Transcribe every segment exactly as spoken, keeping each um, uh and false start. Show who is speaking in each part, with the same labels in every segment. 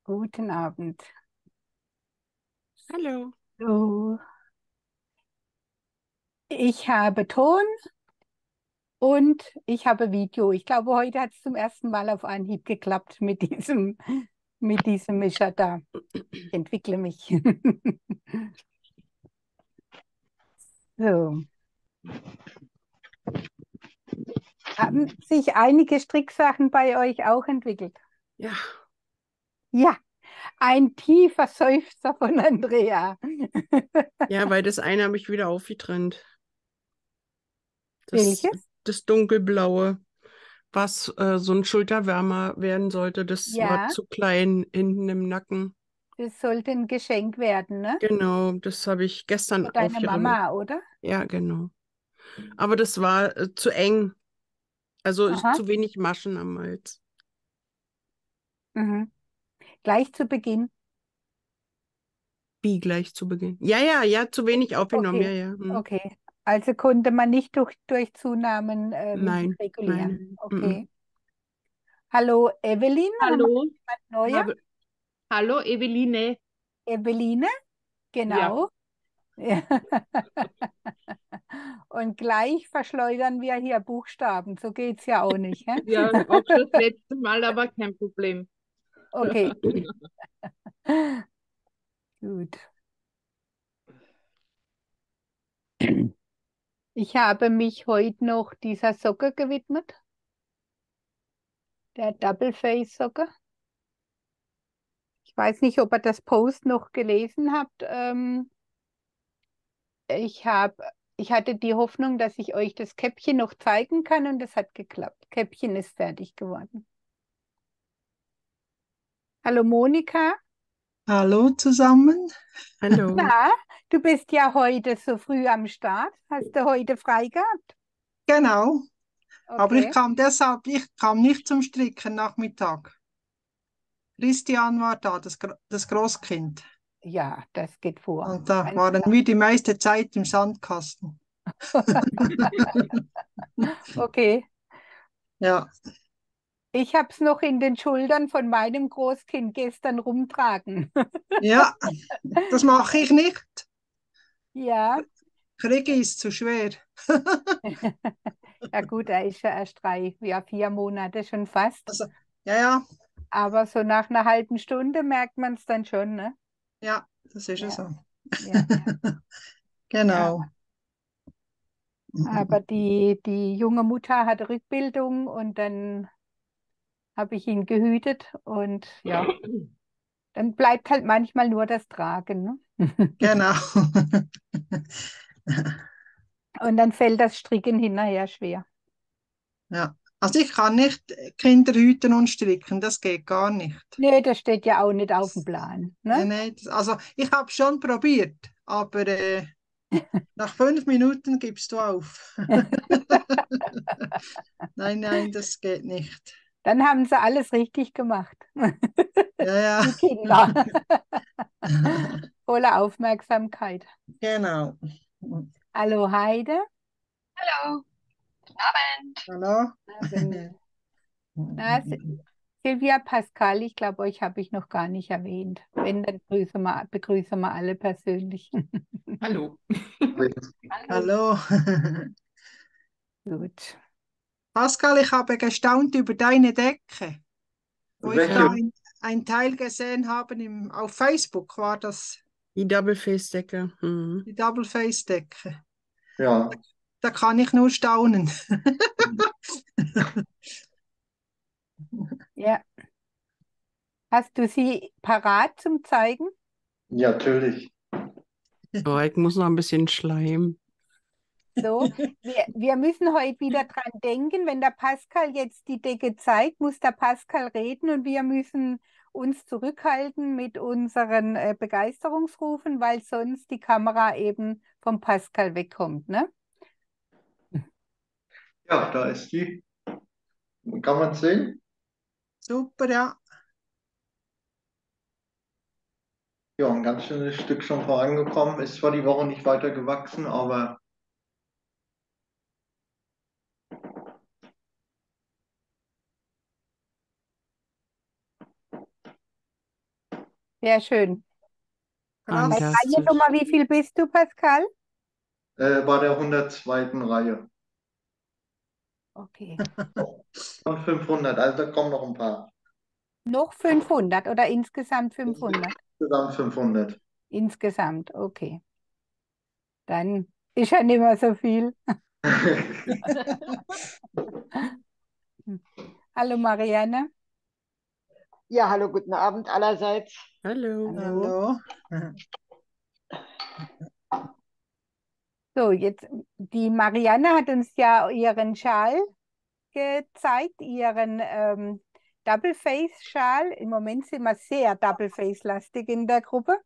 Speaker 1: Guten Abend.
Speaker 2: Hallo.
Speaker 1: So, ich habe Ton und ich habe Video. Ich glaube, heute hat es zum ersten Mal auf Anhieb geklappt mit diesem, mit diesem Mischer da. Ich entwickle mich. So. Haben sich einige Stricksachen bei euch auch entwickelt?
Speaker 2: Ja,
Speaker 1: Ja, ein tiefer Seufzer von Andrea.
Speaker 2: ja, weil das eine habe ich wieder aufgetrennt. Das,
Speaker 1: Welches?
Speaker 2: das dunkelblaue, was äh, so ein Schulterwärmer werden sollte, das war
Speaker 1: Ja,
Speaker 2: zu klein hinten im Nacken.
Speaker 1: das sollte ein Geschenk werden, ne?
Speaker 2: Genau, das habe ich gestern
Speaker 1: Für deine
Speaker 2: aufgerimmelt.
Speaker 1: Mama, oder?
Speaker 2: Ja, genau. Aber das war äh, zu eng, also ist
Speaker 1: Aha.
Speaker 2: zu wenig Maschen am Hals.
Speaker 1: Mhm. Gleich zu Beginn.
Speaker 2: Wie gleich zu Beginn. Ja, ja, ja, zu wenig aufgenommen, ja,
Speaker 1: Okay,
Speaker 2: ja. Hm.
Speaker 1: okay. Also konnte man nicht durch, durch Zunahmen äh,
Speaker 2: Nein,
Speaker 1: regulieren.
Speaker 2: nein.
Speaker 1: Okay.
Speaker 2: Mhm.
Speaker 1: Hallo Evelyn, haben wir
Speaker 3: Hallo,
Speaker 1: jemand Neuer?
Speaker 3: habe, hallo Eveline.
Speaker 1: Eveline,
Speaker 3: Ja,
Speaker 1: genau. Ja. Und gleich verschleudern wir hier Buchstaben. So geht es ja auch nicht. Hä?
Speaker 3: ja, auch schon das letzte Mal, aber kein Problem.
Speaker 1: Okay, gut. Ich habe mich heute noch dieser Socke gewidmet, der Double Face Socke. Ich weiß nicht, ob ihr das Post noch gelesen habt. Ähm, Ich habe, ich hatte die Hoffnung, dass ich euch das Käppchen noch zeigen kann und das hat geklappt. Käppchen ist fertig geworden. Hallo Monika.
Speaker 4: Hallo zusammen.
Speaker 2: Hallo.
Speaker 1: Na, du bist ja heute so früh am Start. Hast du heute frei gehabt?
Speaker 4: Genau, aber ich
Speaker 1: Okay.
Speaker 4: kam deshalb, ich kam nicht zum Stricken Nachmittag. Christian war da, das, Gro- das Großkind.
Speaker 1: Ja, das geht vor.
Speaker 4: Und da
Speaker 1: Ganz
Speaker 4: waren
Speaker 1: klar.
Speaker 4: wir die meiste Zeit im Sandkasten.
Speaker 1: Okay.
Speaker 4: Ja,
Speaker 1: Ich habe es noch in den Schultern von meinem Großkind gestern rumtragen.
Speaker 4: ja, das mache ich nicht.
Speaker 1: Ja.
Speaker 4: Kriege ist zu schwer.
Speaker 1: Ja gut, er ist ja erst drei, ja, vier Monate schon fast.
Speaker 4: Also, ja, ja,
Speaker 1: Aber so nach einer halben Stunde merkt man es dann schon, ne?
Speaker 4: ja, das ist ja
Speaker 1: Ja,
Speaker 4: so.
Speaker 1: ja, ja.
Speaker 4: Genau.
Speaker 1: Aber, aber die, die junge Mutter hatte Rückbildung und dann habe ich ihn gehütet und ja, dann bleibt halt manchmal nur das Tragen, ne?
Speaker 4: Genau.
Speaker 1: Und dann fällt das Stricken hinterher schwer.
Speaker 4: Ja. Also ich kann nicht Kinder hüten und stricken, das geht gar nicht.
Speaker 1: Nee, das steht ja auch nicht auf dem Plan,
Speaker 4: Nein,
Speaker 1: ne?
Speaker 4: nein, das, also ich habe schon probiert, aber äh, nach fünf Minuten gibst du auf. Nein, nein, das geht nicht.
Speaker 1: Dann haben sie alles richtig gemacht.
Speaker 4: Ja, ja.
Speaker 1: Die Kinder. Voller Aufmerksamkeit.
Speaker 4: Genau.
Speaker 1: Hallo Heide.
Speaker 5: Hallo, guten Abend.
Speaker 4: Hallo?
Speaker 1: Abend. Na, S- Silvia Pascal, ich glaube, euch habe ich noch gar nicht erwähnt. Wenn, dann begrüßen wir, begrüßen wir alle persönlich.
Speaker 2: Hallo.
Speaker 5: Hallo.
Speaker 4: Hallo.
Speaker 1: Gut.
Speaker 4: Pascal, ich habe gestaunt über deine Decke, wo ich da
Speaker 2: Ja,
Speaker 5: Welche?
Speaker 4: ein, ein Teil gesehen habe im, auf Facebook, war das
Speaker 2: die Double Face Decke. Mhm.
Speaker 4: die Double Face Decke.
Speaker 5: Ja.
Speaker 4: Da kann ich nur staunen.
Speaker 1: Ja. Hast du sie parat zum Zeigen?
Speaker 5: Ja, natürlich.
Speaker 2: Oh, ich muss noch ein bisschen Schleim.
Speaker 1: So, wir, wir müssen heute wieder dran denken, wenn der Pascal jetzt die Decke zeigt, muss der Pascal reden und wir müssen uns zurückhalten mit unseren äh, Begeisterungsrufen, weil sonst die Kamera eben vom Pascal wegkommt, ne?
Speaker 5: Ja, da ist die. Kann man sehen?
Speaker 4: Super, ja.
Speaker 5: Ja, ein ganz schönes Stück schon vorangekommen. Ist zwar die Woche nicht weiter gewachsen, aber
Speaker 1: Sehr schön. Bei
Speaker 4: Krass.
Speaker 1: Reihe
Speaker 2: Fantastisch.
Speaker 1: Nummer, wie viel bist du, Pascal?
Speaker 5: Äh, bei der hundertzweiten Reihe.
Speaker 1: Okay.
Speaker 5: Von fünfhundert, also da kommen noch ein paar.
Speaker 1: Noch fünfhundert oder insgesamt fünfhundert?
Speaker 5: Insgesamt fünfhundert.
Speaker 1: Insgesamt, okay. Dann ist ja nicht mehr so viel. Hallo Marianne.
Speaker 6: Ja, hallo, guten Abend allerseits.
Speaker 2: Hallo.
Speaker 1: Hallo.
Speaker 4: Hallo.
Speaker 1: So, jetzt, die Marianne hat uns ja ihren Schal gezeigt, ihren ähm, Double-Face-Schal. Im Moment sind wir sehr Double-Face-lastig in der Gruppe.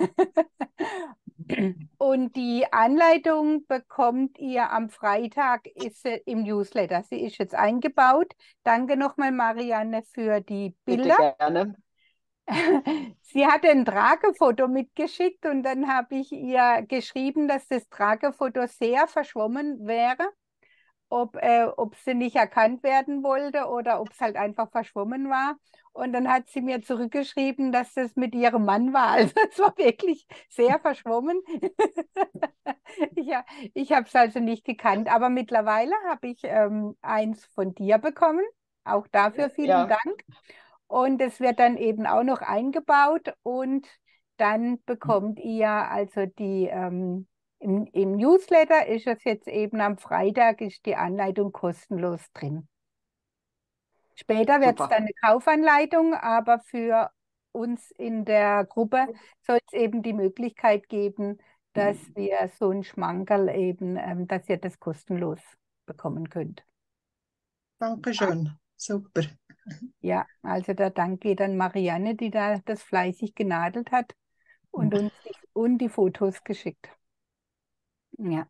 Speaker 1: Und die Anleitung bekommt ihr am Freitag, ist sie im Newsletter. Sie ist jetzt eingebaut. Danke nochmal, Marianne, für die
Speaker 6: Bitte
Speaker 1: Bilder.
Speaker 6: gerne.
Speaker 1: Sie hatte ein Tragefoto mitgeschickt und dann habe ich ihr geschrieben, dass das Tragefoto sehr verschwommen wäre, ob, äh, ob sie nicht erkannt werden wollte oder ob es halt einfach verschwommen war. Und dann hat sie mir zurückgeschrieben, dass das mit ihrem Mann war. Also es war wirklich sehr verschwommen. ich ha- ich habe es also nicht gekannt, aber mittlerweile habe ich ähm, eins von dir bekommen. Auch dafür vielen
Speaker 6: Ja,
Speaker 1: Dank. Und es wird dann eben auch noch eingebaut und dann bekommt ihr also die, ähm, im, im Newsletter ist es jetzt eben am Freitag, ist die Anleitung kostenlos drin. Später wird es
Speaker 6: super.
Speaker 1: dann eine Kaufanleitung, aber für uns in der Gruppe soll es eben die Möglichkeit geben, dass wir so ein Schmankerl eben, ähm, dass ihr das kostenlos bekommen könnt.
Speaker 4: Dankeschön. Super.
Speaker 1: Ja, also der Dank geht an Marianne, die da das fleißig genadelt hat und uns die, und die Fotos geschickt. Ja,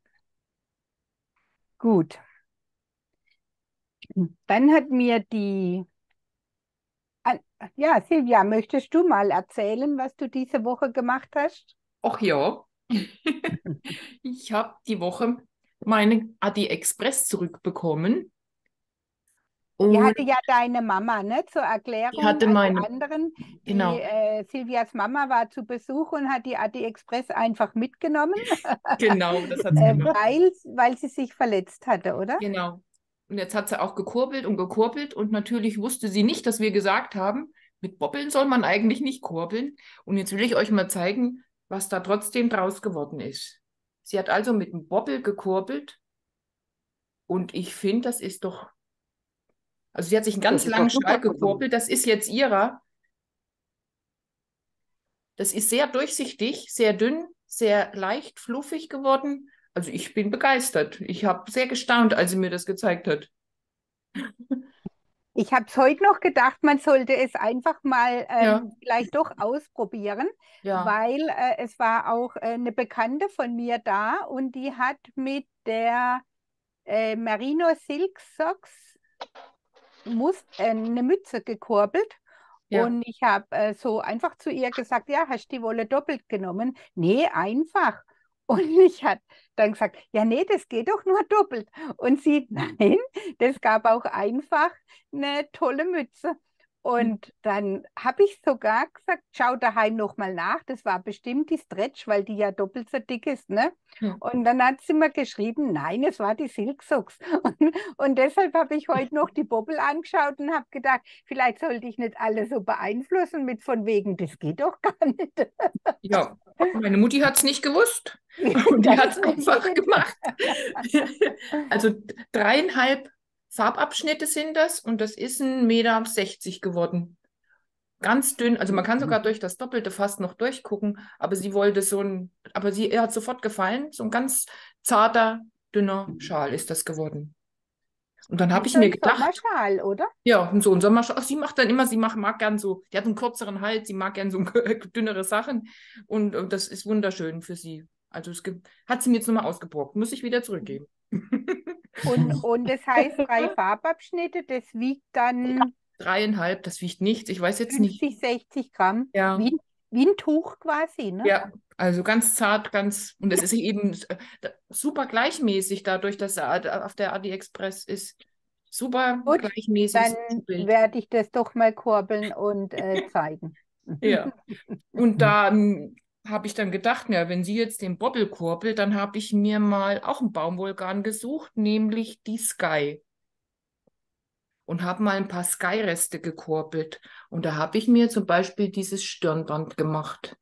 Speaker 1: gut. Dann hat mir die, An- ja, Silvia, möchtest du mal erzählen, was du diese Woche gemacht hast?
Speaker 7: Ach ja, ich habe die Woche meinen Adi Express zurückbekommen
Speaker 1: Die
Speaker 7: und
Speaker 1: hatte ja deine Mama, ne? Zur
Speaker 7: die
Speaker 1: Erklärung
Speaker 7: hatte
Speaker 1: an die
Speaker 7: meine,
Speaker 1: anderen. Die
Speaker 7: genau,
Speaker 1: äh, Silvias Mama war zu Besuch und hat die Adi Express einfach mitgenommen,
Speaker 7: genau, das hat sie
Speaker 1: äh,
Speaker 7: gemacht.
Speaker 1: weil, weil sie sich verletzt hatte, oder?
Speaker 7: Genau. Und jetzt hat sie auch gekurbelt und gekurbelt und natürlich wusste sie nicht, dass wir gesagt haben, mit Bobbeln soll man eigentlich nicht kurbeln. Und jetzt will ich euch mal zeigen, was da trotzdem draus geworden ist. Sie hat also mit dem Bobbel gekurbelt und ich finde, das ist doch, also sie hat sich einen ganz
Speaker 6: Das ist
Speaker 7: langen
Speaker 6: doch super
Speaker 7: Schal
Speaker 6: geworden.
Speaker 7: gekurbelt, das ist jetzt ihrer. Das ist sehr durchsichtig, sehr dünn, sehr leicht, fluffig geworden. Also ich bin begeistert. Ich habe sehr gestaunt, als sie mir das gezeigt hat.
Speaker 1: Ich habe es heute noch gedacht, man sollte es einfach mal
Speaker 7: Ja,
Speaker 1: ähm, vielleicht doch ausprobieren,
Speaker 7: ja,
Speaker 1: weil äh, es war auch äh, eine Bekannte von mir da und die hat mit der äh, Merino Silk Socks Mus äh, eine Mütze gekurbelt.
Speaker 7: ja.
Speaker 1: Und ich habe äh, so einfach zu ihr gesagt, ja, hast du die Wolle doppelt genommen? Nee, einfach. Und ich habe dann gesagt, ja, nee, das geht doch nur doppelt. Und sie, nein, das gab auch einfach eine tolle Mütze. Und dann habe ich sogar gesagt, schau daheim nochmal nach. Das war bestimmt die Stretch, weil die ja doppelt so dick ist, ne?
Speaker 7: Ja.
Speaker 1: Und dann hat sie mir geschrieben, nein, es war die Silk Socks. Und, und deshalb habe ich heute noch die Bobbel angeschaut und habe gedacht, vielleicht sollte ich nicht alle so beeinflussen mit von wegen, das geht doch gar nicht.
Speaker 7: Ja, meine Mutti hat es nicht gewusst und die
Speaker 1: Das
Speaker 7: hat es
Speaker 1: ist nicht
Speaker 7: einfach
Speaker 1: jeden-
Speaker 7: gemacht. Also dreieinhalb Farbabschnitte sind das und das ist ein Meter sechzig geworden. Ganz dünn, also man kann sogar durch das Doppelte fast noch durchgucken, aber sie wollte so ein, aber sie, ihr hat sofort gefallen, so ein ganz zarter, dünner Schal ist das geworden. Und dann habe
Speaker 1: Wie
Speaker 7: ich
Speaker 1: so
Speaker 7: mir
Speaker 1: ein
Speaker 7: gedacht,
Speaker 1: Sommerschal, oder?
Speaker 7: ja, und so ein Sommerschal. Ach, sie macht dann immer, sie macht, mag gern so, die hat einen kürzeren Hals, sie mag gern so dünnere Sachen. Und, und das ist wunderschön für sie. Also es gibt, hat sie mir jetzt nochmal ausgeborgt. Muss ich wieder zurückgeben.
Speaker 1: Und, und das heißt, drei Farbabschnitte, das wiegt dann
Speaker 7: Dreieinhalb, das wiegt nichts. Ich weiß jetzt nicht.
Speaker 1: fünfzig, sechzig Gramm.
Speaker 7: Ja,
Speaker 1: Wie, wie ein Tuch quasi, ne?
Speaker 7: ja, also ganz zart, ganz, und es ist eben äh, da- super gleichmäßig dadurch, dass er auf der AliExpress ist. Super
Speaker 1: Gut,
Speaker 7: gleichmäßig
Speaker 1: dann
Speaker 7: das Bild.
Speaker 1: werde ich das doch mal kurbeln und äh, zeigen.
Speaker 7: Ja. Und da ähm, habe ich dann gedacht, ja, wenn sie jetzt den Bobbel kurbelt, dann habe ich mir mal auch einen Baumvulkan gesucht, nämlich die Sky. Und habe mal ein paar Sky-Reste gekurbelt. Und da habe ich mir zum Beispiel dieses Stirnband gemacht.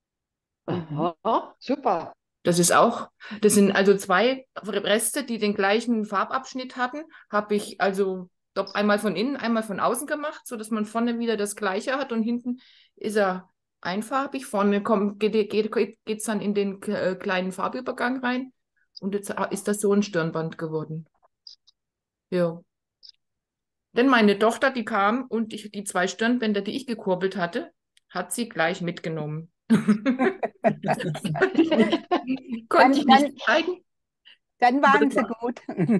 Speaker 6: Aha, super.
Speaker 7: Das ist auch, das sind also zwei Reste, die den gleichen Farbabschnitt hatten, habe ich also doch einmal von innen, einmal von außen gemacht, sodass man vorne wieder das Gleiche hat und hinten ist er einfarbig. Vorne kommt, geht es geht, geht's dann in den äh, kleinen Farbübergang rein und jetzt ist das so ein Stirnband geworden. Ja. Denn meine Tochter, die kam und ich, die zwei Stirnbänder, die ich gekurbelt hatte, hat sie gleich mitgenommen. Konnte ich nicht, konnte ich
Speaker 1: Dann,
Speaker 7: nicht zeigen.
Speaker 1: dann
Speaker 7: Aber
Speaker 1: waren
Speaker 7: das
Speaker 1: sie
Speaker 7: war,
Speaker 1: gut.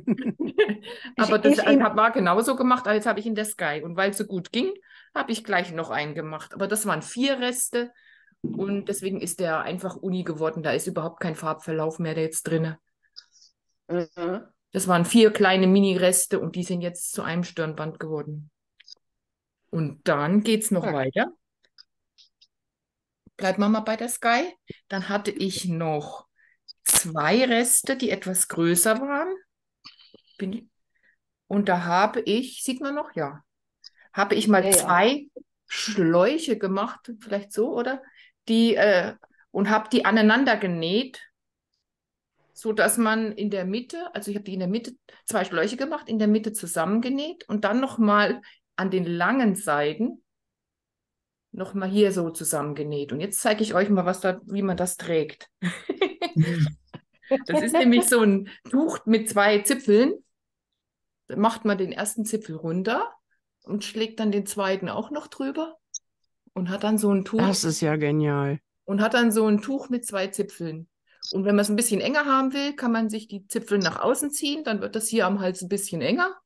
Speaker 7: aber
Speaker 1: Ich,
Speaker 7: das
Speaker 1: ich,
Speaker 7: äh,
Speaker 1: im,
Speaker 7: war genauso gemacht, als habe ich in der Sky. Und weil es so gut ging, habe ich gleich noch einen gemacht. Aber das waren vier Reste und deswegen ist der einfach uni geworden. Da ist überhaupt kein Farbverlauf mehr da jetzt drin.
Speaker 6: Mhm.
Speaker 7: Das waren vier kleine Mini-Reste und die sind jetzt zu einem Stirnband geworden. Und dann geht es noch
Speaker 6: Ja.
Speaker 7: weiter. Bleiben wir mal bei der Sky. Dann hatte ich noch zwei Reste, die etwas größer waren. Bin, und da habe ich, sieht man noch? Ja. Habe ich mal
Speaker 6: Ja, ja.
Speaker 7: zwei Schläuche gemacht, vielleicht so, oder? Die, äh, und habe die aneinander genäht, so dass man in der Mitte, also ich habe die in der Mitte, zwei Schläuche gemacht, in der Mitte zusammengenäht und dann nochmal an den langen Seiten nochmal hier so zusammengenäht. Und jetzt zeige ich euch mal, was da, wie man das trägt. Das ist nämlich so ein Tuch mit zwei Zipfeln. Da macht man den ersten Zipfel runter und schlägt dann den zweiten auch noch drüber und hat dann so ein Tuch
Speaker 2: Das ist ja genial.
Speaker 7: und hat dann so ein Tuch mit zwei Zipfeln. Und wenn man es ein bisschen enger haben will, kann man sich die Zipfel nach außen ziehen, dann wird das hier am Hals ein bisschen enger.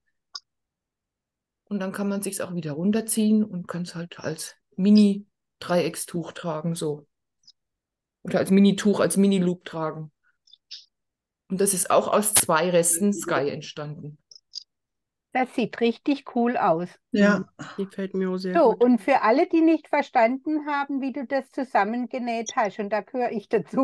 Speaker 7: Und dann kann man sich es auch wieder runterziehen und kann es halt als Mini-Dreieckstuch tragen, so. Oder als Mini-Tuch, als Mini-Loop tragen. Und das ist auch aus zwei Resten Sky entstanden.
Speaker 1: Das sieht richtig cool aus.
Speaker 4: Ja,
Speaker 2: Gefällt mir auch sehr
Speaker 1: So,
Speaker 2: gut.
Speaker 1: und für alle, die nicht verstanden haben, wie du das zusammengenäht hast, und da gehöre ich dazu,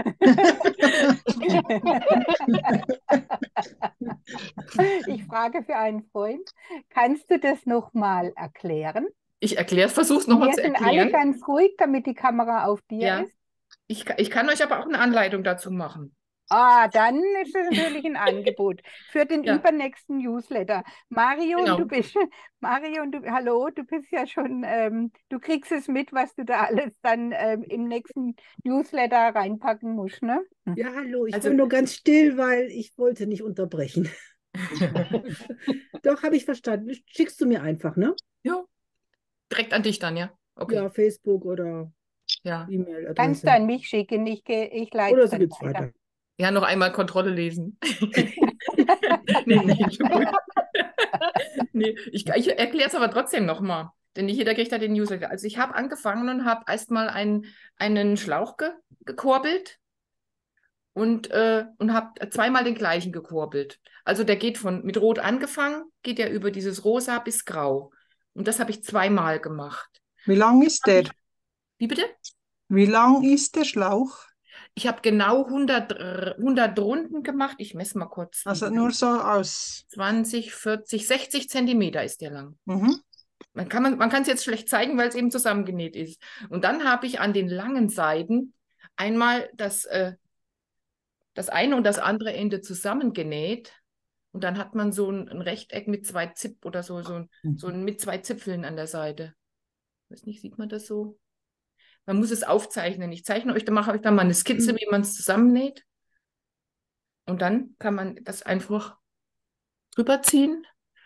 Speaker 1: ich frage für einen Freund, kannst du das nochmal erklären?
Speaker 7: Ich erkläre es, versuche es nochmal
Speaker 1: Wir
Speaker 7: zu
Speaker 1: sind alle
Speaker 7: erklären.
Speaker 1: ganz ruhig, damit die Kamera auf dir
Speaker 7: Ja,
Speaker 1: ist.
Speaker 7: ich, ka- ich kann euch aber auch eine Anleitung dazu machen.
Speaker 1: Ah, dann ist es natürlich ein Angebot für den
Speaker 7: Ja,
Speaker 1: übernächsten Newsletter. Marion, du
Speaker 7: genau.
Speaker 1: bist, Marion, du, hallo, du bist ja schon, ähm, du kriegst es mit, was du da alles dann ähm, im nächsten Newsletter reinpacken musst, ne?
Speaker 8: Ja, hallo, ich
Speaker 7: Also,
Speaker 8: war nur ganz still, weil ich wollte nicht unterbrechen. Doch, habe ich verstanden. Schickst du mir einfach, ne?
Speaker 7: ja, direkt an dich dann, ja? Okay,
Speaker 8: Ja, Facebook oder
Speaker 7: ja.
Speaker 1: Kannst du
Speaker 8: E-Mail-Adresse.
Speaker 1: an mich schicken, ich, geh- ich leite
Speaker 8: Oder
Speaker 1: es
Speaker 8: sie
Speaker 1: dann
Speaker 8: gibt es
Speaker 1: weiter.
Speaker 8: weiter.
Speaker 7: Ja, noch einmal Kontrolle lesen. Nee, nee, schon gut. Nee, ich, ich erkläre es aber trotzdem nochmal, denn nicht jeder kriegt da den Newsletter. Also ich habe angefangen und habe erstmal einen, einen Schlauch ge gekurbelt und, äh, und habe zweimal den gleichen gekurbelt. Also der geht von mit Rot angefangen, geht ja über dieses Rosa bis Grau. Und das habe ich zweimal gemacht.
Speaker 4: wie lang ist
Speaker 7: Hab
Speaker 4: der?
Speaker 7: ich, wie bitte?
Speaker 4: Wie lang ist der Schlauch?
Speaker 7: Ich habe genau hundert, R- hundert Runden gemacht. Ich messe mal kurz. wie
Speaker 4: Also
Speaker 7: viel.
Speaker 4: nur so aus.
Speaker 7: zwanzig, vierzig, sechzig Zentimeter ist der lang.
Speaker 4: Mhm.
Speaker 7: Man kann man, man kann es jetzt schlecht zeigen, weil es eben zusammengenäht ist. Und dann habe ich an den langen Seiten einmal das, äh, das eine und das andere Ende zusammengenäht. Und dann hat man so ein, ein Rechteck mit zwei Zip oder so, so, ein, so ein, mit zwei Zipfeln an der Seite. Weiß nicht, sieht man das so? Man muss es aufzeichnen. Ich zeichne euch, dann mache euch dann mal eine Skizze, wie man es zusammennäht. Und dann kann man das einfach drüber ziehen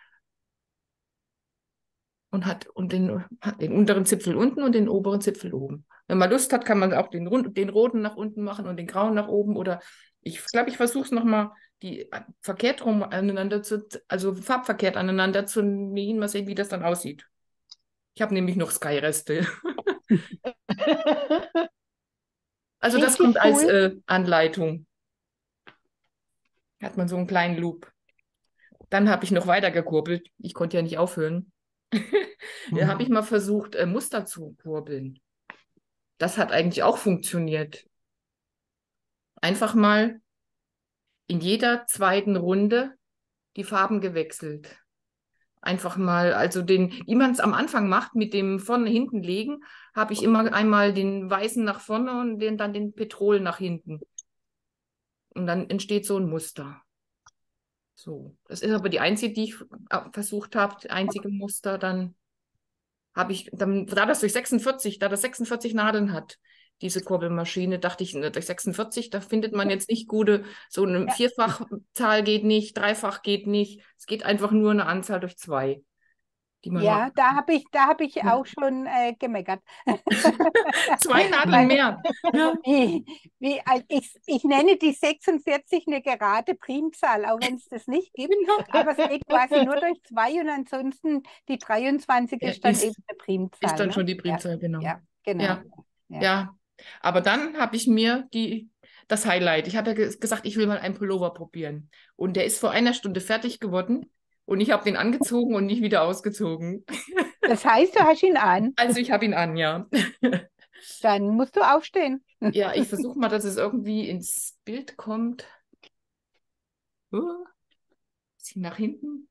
Speaker 7: und hat und den, hat den unteren Zipfel unten und den oberen Zipfel oben. Wenn man Lust hat, kann man auch den, rund, den roten nach unten machen und den grauen nach oben. Oder ich glaube, ich versuche es nochmal, die verkehrt rum aneinander zu, also farbverkehrt aneinander zu nähen. Mal sehen, wie das dann aussieht. Ich habe nämlich noch Sky-Reste. Also das
Speaker 1: Richtig
Speaker 7: kommt als
Speaker 1: cool.
Speaker 7: äh, Anleitung. Hat man so einen kleinen Loop. Dann habe ich noch weiter gekurbelt. Ich konnte ja nicht aufhören. Da habe ich mal versucht, äh, Muster zu kurbeln. Das hat eigentlich auch funktioniert. Einfach mal in jeder zweiten Runde die Farben gewechselt. Einfach mal, also den, wie man es am Anfang macht, mit dem vorne hinten legen, habe ich immer einmal den weißen nach vorne und den, dann den Petrol nach hinten. Und dann entsteht so ein Muster. So, das ist aber die einzige, die ich äh, versucht habe, das einzige Muster. Dann habe ich, dann, da das durch sechsundvierzig, da das sechsundvierzig Nadeln hat, diese Kurbelmaschine, dachte ich, ne, durch sechsundvierzig, da findet man jetzt nicht gute, so eine
Speaker 1: Ja.
Speaker 7: Vierfachzahl geht nicht, Dreifach geht nicht. Es geht einfach nur eine Anzahl durch zwei, die man
Speaker 1: Ja,
Speaker 7: machen
Speaker 1: da
Speaker 7: kann.
Speaker 1: habe ich, da habe ich
Speaker 7: Ja.
Speaker 1: auch schon äh, gemeckert.
Speaker 7: Zwei Nadeln
Speaker 1: Weil,
Speaker 7: mehr. Ja.
Speaker 1: wie, wie, also ich, ich nenne die sechsundvierzig eine gerade Primzahl, auch wenn es das nicht gibt.
Speaker 7: Genau.
Speaker 1: Aber es geht quasi nur durch zwei und ansonsten die dreiundzwanzig
Speaker 7: Ja,
Speaker 1: ist dann
Speaker 7: ist,
Speaker 1: eben eine Primzahl.
Speaker 7: ist dann
Speaker 1: Ne?
Speaker 7: schon die
Speaker 1: Ja,
Speaker 7: Primzahl, genau.
Speaker 1: ja, genau.
Speaker 7: Ja,
Speaker 1: Ja.
Speaker 7: ja. Aber dann habe ich mir die, das Highlight, ich habe ja ge- gesagt, ich will mal einen Pullover probieren. Und der ist vor einer Stunde fertig geworden und ich habe den angezogen und nicht wieder ausgezogen.
Speaker 1: Das heißt, du hast ihn an,
Speaker 7: Also ich habe ihn an, ja.
Speaker 1: dann musst du aufstehen.
Speaker 7: Ja, ich versuche mal, dass es irgendwie ins Bild kommt. Uh, bisschen nach hinten.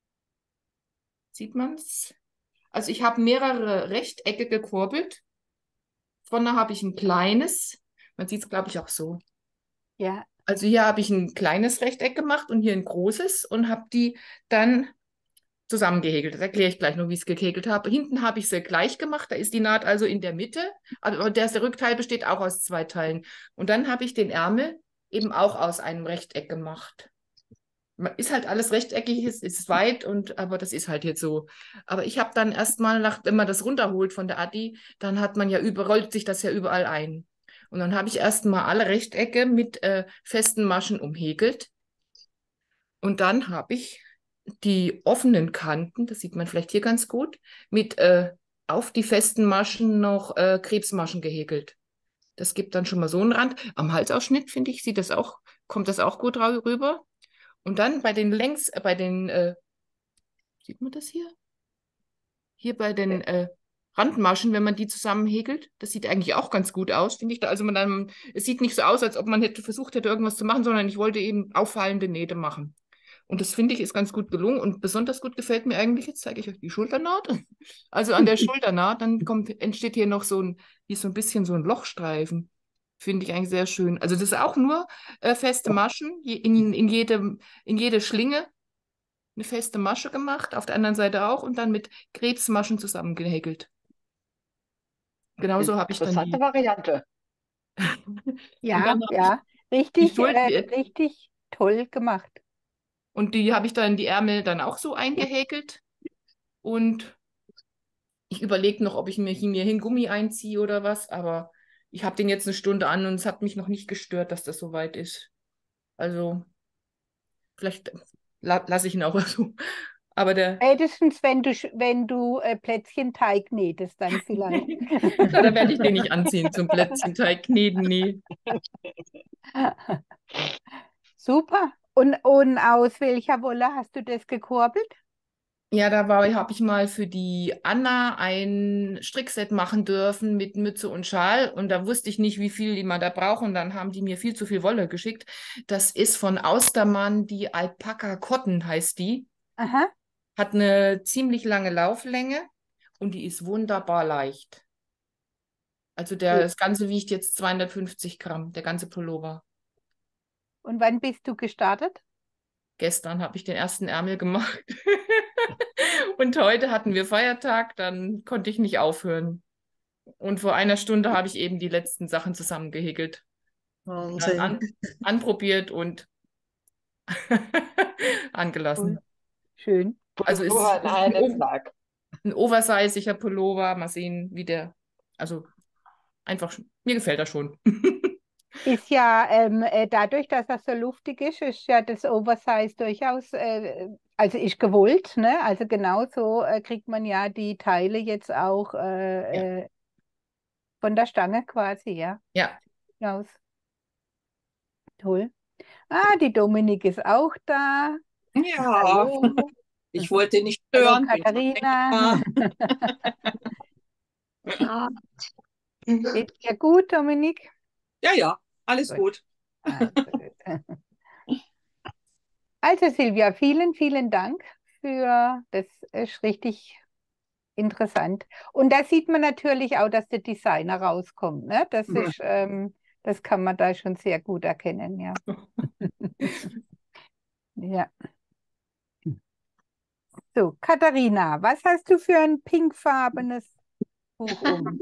Speaker 7: Sieht man es? Also ich habe mehrere Rechtecke gekurbelt. Vorne habe ich ein kleines. Man sieht es, glaube ich, auch so.
Speaker 1: Ja,
Speaker 7: Also hier habe ich ein kleines Rechteck gemacht und hier ein großes und habe die dann zusammengehäkelt. Das erkläre ich gleich noch, wie ich es gehäkelt habe. Hinten habe ich sie gleich gemacht. Da ist die Naht also in der Mitte. Aber der, der Rückteil besteht auch aus zwei Teilen. Und dann habe ich den Ärmel eben auch aus einem Rechteck gemacht. Man- Ist halt alles rechteckig, ist, ist weit, und, aber das ist halt jetzt so. Aber ich habe dann erstmal, nach, wenn man das runterholt von der Adi, dann hat man ja über, rollt sich das ja überall ein. Und dann habe ich erstmal alle Rechtecke mit äh, festen Maschen umhäkelt. Und dann habe ich die offenen Kanten, das sieht man vielleicht hier ganz gut, mit äh, auf die festen Maschen noch äh, Krebsmaschen gehäkelt. Das gibt dann schon mal so einen Rand. Am Halsausschnitt, finde ich, sieht das auch, kommt das auch gut rau- rüber. Und dann bei den Längs, äh, bei den, äh, sieht man das hier? Hier bei den äh, Randmaschen, wenn man die zusammenhäkelt, das sieht eigentlich auch ganz gut aus, finde ich. Da, also man dann, es sieht nicht so aus, als ob man hätte versucht hätte, irgendwas zu machen, sondern ich wollte eben auffallende Nähte machen. Und das finde ich ist ganz gut gelungen. Und besonders gut gefällt mir eigentlich, jetzt zeige ich euch die Schulternaht. Also an der Schulternaht, dann kommt, entsteht hier noch so ein, hier ist so ein bisschen so ein Lochstreifen. Finde ich eigentlich sehr schön. Also das ist auch nur äh, feste Maschen, je, in, in, jedem, in jede Schlinge eine feste Masche gemacht, auf der anderen Seite auch und dann mit Krebsmaschen zusammengehäkelt. Genauso habe ich dann
Speaker 6: Interessante
Speaker 7: die.
Speaker 6: Variante.
Speaker 7: Und
Speaker 1: ja,
Speaker 7: dann habe ich
Speaker 1: ja.
Speaker 7: die
Speaker 1: Richtig,
Speaker 7: Schul
Speaker 1: äh, richtig toll gemacht.
Speaker 7: und die habe ich dann die Ärmel dann auch so eingehäkelt. Und ich überlege noch, ob ich mir hier mir hin Gummi einziehe oder was, aber ich habe den jetzt eine Stunde an und es hat mich noch nicht gestört, dass das so weit ist. Also vielleicht la lasse ich ihn auch so. Aber der,
Speaker 1: Spätestens, wenn du, sch- wenn du äh, Plätzchenteig nähtest, dann vielleicht.
Speaker 7: na, da werde ich den nicht anziehen zum Plätzchenteig kneten, nee.
Speaker 1: Super. Und, und aus welcher Wolle hast du das gekurbelt?
Speaker 7: Ja, da war, habe ich mal für die Anna ein Strickset machen dürfen mit Mütze und Schal und da wusste ich nicht, wie viel die man da braucht und dann haben die mir viel zu viel Wolle geschickt. Das ist von Austermann, die Alpaka Cotton heißt die.
Speaker 1: Aha.
Speaker 7: Hat eine ziemlich lange Lauflänge und die ist wunderbar leicht. Also der,
Speaker 1: Schön.
Speaker 7: das Ganze wiegt jetzt zweihundertfünfzig Gramm, der ganze Pullover.
Speaker 1: Und wann bist du gestartet?
Speaker 7: Gestern habe ich den ersten Ärmel gemacht. Und heute hatten wir Feiertag, dann konnte ich nicht aufhören. Und vor einer Stunde habe ich eben die letzten Sachen zusammengehäkelt. Dann
Speaker 4: Wahnsinn.
Speaker 7: an, anprobiert und angelassen.
Speaker 1: Cool. Schön.
Speaker 7: Also ist,
Speaker 6: Pullover an
Speaker 7: ist ein,
Speaker 6: einem
Speaker 7: O-
Speaker 6: Tag.
Speaker 7: ein oversiziger Pullover. Mal sehen, wie der, also einfach, sch- mir gefällt er schon.
Speaker 1: Ist ja ähm, äh, dadurch, dass er so luftig ist, ist ja das Oversize durchaus, äh, also ist gewollt, ne? Also genau so äh, kriegt man ja die Teile jetzt auch
Speaker 7: Ja,
Speaker 1: äh, äh, von der Stange quasi, ja.
Speaker 7: ja.
Speaker 1: Aus. Toll. Ah, die Dominik ist auch da.
Speaker 3: Ja,
Speaker 1: Hallo.
Speaker 9: Ich wollte nicht
Speaker 1: Hallo
Speaker 9: stören.
Speaker 1: Katharina.
Speaker 10: Ja,
Speaker 1: Geht's dir gut, Dominik?
Speaker 9: Ja, ja, alles
Speaker 1: Gut.
Speaker 9: gut.
Speaker 1: Also, gut. Also Silvia, vielen, vielen Dank für das ist richtig interessant. Und da sieht man natürlich auch, dass der Designer rauskommt. Ne? Das ist, ähm, das kann man da schon sehr gut erkennen, ja. Ja. So, Katharina, was hast du für ein pinkfarbenes Buch um?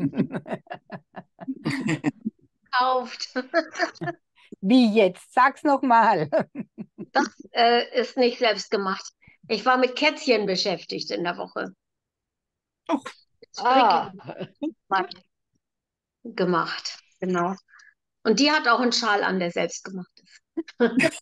Speaker 10: Gekauft.
Speaker 1: Wie jetzt? Sag's noch mal.
Speaker 10: Das äh, ist nicht selbst gemacht. Ich war mit Kätzchen beschäftigt in der Woche.
Speaker 9: Oh.
Speaker 6: Ah,
Speaker 10: Strickband gemacht, genau. Und die hat auch einen Schal an, der selbst gemacht ist.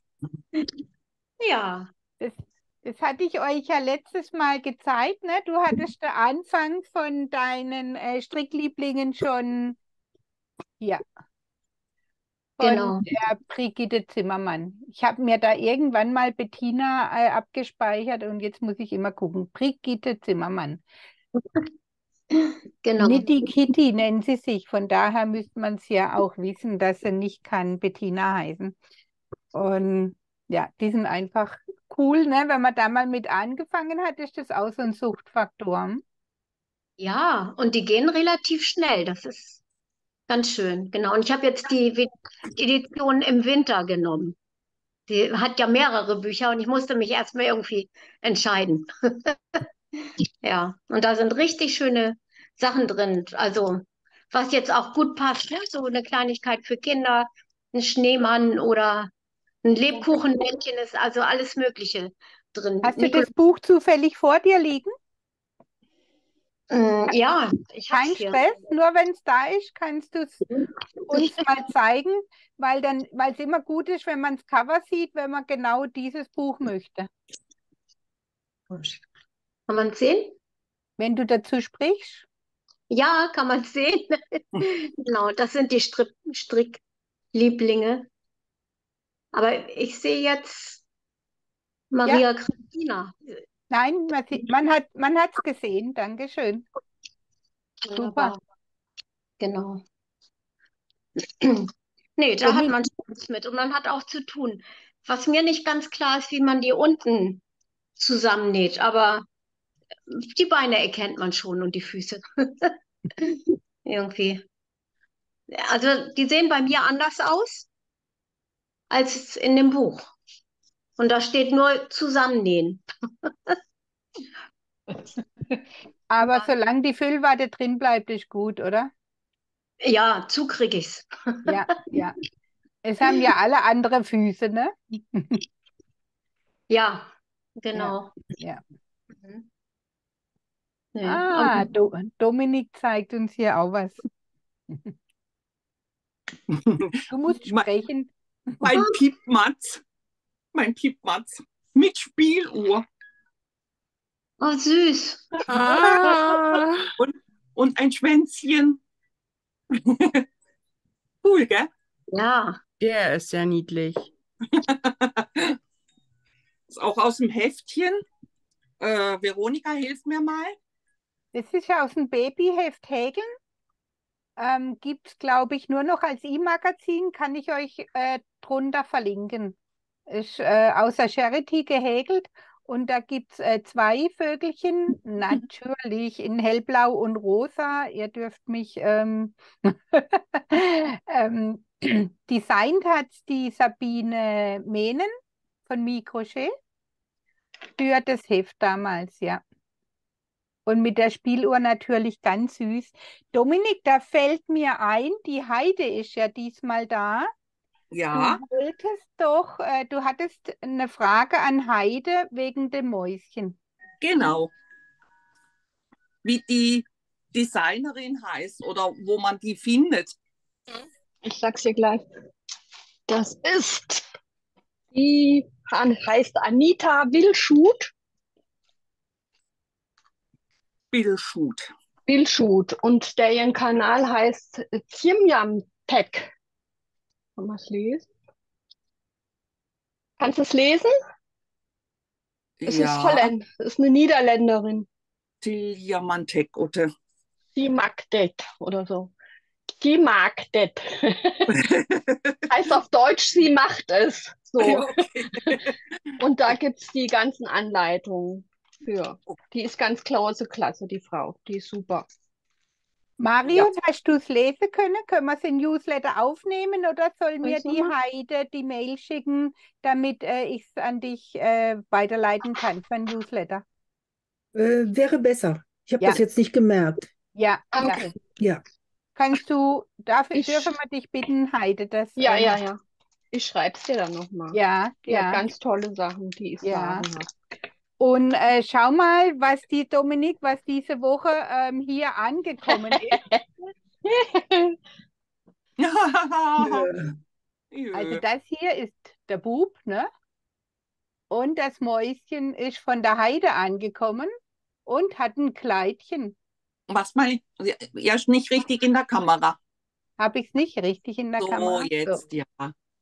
Speaker 10: Ja,
Speaker 1: Das, das hatte ich euch ja letztes Mal gezeigt, ne? Du hattest den Anfang von deinen äh, Stricklieblingen schon hier von
Speaker 10: genau.
Speaker 1: der Brigitte Zimmermann. Ich habe mir da irgendwann mal Bettina äh, abgespeichert und jetzt muss ich immer gucken. Brigitte Zimmermann.
Speaker 10: Genau.
Speaker 1: Nitty Kitty nennen sie sich. Von daher müsste man es ja auch wissen, dass sie nicht kann Bettina heißen. Und ja, die sind einfach cool, ne? Wenn man da mal mit angefangen hat, ist das auch so ein Suchtfaktor.
Speaker 10: Ja, und die gehen relativ schnell. Das ist ganz schön. Genau. Und ich habe jetzt die Wi- Edition im Winter genommen. Die hat ja mehrere Bücher und ich musste mich erstmal irgendwie entscheiden. Ja, und da sind richtig schöne Sachen drin. Also, was jetzt auch gut passt, ne? So eine Kleinigkeit für Kinder, ein Schneemann oder ein Lebkuchenmännchen ist also alles Mögliche drin.
Speaker 1: Hast du
Speaker 10: Nikol
Speaker 1: das Buch zufällig vor dir liegen?
Speaker 10: Mm, ja, ich habe
Speaker 1: Kein
Speaker 10: es hier.
Speaker 1: Stress, nur wenn es da ist, kannst du es uns mal zeigen, weil dann, weil es immer gut ist, wenn man das Cover sieht, wenn man genau dieses Buch möchte.
Speaker 10: Kann man es sehen?
Speaker 1: Wenn du dazu sprichst.
Speaker 10: Ja, kann man sehen. Genau, das sind die Strick Stricklieblinge. Aber ich sehe jetzt Maria Christina.
Speaker 1: Nein, man, sieht- man hat man hat es gesehen. Dankeschön. Super.
Speaker 10: Wunderbar. Genau. Nee, da hat
Speaker 1: Domi-
Speaker 10: man Spaß mit und man hat auch zu tun. Was mir nicht ganz klar ist, wie man die unten zusammennäht, aber die Beine erkennt man schon und die Füße. Irgendwie. Also die sehen bei mir anders aus als in dem Buch. Und da steht nur zusammennähen.
Speaker 1: Aber solange die Füllwarte drin bleibt, ist gut, oder?
Speaker 10: Ja, zu krieg ich's.
Speaker 1: Ja, ja. Es haben ja alle andere Füße, ne?
Speaker 10: Ja, genau.
Speaker 1: Ja.
Speaker 10: Mhm. Nee,
Speaker 1: Ah,
Speaker 10: aber
Speaker 1: Do Dominik zeigt uns hier auch was. Du musst
Speaker 9: Mein,
Speaker 1: sprechen.
Speaker 9: mein Piepmatz, mein Piepmatz mit Spieluhr
Speaker 10: oh, süß.
Speaker 2: Ah,
Speaker 9: und, und ein Schwänzchen. Cool, gell?
Speaker 10: Ja,
Speaker 2: der ist ja niedlich.
Speaker 9: Ist auch aus dem Heftchen. Äh, Veronika, hilf mir mal.
Speaker 1: Das ist ja aus dem Babyheft Häkeln. Ähm, gibt es, glaube ich, nur noch als E-Magazin. Kann ich euch äh, drunter verlinken. Ist äh, aus der Charity gehäkelt. Und da gibt es äh, zwei Vögelchen, natürlich in hellblau und rosa. Ihr dürft mich ähm, ähm, designt hat die Sabine Mehnen von Microchet für das Heft damals, ja. Und mit der Spieluhr natürlich ganz süß. Dominik, da fällt mir ein, die Heide ist ja diesmal da.
Speaker 9: Ja,
Speaker 1: Du wolltest doch, äh, du hattest eine Frage an Heide wegen dem Mäuschen.
Speaker 9: genau. Wie die Designerin heißt oder wo man die findet.
Speaker 11: Ich sag's dir gleich. Das ist, die heißt Anita Wilschut.
Speaker 9: Billschut.
Speaker 11: Wilschut. Und der ihren Kanal heißt Tjimjam Tech. Kann man es lesen? Kannst du es lesen? Es ist
Speaker 9: Ja,
Speaker 11: Holländ, es ist eine Niederländerin.
Speaker 9: Tiljamantek, oder?
Speaker 11: Sie mag det oder so. Sie mag det. Heißt auf Deutsch, sie macht es. So.
Speaker 9: Ja, okay.
Speaker 11: Und da gibt es die ganzen Anleitungen für. Die ist ganz klasse, klasse, die Frau. Die ist super.
Speaker 1: Marion, hast du es lesen können? Können wir es in Newsletter aufnehmen oder soll mir
Speaker 11: Weißt du
Speaker 1: die
Speaker 11: mal?
Speaker 1: Heide die Mail schicken, damit äh, ich es an dich äh, weiterleiten kann für ein Newsletter?
Speaker 8: Äh, wäre besser. Ich habe
Speaker 1: Ja.
Speaker 8: das jetzt nicht gemerkt.
Speaker 1: Ja, ja.
Speaker 11: Okay.
Speaker 8: Ja.
Speaker 1: Kannst du, dafür
Speaker 11: Ich-
Speaker 1: dürfen wir dich bitten, Heide, das.
Speaker 11: Ja,
Speaker 1: ähm,
Speaker 11: ja, ja. Ich schreibe es dir dann nochmal.
Speaker 1: Ja,
Speaker 11: Die hat
Speaker 1: ja.
Speaker 11: ganz tolle Sachen, die ist
Speaker 1: Ja.
Speaker 11: sagenhaft.
Speaker 1: Und äh, schau mal, was die Dominik, was diese Woche ähm, hier angekommen ist. Also
Speaker 9: Jö.
Speaker 1: das hier ist der Bub, ne? Und das Mäuschen ist von der Heide angekommen und hat ein Kleidchen.
Speaker 9: Was meine ich? Ja, ist nicht richtig in der Kamera.
Speaker 1: Habe ich es nicht richtig in der
Speaker 9: So,
Speaker 1: Kamera?
Speaker 9: jetzt, ja.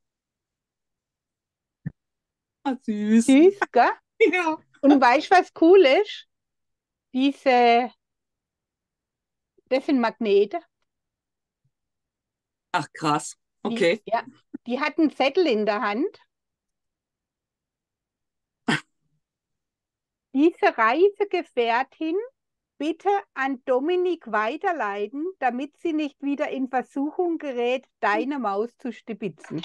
Speaker 9: Ah, süß.
Speaker 1: Süß, gell?
Speaker 9: Ja.
Speaker 1: Und weißt du, was cool ist? Diese, das sind Magnete.
Speaker 9: Ach, krass.
Speaker 1: Die,
Speaker 9: Okay.
Speaker 1: ja, die hat einen Zettel in der Hand. Diese Reisegefährtin bitte an Dominik weiterleiten, damit sie nicht wieder in Versuchung gerät, deine Maus zu stibitzen.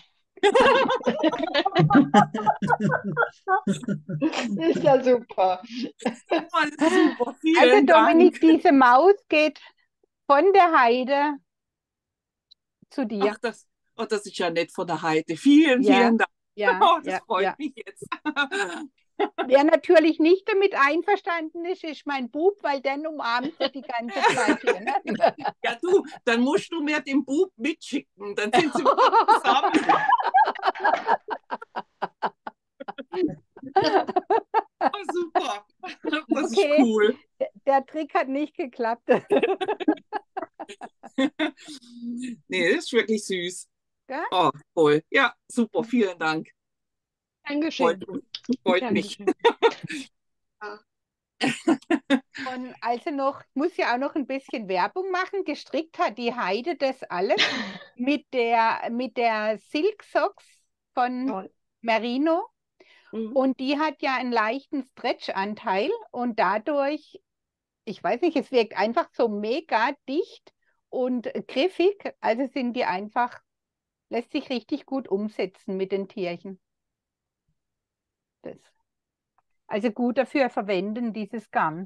Speaker 11: Ist ja super.
Speaker 9: Oh, das ist super. Vielen
Speaker 1: Also Dominik,
Speaker 9: Dank.
Speaker 1: diese Maus geht von der Heide zu dir.
Speaker 9: Ach, das, oh, das ist ja nett von der Heide. Vielen,
Speaker 1: Ja,
Speaker 9: vielen Dank.
Speaker 1: ja,
Speaker 9: Oh, das
Speaker 1: ja,
Speaker 9: freut
Speaker 1: ja.
Speaker 9: mich jetzt.
Speaker 1: Wer natürlich nicht damit einverstanden ist, ist mein Bub, weil dann umarmt sie die ganze Zeit hier. Ne?
Speaker 9: Ja, du, dann musst du mir den Bub mitschicken. Dann sind sie zusammen. Oh, super. Das
Speaker 1: Okay.
Speaker 9: ist cool.
Speaker 1: Der, der Trick hat nicht geklappt.
Speaker 9: Nee, das ist wirklich süß.
Speaker 1: Ja?
Speaker 9: Oh, toll. Ja, super. Vielen Dank.
Speaker 11: Dankeschön.
Speaker 9: Freut, freut mich.
Speaker 11: Dankeschön.
Speaker 1: Und also noch, ich muss ja auch noch ein bisschen Werbung machen. Gestrickt hat die Heide das alles mit der, mit der Silk Socks von
Speaker 11: Toll.
Speaker 1: Merino.
Speaker 11: Mhm.
Speaker 1: Und die hat ja einen leichten Stretch-Anteil und dadurch, ich weiß nicht, es wirkt einfach so mega dicht und griffig. Also sind die einfach, lässt sich richtig gut umsetzen mit den Tierchen. Das. Also gut dafür verwenden, dieses Garn.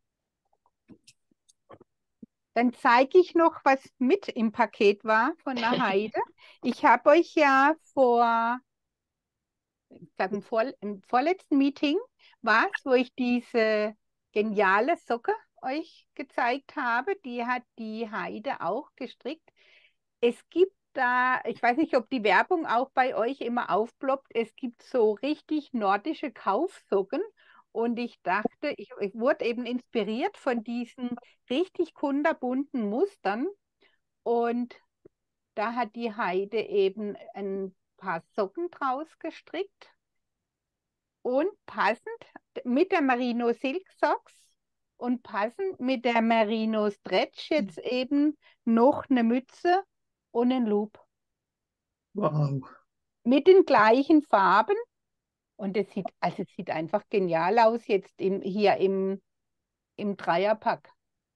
Speaker 1: Dann zeige ich noch, was mit im Paket war von der Heide. Ich habe euch ja vor, ich glaube, im, vor, im vorletzten Meeting war es, wo ich diese geniale Socke euch gezeigt habe. Die hat die Heide auch gestrickt. Es gibt da, ich weiß nicht, ob die Werbung auch bei euch immer aufploppt, es gibt so richtig nordische Kaufsocken. Und ich dachte, ich, ich wurde eben inspiriert von diesen richtig kunterbunten Mustern. Und da hat die Heide eben ein paar Socken draus gestrickt. Und passend mit der Merino Silk Socks und passend mit der Merino Stretch jetzt eben noch eine Mütze und einen Loop.
Speaker 4: Wow.
Speaker 1: Mit den gleichen Farben. Und es sieht, also es sieht einfach genial aus jetzt im, hier im, im Dreierpack.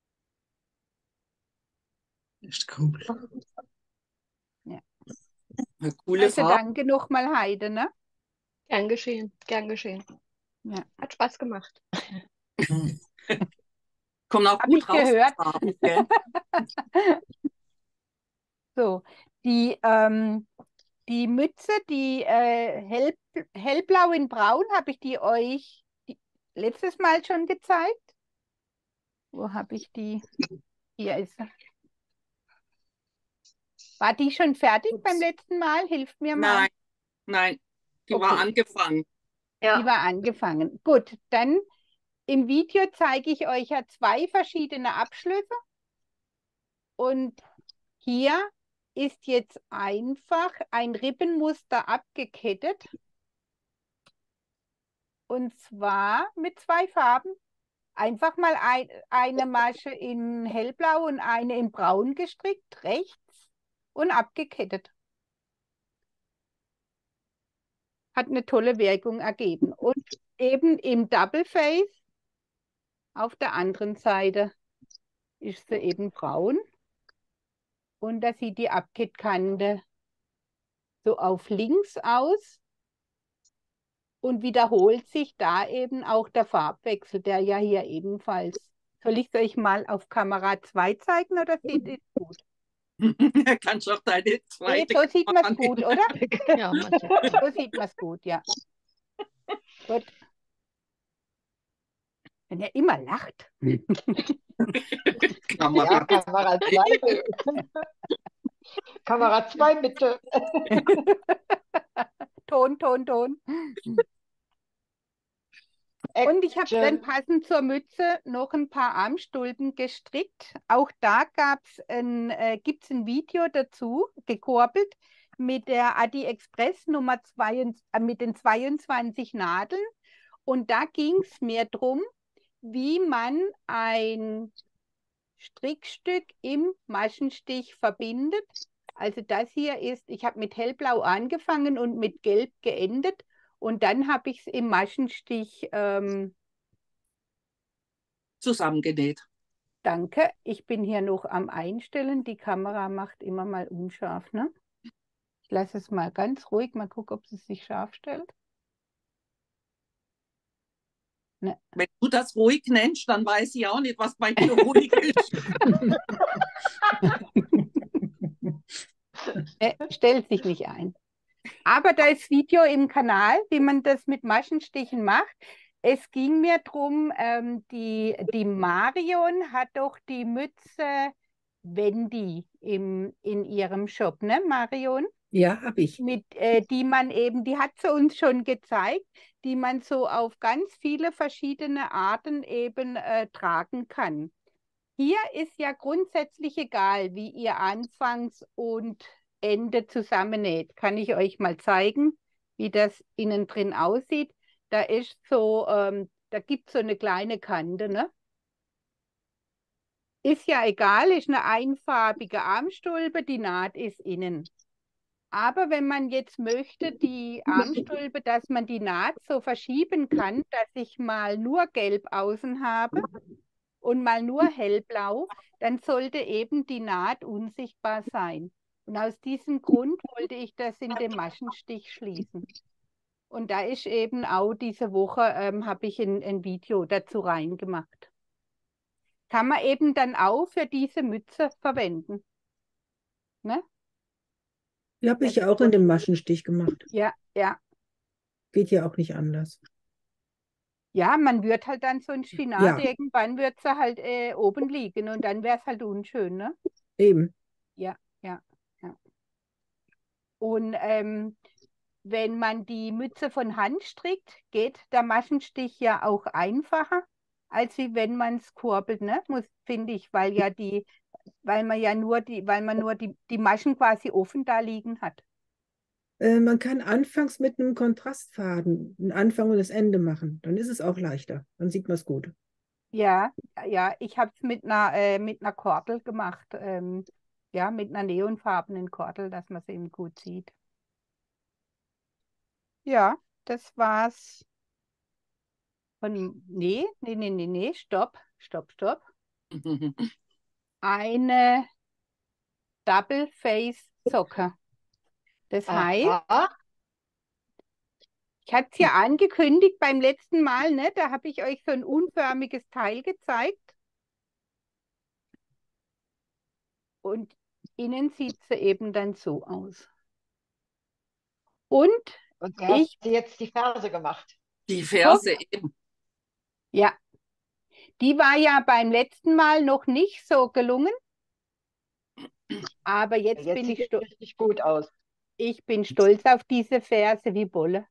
Speaker 4: Ist cool.
Speaker 1: Ja.
Speaker 9: Eine coole
Speaker 1: Also
Speaker 9: Farbe.
Speaker 1: danke nochmal, Heide, ne?
Speaker 11: Gern geschehen, gern geschehen.
Speaker 1: Ja.
Speaker 11: Hat Spaß gemacht.
Speaker 9: Kommt auch
Speaker 1: Hab
Speaker 9: gut
Speaker 1: ich
Speaker 9: raus. die
Speaker 1: gehört.
Speaker 9: Farben, gell?
Speaker 1: So, die, ähm, die Mütze, die äh, hell, hellblau in braun, habe ich die euch die, letztes Mal schon gezeigt. Wo habe ich die? Hier ist sie. War die schon fertig
Speaker 9: Ups.
Speaker 1: beim letzten Mal? Hilft mir mal.
Speaker 9: Nein, nein. Die war
Speaker 1: Okay.
Speaker 9: angefangen.
Speaker 1: Die
Speaker 10: Ja.
Speaker 1: war angefangen. Gut, dann im Video zeige ich euch ja zwei verschiedene Abschlüsse. Und hier ist jetzt einfach ein Rippenmuster abgekettet. Und zwar mit zwei Farben. Einfach mal ein, eine Masche in hellblau und eine in braun gestrickt, rechts und abgekettet. Hat eine tolle Wirkung ergeben. Und eben im Double Face auf der anderen Seite ist sie eben braun. Und da sieht die Abkettkante so auf links aus. Und wiederholt sich da eben auch der Farbwechsel, der ja hier ebenfalls. Soll ich es euch mal auf Kamera zwei zeigen oder seht ihr es gut?
Speaker 9: Kannst du auch deine
Speaker 1: Nee,
Speaker 9: zweite
Speaker 1: so sieht man
Speaker 9: Kamera
Speaker 1: es gut, oder?
Speaker 11: Ja, man sieht
Speaker 1: So sieht man es gut, ja. Gut. Wenn er immer lacht.
Speaker 9: Kamera.
Speaker 6: Ja, Kamera zwei. Kamera zwei bitte.
Speaker 1: Ton, Ton, Ton. Und ich habe dann passend zur Mütze noch ein paar Armstulpen gestrickt. Auch da gab's ein, äh, gibt es ein Video dazu, gekurbelt, mit der Adi Express Nummer zwei, äh, mit den zweiundzwanzig Nadeln. Und da ging es mir darum, wie man ein Strickstück im Maschenstich verbindet. Also das hier ist, ich habe mit hellblau angefangen und mit gelb geendet. Und dann habe ich es im Maschenstich ähm,
Speaker 9: zusammengenäht.
Speaker 1: Danke, ich bin hier noch am Einstellen. Die Kamera macht immer mal unscharf, ne? Ich lasse es mal ganz ruhig, mal gucken, ob es sich scharf stellt. Ne.
Speaker 9: Wenn du das ruhig nennst, dann weiß ich auch nicht, was bei dir ruhig ist.
Speaker 1: Ne, stellt sich nicht ein. Aber da ist Video im Kanal, wie man das mit Maschenstichen macht. Es ging mir darum, ähm, die, die Marion hat doch die Mütze Wendy im, in ihrem Shop, ne Marion?
Speaker 8: Ja, habe ich.
Speaker 1: Mit, äh, die man eben, die hat sie uns schon gezeigt, die man so auf ganz viele verschiedene Arten eben äh, tragen kann. Hier ist ja grundsätzlich egal, wie ihr anfangs und Ende zusammennäht. Kann ich euch mal zeigen, wie das innen drin aussieht. Da ist so, ähm, da gibt es so eine kleine Kante, ne? Ist ja egal, ist eine einfarbige Armstulpe, die Naht ist innen. Aber wenn man jetzt möchte, die Armstulpe, dass man die Naht so verschieben kann, dass ich mal nur gelb außen habe und mal nur hellblau, dann sollte eben die Naht unsichtbar sein. Und aus diesem Grund wollte ich das in dem Maschenstich schließen. Und da ist eben auch diese Woche, ähm, habe ich ein, ein Video dazu reingemacht. Kann man eben dann auch für diese Mütze verwenden. Ne?
Speaker 8: Die habe ich ja auch in dem Maschenstich gemacht.
Speaker 1: Ja, ja.
Speaker 8: Geht ja auch nicht anders.
Speaker 1: Ja, man wird halt dann so ein Spinat,
Speaker 8: Ja.
Speaker 1: irgendwann wird sie halt äh, oben liegen und dann wäre es halt unschön, ne?
Speaker 8: Eben.
Speaker 1: Ja, ja, ja. Und ähm, wenn man die Mütze von Hand strickt, geht der Maschenstich ja auch einfacher, als wie wenn man es kurbelt, ne? Muss, finde ich, weil ja die, weil man ja nur die, weil man nur die, die Maschen quasi offen da liegen hat.
Speaker 8: Äh, man kann anfangs mit einem Kontrastfaden einen Anfang und das Ende machen. Dann ist es auch leichter. Dann sieht man es gut.
Speaker 1: Ja, ja, ich habe es mit einer, äh, mit einer Kordel gemacht. Ähm, ja, mit einer neonfarbenen Kordel, dass man es eben gut sieht. Ja, das war's. Von, nee, nee, nee, nee, nee, stopp, stopp, stopp. Eine Double Face Socke. Das heißt,
Speaker 6: Aha.
Speaker 1: ich hatte es ja angekündigt beim letzten Mal, ne? Da habe ich euch so ein unförmiges Teil gezeigt. Und innen sieht sie eben dann so aus. Und
Speaker 6: Und du hast
Speaker 1: ich,
Speaker 6: dir jetzt die Ferse gemacht.
Speaker 9: Die Ferse eben.
Speaker 1: ja, die war ja beim letzten Mal noch nicht so gelungen. Aber jetzt,
Speaker 6: Jetzt
Speaker 1: bin
Speaker 6: sieht
Speaker 1: ich
Speaker 6: es
Speaker 1: stolz.
Speaker 6: richtig gut aus.
Speaker 1: Ich bin stolz auf diese Ferse wie Bolle.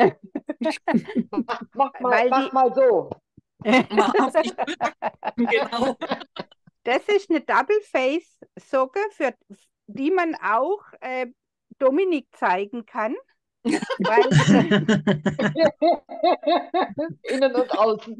Speaker 6: Mach, mach, mal,
Speaker 1: Weil
Speaker 6: mach
Speaker 1: die,
Speaker 6: mal so.
Speaker 9: Mal auf die genau.
Speaker 1: das ist eine Double Face Socke, für die man auch äh, Dominik zeigen kann. Weil,
Speaker 11: Innen und außen.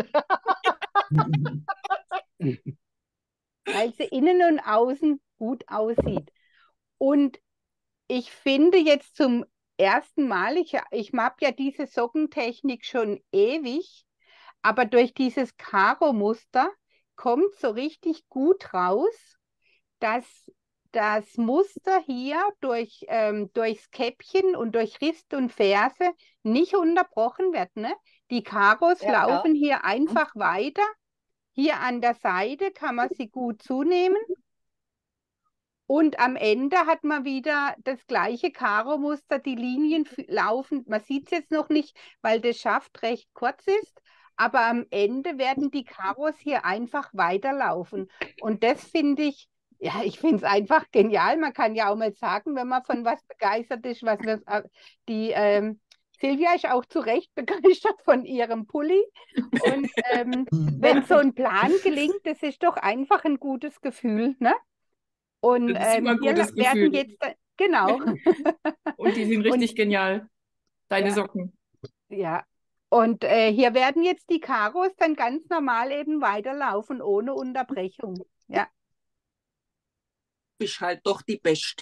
Speaker 1: weil sie innen und außen gut aussieht. Und ich finde jetzt zum ersten Mal, ich, ich mag ja diese Sockentechnik schon ewig, aber durch dieses Karo-Muster kommt so richtig gut raus, dass das Muster hier durch, ähm, durchs Käppchen und durch Rist und Ferse nicht unterbrochen wird. Ne? Die Karos
Speaker 11: Ja,
Speaker 1: laufen hier einfach weiter. Hier an der Seite kann man sie gut zunehmen. Und am Ende hat man wieder das gleiche Karo-Muster, die Linien fü- laufen. Man sieht es jetzt noch nicht, weil der Schaft recht kurz ist, aber am Ende werden die Karos hier einfach weiterlaufen. Und das finde ich, ja, ich finde es einfach genial. Man kann ja auch mal sagen, wenn man von was begeistert ist, was wir, äh, die ähm, Silvia ist auch zu Recht begeistert von ihrem Pulli. Und ähm, wenn so ein Plan gelingt, das ist doch einfach ein gutes Gefühl, ne? Und
Speaker 7: Das ist immer
Speaker 1: ähm,
Speaker 7: ein
Speaker 1: hier la-
Speaker 7: gutes
Speaker 1: werden
Speaker 7: Gefühl.
Speaker 1: jetzt, äh, genau,
Speaker 7: Und die sind
Speaker 1: und
Speaker 7: richtig genial, deine
Speaker 1: ja,
Speaker 7: Socken.
Speaker 1: ja. Und äh, hier werden jetzt die Karos dann ganz normal eben weiterlaufen, ohne Unterbrechung. Ja.
Speaker 9: Bist halt doch die Beste.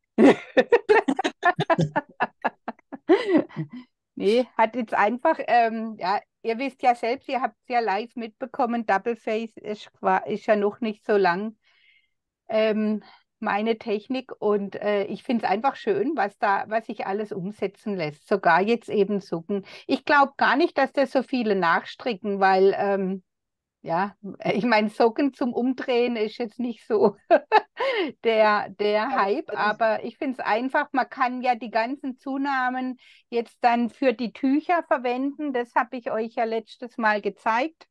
Speaker 1: Nee, hat jetzt einfach, ähm, ja, ihr wisst ja selbst, ihr habt es ja live mitbekommen, Double Face ist, qua- ist ja noch nicht so lang ähm, meine Technik und äh, ich finde es einfach schön, was da, was sich alles umsetzen lässt. Sogar jetzt eben Socken. Ich glaube gar nicht, dass das so viele nachstricken, weil ähm, ja, ich meine, Socken zum Umdrehen ist jetzt nicht so der, der Hype, aber ich finde es einfach, man kann ja die ganzen Zunahmen jetzt dann für die Tücher verwenden. Das habe ich euch ja letztes Mal gezeigt.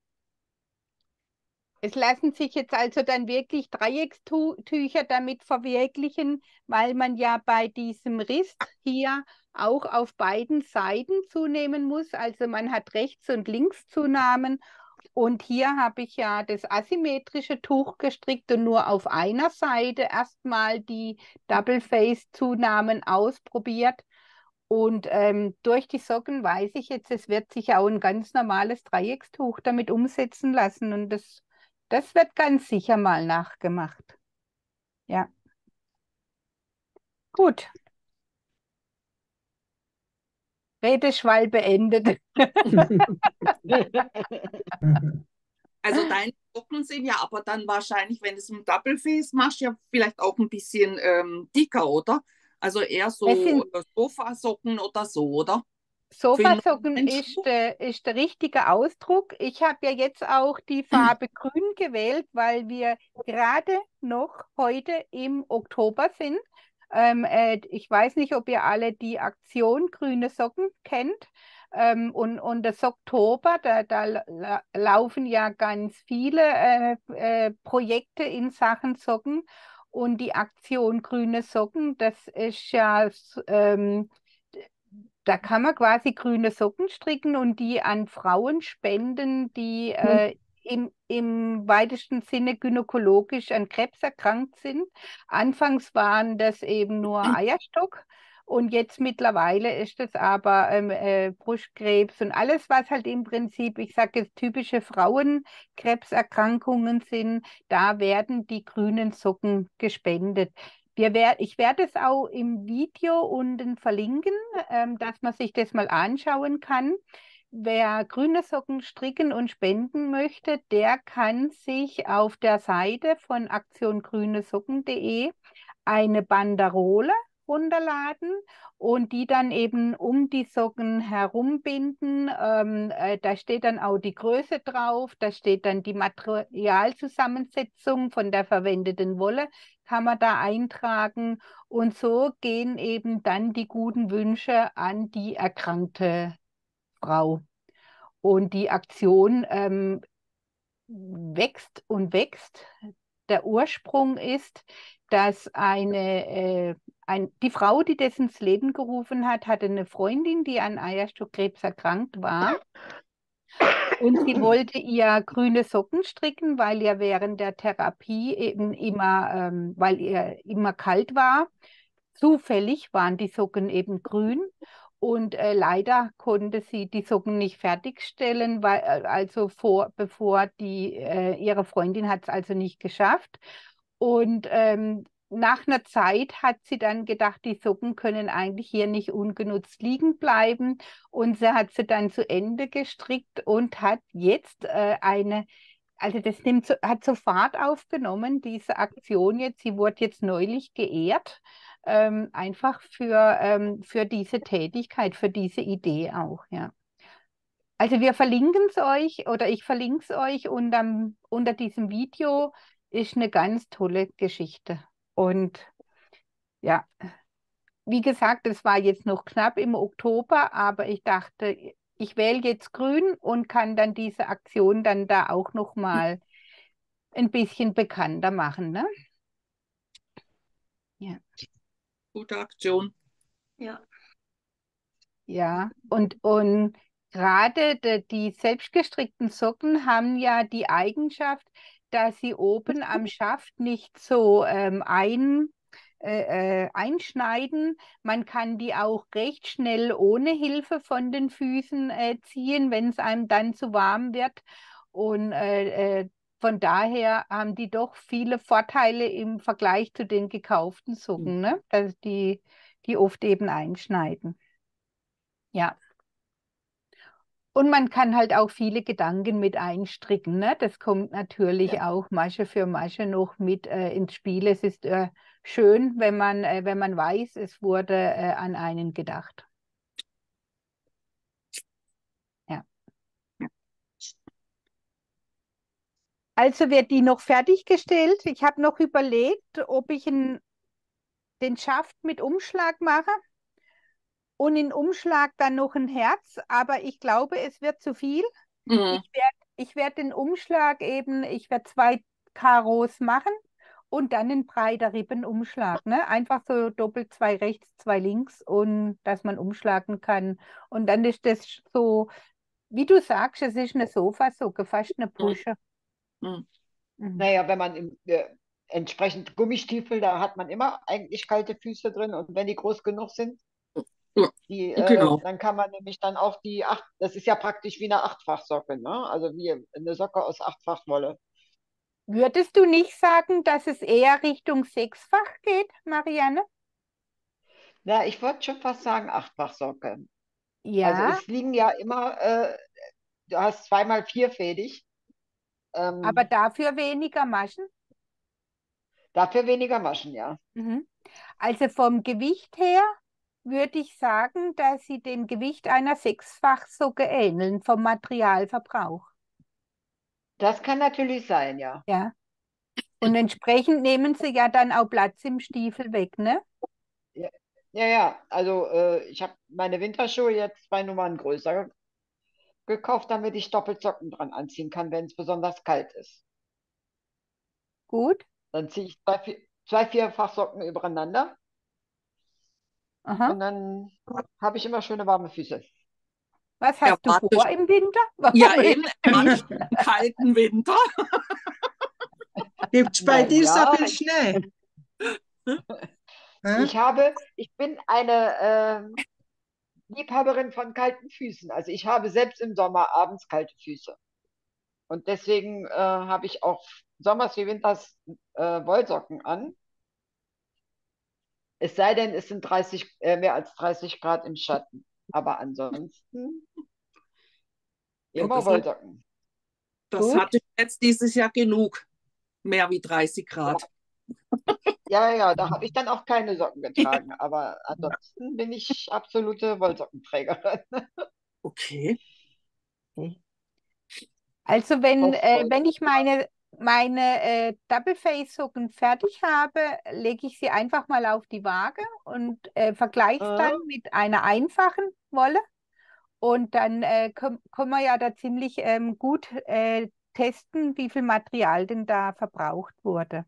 Speaker 1: Es lassen sich jetzt also dann wirklich Dreieckstücher damit verwirklichen, weil man ja bei diesem Rist hier auch auf beiden Seiten zunehmen muss. Also man hat Rechts- und Linkszunahmen. Und hier habe ich ja das asymmetrische Tuch gestrickt und nur auf einer Seite erstmal die Double-Face-Zunahmen ausprobiert. Und ähm, durch die Socken weiß ich jetzt, es wird sich auch ein ganz normales Dreieckstuch damit umsetzen lassen. Und das, das wird ganz sicher mal nachgemacht. Ja, gut. Redeschwall beendet.
Speaker 9: Also deine Socken sind ja aber dann wahrscheinlich, wenn du es im Double Face machst, ja vielleicht auch ein bisschen ähm, dicker, oder? Also eher
Speaker 1: Es
Speaker 9: so
Speaker 1: sind
Speaker 9: äh, Sofasocken oder so, oder? Für junge
Speaker 1: Sofasocken
Speaker 9: Menschen.
Speaker 1: ist, der ist der richtige Ausdruck. Ich habe ja jetzt auch die Farbe Grün gewählt, weil wir gerade noch heute im Oktober sind. Ähm, äh, ich weiß nicht, ob ihr alle die Aktion Grüne Socken kennt. Ähm, und, und das Oktober, da, da la laufen ja ganz viele äh, äh, Projekte in Sachen Socken. Und die Aktion Grüne Socken, das ist ja ähm, da kann man quasi grüne Socken stricken und die an Frauen spenden, die äh, im, im weitesten Sinne gynäkologisch an Krebs erkrankt sind. Anfangs waren das eben nur Eierstock und jetzt mittlerweile ist es aber ähm, äh, Brustkrebs und alles, was halt im Prinzip, ich sage jetzt, typische Frauenkrebserkrankungen sind, da werden die grünen Socken gespendet. Wir wer ich werde es auch im Video unten verlinken, ähm, dass man sich das mal anschauen kann. Wer grüne Socken stricken und spenden möchte, der kann sich auf der Seite von aktion grüne socken punkt de eine Banderole runterladen und die dann eben um die Socken herumbinden. Ähm, äh, da steht dann auch die Größe drauf, da steht dann die Materialzusammensetzung von der verwendeten Wolle, kann man da eintragen. Und so gehen eben dann die guten Wünsche an die erkrankte Frau. Und die Aktion ähm, wächst und wächst. Der Ursprung ist, dass eine, äh, ein, die Frau, die das ins Leben gerufen hat, hatte eine Freundin, die an Eierstockkrebs erkrankt war. Und sie wollte ihr grüne Socken stricken, weil ihr während der Therapie eben immer, ähm, weil ihr immer kalt war. Zufällig waren die Socken eben grün. Und äh, leider konnte sie die Socken nicht fertigstellen, weil, äh, also vor, bevor die, äh, ihre Freundin hat es also nicht geschafft. Und ähm, nach einer Zeit hat sie dann gedacht, die Socken können eigentlich hier nicht ungenutzt liegen bleiben. Und sie hat sie dann zu Ende gestrickt und hat jetzt äh, eine, also das nimmt so, hat so Fahrt aufgenommen, diese Aktion jetzt. Sie wurde jetzt neulich geehrt, ähm, einfach für, ähm, für diese Tätigkeit, für diese Idee auch, ja. Also wir verlinken es euch oder ich verlinke es euch unterm, unter diesem Video. Ist eine ganz tolle Geschichte. Und ja, wie gesagt, es war jetzt noch knapp im Oktober, aber ich dachte, ich wähle jetzt grün und kann dann diese Aktion dann da auch noch mal ein bisschen bekannter machen, ne? Ja.
Speaker 9: Gute Aktion.
Speaker 10: Ja.
Speaker 1: Ja, und, und gerade die, die selbstgestrickten Socken haben ja die Eigenschaft, dass sie oben am Schaft nicht so ähm, ein, äh, äh, einschneiden. Man kann die auch recht schnell ohne Hilfe von den Füßen äh, ziehen, wenn es einem dann zu warm wird. Und äh, äh, von daher haben die doch viele Vorteile im Vergleich zu den gekauften Socken, ne? Dass die, die oft eben einschneiden. Ja. Und man kann halt auch viele Gedanken mit einstricken, ne? Das kommt natürlich
Speaker 10: Ja.
Speaker 1: auch Masche für Masche noch mit äh, ins Spiel. Es ist äh, schön, wenn man, äh, wenn man weiß, es wurde äh, an einen gedacht. Ja. Also wird die noch fertiggestellt. Ich habe noch überlegt, ob ich einen, den Schaft mit Umschlag mache und in Umschlag dann noch ein Herz, aber ich glaube, es wird zu viel.
Speaker 9: Mhm.
Speaker 1: Ich werde ich werd den Umschlag eben, ich werde zwei Karos machen und dann einen breiter Rippenumschlag, ne? Einfach so doppelt, zwei rechts, zwei links und dass man umschlagen kann. Und dann ist das so, wie du sagst, es ist eine Sofasocke, fast eine Pusche.
Speaker 9: Mhm.
Speaker 1: Mhm.
Speaker 6: Naja, wenn man im, äh, entsprechend Gummistiefel, da hat man immer eigentlich kalte Füße drin und wenn die groß genug sind,
Speaker 9: Ja,
Speaker 6: die, äh,
Speaker 9: genau.
Speaker 6: dann kann man nämlich dann auch die acht, das ist ja praktisch wie eine Achtfachsocke, ne? Also wie eine Socke aus Achtfachwolle.
Speaker 1: Würdest du nicht sagen, dass es eher Richtung Sechsfach geht, Marianne?
Speaker 6: Na, ich würde schon fast sagen Achtfachsocke. Also
Speaker 1: Ja,
Speaker 6: es liegen ja immer, äh, du hast zweimal vierfädig,
Speaker 1: aber
Speaker 6: ähm,
Speaker 1: dafür weniger Maschen.
Speaker 6: dafür weniger Maschen, ja.
Speaker 1: Mhm. Also vom Gewicht her würde ich sagen, dass sie dem Gewicht einer Sechsfachsocke ähneln, vom Materialverbrauch.
Speaker 6: Das kann natürlich sein, ja.
Speaker 1: Ja. Und entsprechend nehmen sie ja dann auch Platz im Stiefel weg, ne?
Speaker 6: Ja, ja, ja. Also äh, ich habe meine Winterschuhe jetzt zwei Nummern größer gekauft, damit ich doppelt Socken dran anziehen kann, wenn es besonders kalt ist.
Speaker 1: Gut.
Speaker 6: Dann ziehe ich zwei, vier, zwei Vierfachsocken übereinander
Speaker 1: Aha.
Speaker 6: und dann habe ich immer schöne warme Füße.
Speaker 1: Was
Speaker 9: Ja,
Speaker 1: hast du
Speaker 9: warte.
Speaker 1: vor im Winter?
Speaker 9: Ja, eben manch kalten Winter.
Speaker 4: Gibt es bei
Speaker 6: Na
Speaker 4: dir so
Speaker 6: ja,
Speaker 4: viel Schnee? Hä?
Speaker 6: ich habe, ich bin eine ähm, Liebhaberin von kalten Füßen. Also ich habe selbst im Sommer abends kalte Füße. Und deswegen äh, habe ich auch sommers wie winters äh, Wollsocken an. Es sei denn, es sind dreißig, äh, mehr als dreißig Grad im Schatten. Aber ansonsten
Speaker 9: Und
Speaker 6: immer
Speaker 9: das,
Speaker 6: Wollsocken.
Speaker 9: das
Speaker 1: Gut.
Speaker 9: hatte ich jetzt dieses Jahr genug. Mehr wie dreißig Grad.
Speaker 6: Ja, ja, da habe ich dann auch keine Socken getragen. Aber ansonsten bin ich absolute Wollsockenträgerin.
Speaker 9: Okay.
Speaker 1: Also wenn,
Speaker 6: Auf
Speaker 1: äh,
Speaker 6: Woll.
Speaker 1: wenn ich meine, meine äh, Double-Face-Socken fertig habe, lege ich sie einfach mal auf die Waage und äh, vergleiche es
Speaker 6: Äh,
Speaker 1: dann mit einer einfachen Wolle. Und dann äh, können können wir ja da ziemlich ähm, gut äh, testen, wie viel Material denn da verbraucht wurde.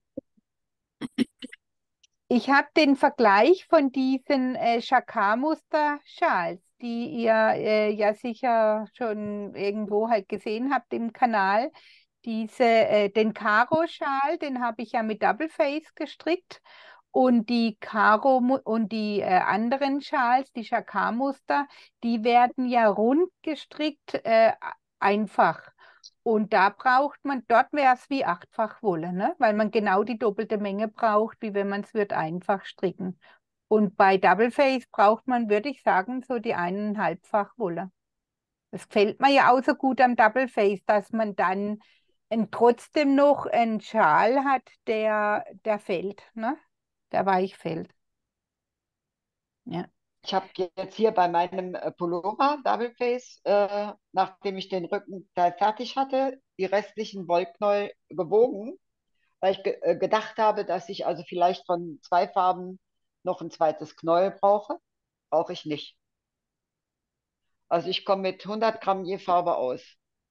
Speaker 1: Ich habe den Vergleich von diesen äh, Jacquard-Muster-Schals, die ihr äh, ja sicher schon irgendwo halt gesehen habt im Kanal. Diese, äh, den Karo-Schal, den habe ich ja mit Double Face gestrickt. Und die Karo mu- und die äh, anderen Schals, die Jacquard-Muster, die werden ja rund gestrickt, äh, einfach. Und da braucht man, dort wäre es wie achtfach Wolle, ne? Weil man genau die doppelte Menge braucht, wie wenn man es wird einfach stricken. Und bei Double Face braucht man, würde ich sagen, so die eineinhalbfach Wolle. Das gefällt mir ja auch so gut am Double Face, dass man dann ein, trotzdem noch einen Schal hat, der, der fällt, ne? Der weich fällt. Ja.
Speaker 6: Ich habe jetzt hier bei meinem äh, Pullover Double Face, äh, nachdem ich den Rückenteil fertig hatte, die restlichen Wollknäuel gewogen, weil ich ge äh, gedacht habe, dass ich also vielleicht von zwei Farben noch ein zweites Knäuel brauche. Brauche ich nicht. Also ich komme mit hundert Gramm je Farbe aus.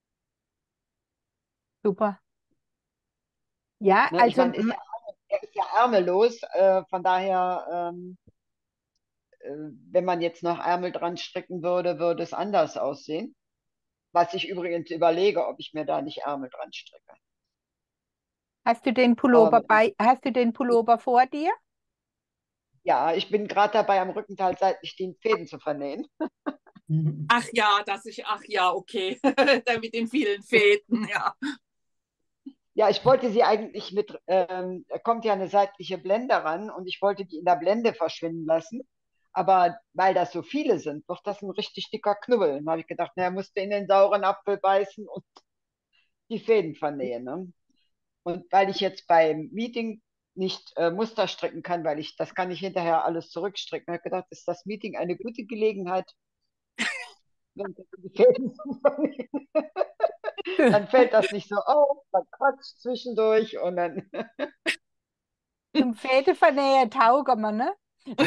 Speaker 1: Super. Ja,
Speaker 6: Ne? Ich
Speaker 1: also
Speaker 6: meine, ist
Speaker 1: m-
Speaker 6: ja, er ist ja ärmellos, äh, von daher, ähm, äh, wenn man jetzt noch Ärmel dran stricken würde, würde es anders aussehen. Was ich übrigens überlege, ob ich mir da nicht Ärmel dran stricke.
Speaker 1: hast du den Pullover
Speaker 6: Aber
Speaker 1: bei, hast du den Pullover vor dir?
Speaker 6: ja, ich bin gerade dabei, am Rückenteil seitlich die Fäden zu vernähen.
Speaker 9: Ach ja, dass ich, ach ja, okay. Da mit den vielen Fäden, ja.
Speaker 6: Ja, ich wollte sie eigentlich mit, ähm, da kommt ja eine seitliche Blende ran und ich wollte die in der Blende verschwinden lassen. Aber weil das so viele sind, wird das ein richtig dicker Knubbel. Dann habe ich gedacht, naja, musst du in den sauren Apfel beißen und die Fäden vernähen. Ne? Und weil ich jetzt beim Meeting nicht äh, Muster stricken kann, weil ich, das kann ich hinterher alles zurückstricken, habe ich gedacht, ist das Meeting eine gute Gelegenheit, wenn wir die Fäden zu vernähen. Dann fällt das nicht so auf, man quatscht zwischendurch und dann.
Speaker 1: Zum Fädevernähen taugen wir, ne?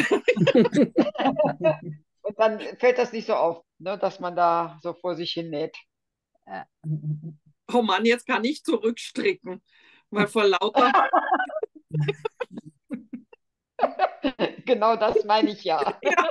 Speaker 6: Und dann fällt das nicht so auf, ne, dass man da so vor sich hin näht.
Speaker 1: Ja.
Speaker 9: Oh Mann, jetzt kann ich zurückstricken, weil vor lauter.
Speaker 6: Genau das meine ich ja.
Speaker 9: Ja.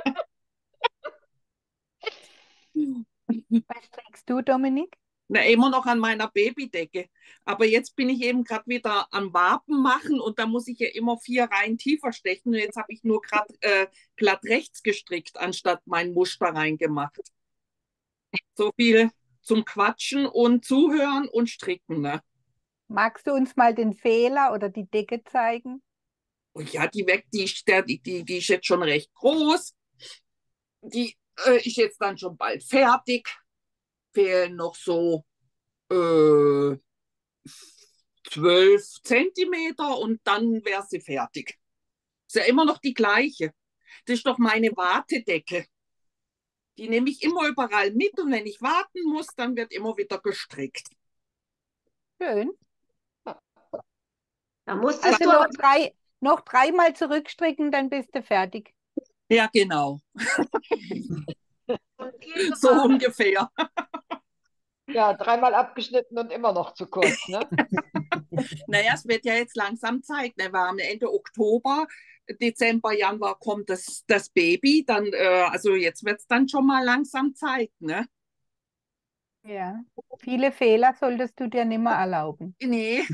Speaker 1: Was strickst du, Dominik?
Speaker 9: Na, immer noch an meiner Babydecke. Aber jetzt bin ich eben gerade wieder am Waben machen und da muss ich ja immer vier Reihen tiefer stechen. Und jetzt habe ich nur gerade äh, glatt rechts gestrickt, anstatt mein Muster reingemacht. So viel zum Quatschen und Zuhören und Stricken. Ne?
Speaker 1: Magst du uns mal den Fehler oder die Decke zeigen?
Speaker 9: Und ja, die weg, die, ist- der, die, die, die ist jetzt schon recht groß. Die äh, ist jetzt dann schon bald fertig. Fehlen noch so äh, zwölf Zentimeter und dann wäre sie fertig. Ist ja immer noch die gleiche. Das ist doch meine Wartedecke. Die nehme ich immer überall mit und wenn ich warten muss, dann wird immer wieder gestrickt.
Speaker 1: Schön.
Speaker 10: Da musstest
Speaker 1: Also
Speaker 10: du
Speaker 1: noch
Speaker 10: aber
Speaker 1: drei, noch dreimal zurückstricken, dann bist du fertig.
Speaker 9: Ja, genau.
Speaker 10: viel
Speaker 9: So
Speaker 10: gemacht.
Speaker 9: ungefähr.
Speaker 6: Ja, dreimal abgeschnitten und immer noch zu kurz, ne?
Speaker 9: Naja, es wird ja jetzt langsam Zeit. Ne? Wir haben Ende Oktober, Dezember, Januar kommt das, das Baby. Dann, äh, also jetzt wird es dann schon mal langsam Zeit. Ne?
Speaker 1: Ja. Viele Fehler solltest du dir nicht mehr erlauben.
Speaker 9: Nee,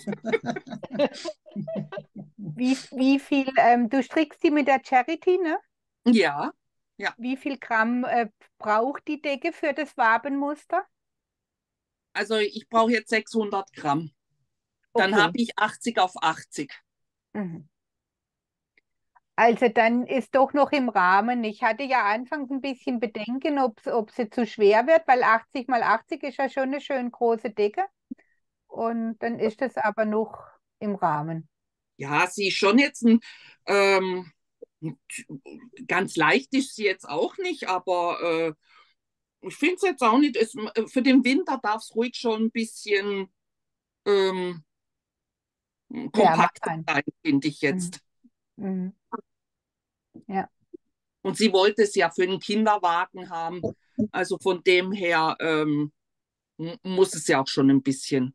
Speaker 1: Wie, wie viel, ähm, du strickst die mit der Charity, ne?
Speaker 9: ja, ja.
Speaker 1: Wie viel Gramm äh, braucht die Decke für das Wabenmuster?
Speaker 9: Also ich brauche jetzt sechshundert Gramm. Dann
Speaker 1: Okay.
Speaker 9: habe ich achtzig auf achtzig.
Speaker 1: Mhm. Also dann ist doch noch im Rahmen. Ich hatte ja anfangs ein bisschen Bedenken, ob, ob sie zu schwer wird, weil achtzig mal achtzig ist ja schon eine schön große Decke. Und dann ist es aber noch im Rahmen.
Speaker 9: Ja, sie ist schon jetzt ein, ähm, ganz leicht ist sie jetzt auch nicht, aber äh, ich finde es jetzt auch nicht, es, für den Winter darf es ruhig schon ein bisschen ähm,
Speaker 1: Wärmer
Speaker 9: kompakter
Speaker 1: sein.
Speaker 9: sein, finde ich
Speaker 1: Mhm.
Speaker 9: jetzt.
Speaker 1: Mhm. Ja,
Speaker 9: Und sie wollte es ja für einen Kinderwagen haben. Also von dem her ähm, m- muss es ja auch schon ein bisschen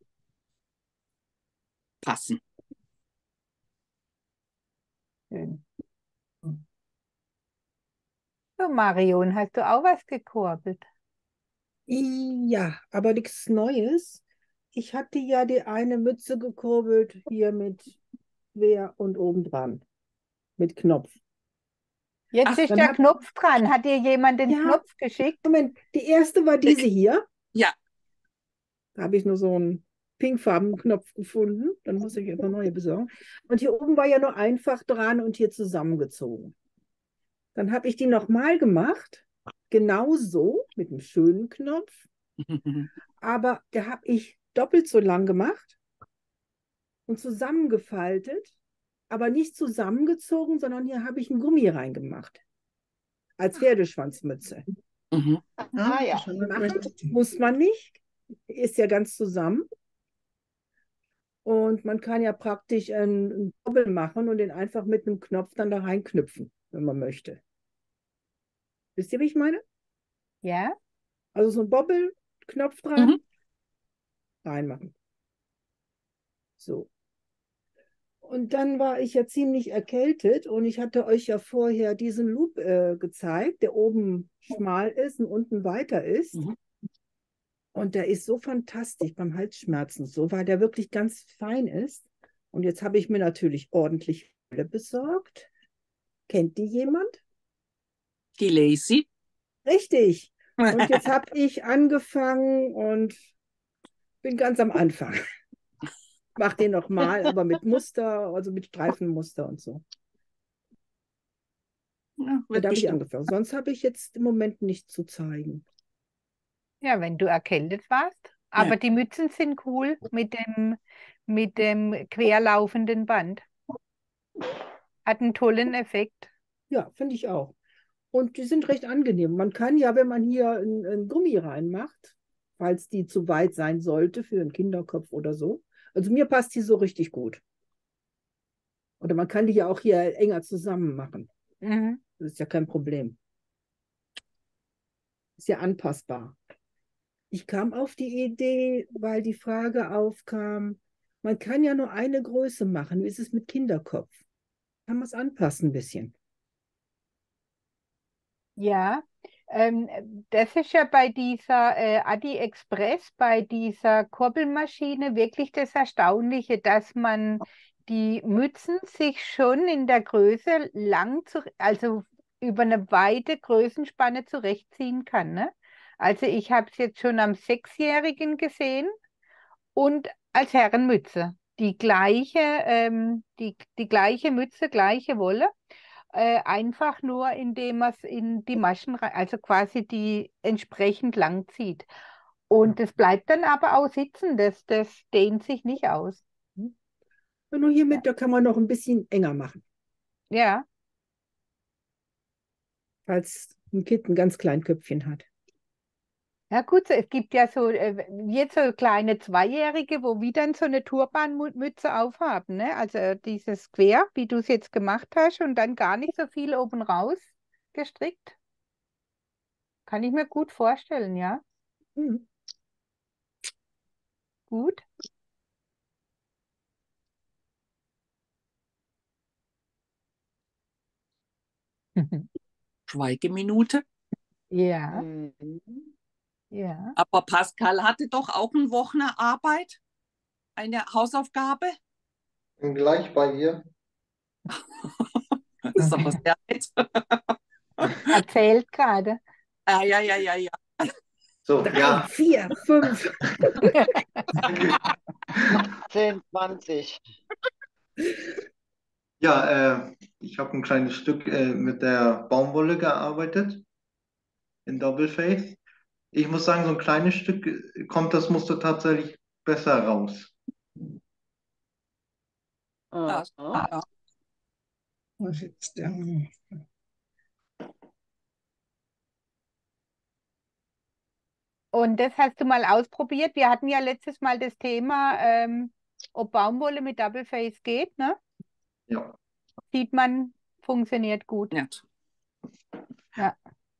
Speaker 9: passen.
Speaker 1: schön. So, Marion, hast du auch was gekurbelt?
Speaker 8: Ja, aber nichts Neues. Ich hatte ja die eine Mütze gekurbelt hier mit Quer und obendran. mit Knopf.
Speaker 1: Jetzt
Speaker 9: Ach,
Speaker 1: ist
Speaker 8: Dann
Speaker 1: der
Speaker 8: hab,
Speaker 1: Knopf dran. Hat dir jemand den
Speaker 8: ja,
Speaker 1: Knopf geschickt?
Speaker 8: Moment, die erste war diese hier.
Speaker 9: Ja,
Speaker 8: Da habe ich nur so einen pinkfarbenen Knopf gefunden. Dann muss ich einfach neue besorgen. Und hier oben war ja nur einfach dran und hier zusammengezogen. Dann habe ich die nochmal gemacht. Genau so, mit einem schönen Knopf. Aber der habe ich doppelt so lang gemacht und zusammengefaltet, aber nicht zusammengezogen, sondern hier habe ich einen Gummi reingemacht. Als Pferdeschwanzmütze.
Speaker 9: Mhm.
Speaker 6: Ah
Speaker 4: Ja,
Speaker 6: ja.
Speaker 4: das ist eine
Speaker 8: Machen
Speaker 4: gute Idee.
Speaker 8: muss man nicht. Ist ja ganz zusammen. Und man kann ja praktisch einen, einen Bobbel machen und den einfach mit einem Knopf dann da reinknüpfen, wenn man möchte. Wisst ihr, wie ich meine?
Speaker 1: Ja.
Speaker 8: Also so ein Bobbel, Knopf dran,
Speaker 9: Mhm.
Speaker 8: reinmachen. So. Und dann war ich ja ziemlich erkältet und ich hatte euch ja vorher diesen Loop äh, gezeigt, der oben schmal ist und unten weiter ist.
Speaker 9: Mhm.
Speaker 8: Und der ist so fantastisch beim Halsschmerzen, so, weil der wirklich ganz fein ist. Und jetzt habe ich mir natürlich ordentlich Wolle besorgt. Kennt die jemand?
Speaker 9: Die Lazy.
Speaker 8: Richtig. Und jetzt habe ich angefangen und bin ganz am Anfang. Mach den nochmal, aber mit Muster, also mit Streifenmuster und so.
Speaker 9: Ja,
Speaker 8: Und
Speaker 9: wird
Speaker 8: da habe ich
Speaker 9: bestimmt.
Speaker 8: angefangen. Sonst habe ich jetzt im Moment nichts zu zeigen.
Speaker 1: Ja, wenn du erkältet warst.
Speaker 9: Ja.
Speaker 1: Aber die Mützen sind cool mit dem, mit dem querlaufenden Band. Hat einen tollen Effekt.
Speaker 8: Ja, finde ich auch. Und die sind recht angenehm. Man kann ja, wenn man hier ein, ein Gummi reinmacht, falls die zu weit sein sollte für einen Kinderkopf oder so. Also mir passt die so richtig gut. Oder man kann die ja auch hier enger zusammen machen.
Speaker 1: Mhm.
Speaker 8: Das ist ja kein Problem. Ist ja anpassbar. Ich kam auf die Idee, weil die Frage aufkam, man kann ja nur eine Größe machen. Wie ist es mit Kinderkopf? Kann man es anpassen ein bisschen?
Speaker 1: Ja, ähm, das ist ja bei dieser äh, AliExpress, bei dieser Kurbelmaschine wirklich das Erstaunliche, dass man die Mützen sich schon in der Größe lang, zu, also über eine weite Größenspanne zurechtziehen kann, ne? Also ich habe es jetzt schon am Sechsjährigen gesehen und als Herrenmütze. Die gleiche, ähm, die, die gleiche Mütze, gleiche Wolle. Äh, einfach nur, indem man es in die Maschen, rein- also quasi die entsprechend lang zieht. Und das bleibt dann aber auch sitzen, das, das dehnt sich nicht aus.
Speaker 8: Und nur hiermit, da kann man noch ein bisschen enger machen,
Speaker 1: Ja,
Speaker 8: falls ein Kind ein ganz kleines Köpfchen hat.
Speaker 1: ja gut, so, es gibt ja so, äh, jetzt so kleine Zweijährige, wo wir dann so eine Turbanmütze aufhaben, ne? Also äh, dieses Quer, wie du es jetzt gemacht hast und dann gar nicht so viel oben raus gestrickt. Kann ich mir gut vorstellen, ja.
Speaker 8: Mhm.
Speaker 1: Gut.
Speaker 9: Schweigeminute.
Speaker 1: Ja,
Speaker 6: Mhm.
Speaker 1: ja.
Speaker 9: Aber Pascal hatte doch auch eine Wochenarbeit, eine Hausaufgabe.
Speaker 5: Bin gleich bei ihr.
Speaker 9: Das ist aber sehr nett.
Speaker 1: Erzählt gerade.
Speaker 9: Ah, ja, ja, ja, ja.
Speaker 5: So,
Speaker 8: Drei,
Speaker 5: ja.
Speaker 8: vier, fünf.
Speaker 6: zehn, zwanzig.
Speaker 5: Ja, äh, ich habe ein kleines Stück äh, mit der Baumwolle gearbeitet in Double Face. Ich muss sagen, so ein kleines Stück äh, kommt das Muster tatsächlich besser raus.
Speaker 9: Ja,
Speaker 6: Aha.
Speaker 9: ja.
Speaker 4: Was jetzt der?
Speaker 1: Und das hast du mal ausprobiert. Wir hatten ja letztes Mal das Thema, ähm, ob Baumwolle mit Double Face geht, ne?
Speaker 5: Ja.
Speaker 1: Sieht man, funktioniert gut.
Speaker 9: Nett.
Speaker 1: Ja.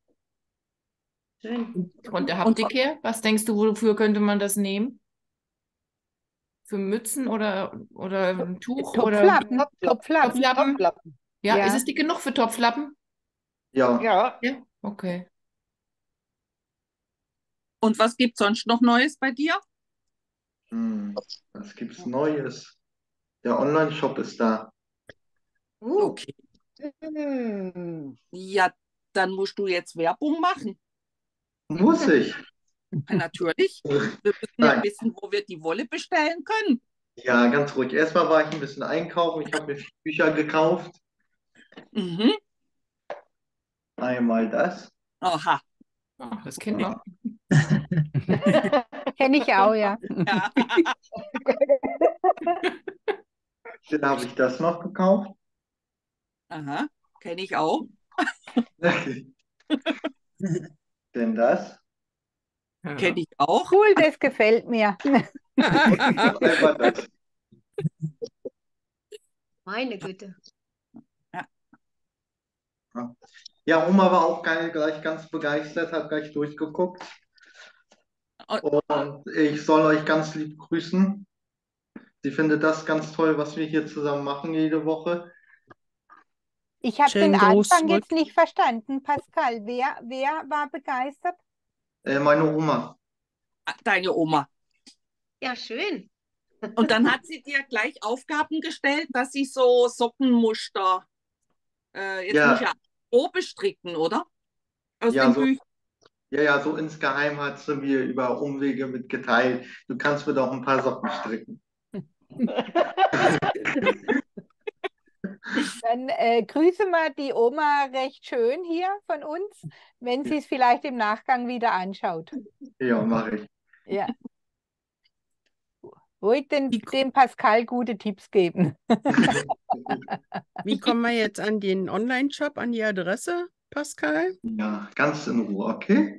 Speaker 7: Schön. Und der Haptik her, was denkst du, wofür könnte man das nehmen? Für Mützen oder, oder ein Tuch oder
Speaker 1: Topflappen,
Speaker 6: Topflappen.
Speaker 1: Topflappen.
Speaker 7: Topflappen?
Speaker 6: Topflappen.
Speaker 7: Ja, ist
Speaker 1: Ja.
Speaker 7: es dick genug für Topflappen?
Speaker 5: Ja.
Speaker 6: Ja.
Speaker 7: Ja, okay.
Speaker 9: Und was gibt es sonst noch Neues bei dir?
Speaker 5: Hm, was gibt's Neues? Der Online-Shop ist da.
Speaker 6: Uh.
Speaker 9: Okay.
Speaker 6: Hm.
Speaker 9: Ja, dann musst du jetzt Werbung machen.
Speaker 5: Muss ich?
Speaker 9: Ja, natürlich. Wir müssen ja
Speaker 5: Nein.
Speaker 9: wissen, wo wir die Wolle bestellen können.
Speaker 5: Ja, ganz ruhig. Erstmal war ich ein bisschen einkaufen. Ich habe mir vier Bücher gekauft.
Speaker 9: Mhm.
Speaker 5: Einmal das.
Speaker 9: Aha.
Speaker 7: Ah, das kennen wir.
Speaker 1: Kenne ich auch, ja.
Speaker 9: Ja.
Speaker 5: Dann habe ich das noch gekauft.
Speaker 9: Aha. Kenne ich auch.
Speaker 5: Denn das.
Speaker 7: Ja.
Speaker 9: Kenne ich auch.
Speaker 1: Cool, das gefällt mir.
Speaker 5: Und noch einmal das.
Speaker 10: Meine Güte.
Speaker 5: Ja, Oma war auch geil, gleich ganz begeistert, hat gleich durchgeguckt. Und ich soll euch ganz lieb grüßen. Sie findet das ganz toll, was wir hier zusammen machen jede Woche.
Speaker 1: Ich habe
Speaker 2: Schönen
Speaker 1: den
Speaker 2: Gruß
Speaker 1: Anfang
Speaker 2: zurück.
Speaker 1: jetzt nicht verstanden, Pascal. Wer, wer war begeistert?
Speaker 5: Äh, meine Oma.
Speaker 9: Deine Oma.
Speaker 10: Ja, schön.
Speaker 9: Und dann hat sie dir gleich Aufgaben gestellt, dass sie so Sockenmuster, äh, jetzt
Speaker 5: Ja.
Speaker 9: muss ich ja Probe stricken, oder? Aus
Speaker 5: Ja,
Speaker 9: den
Speaker 5: so,
Speaker 9: Büchern.
Speaker 5: ja, ja, so insgeheim hat sie mir über Umwege mitgeteilt. Du kannst mir doch ein paar Socken stricken.
Speaker 1: Dann äh, grüße mal die Oma recht schön hier von uns, wenn sie es vielleicht im Nachgang wieder anschaut.
Speaker 5: Ja, mache ich.
Speaker 1: Ja. Ruhig den, dem Pascal gute Tipps geben.
Speaker 2: Wie kommen wir jetzt an den Online-Shop, an die Adresse, Pascal?
Speaker 5: Ja, ganz in Ruhe, okay?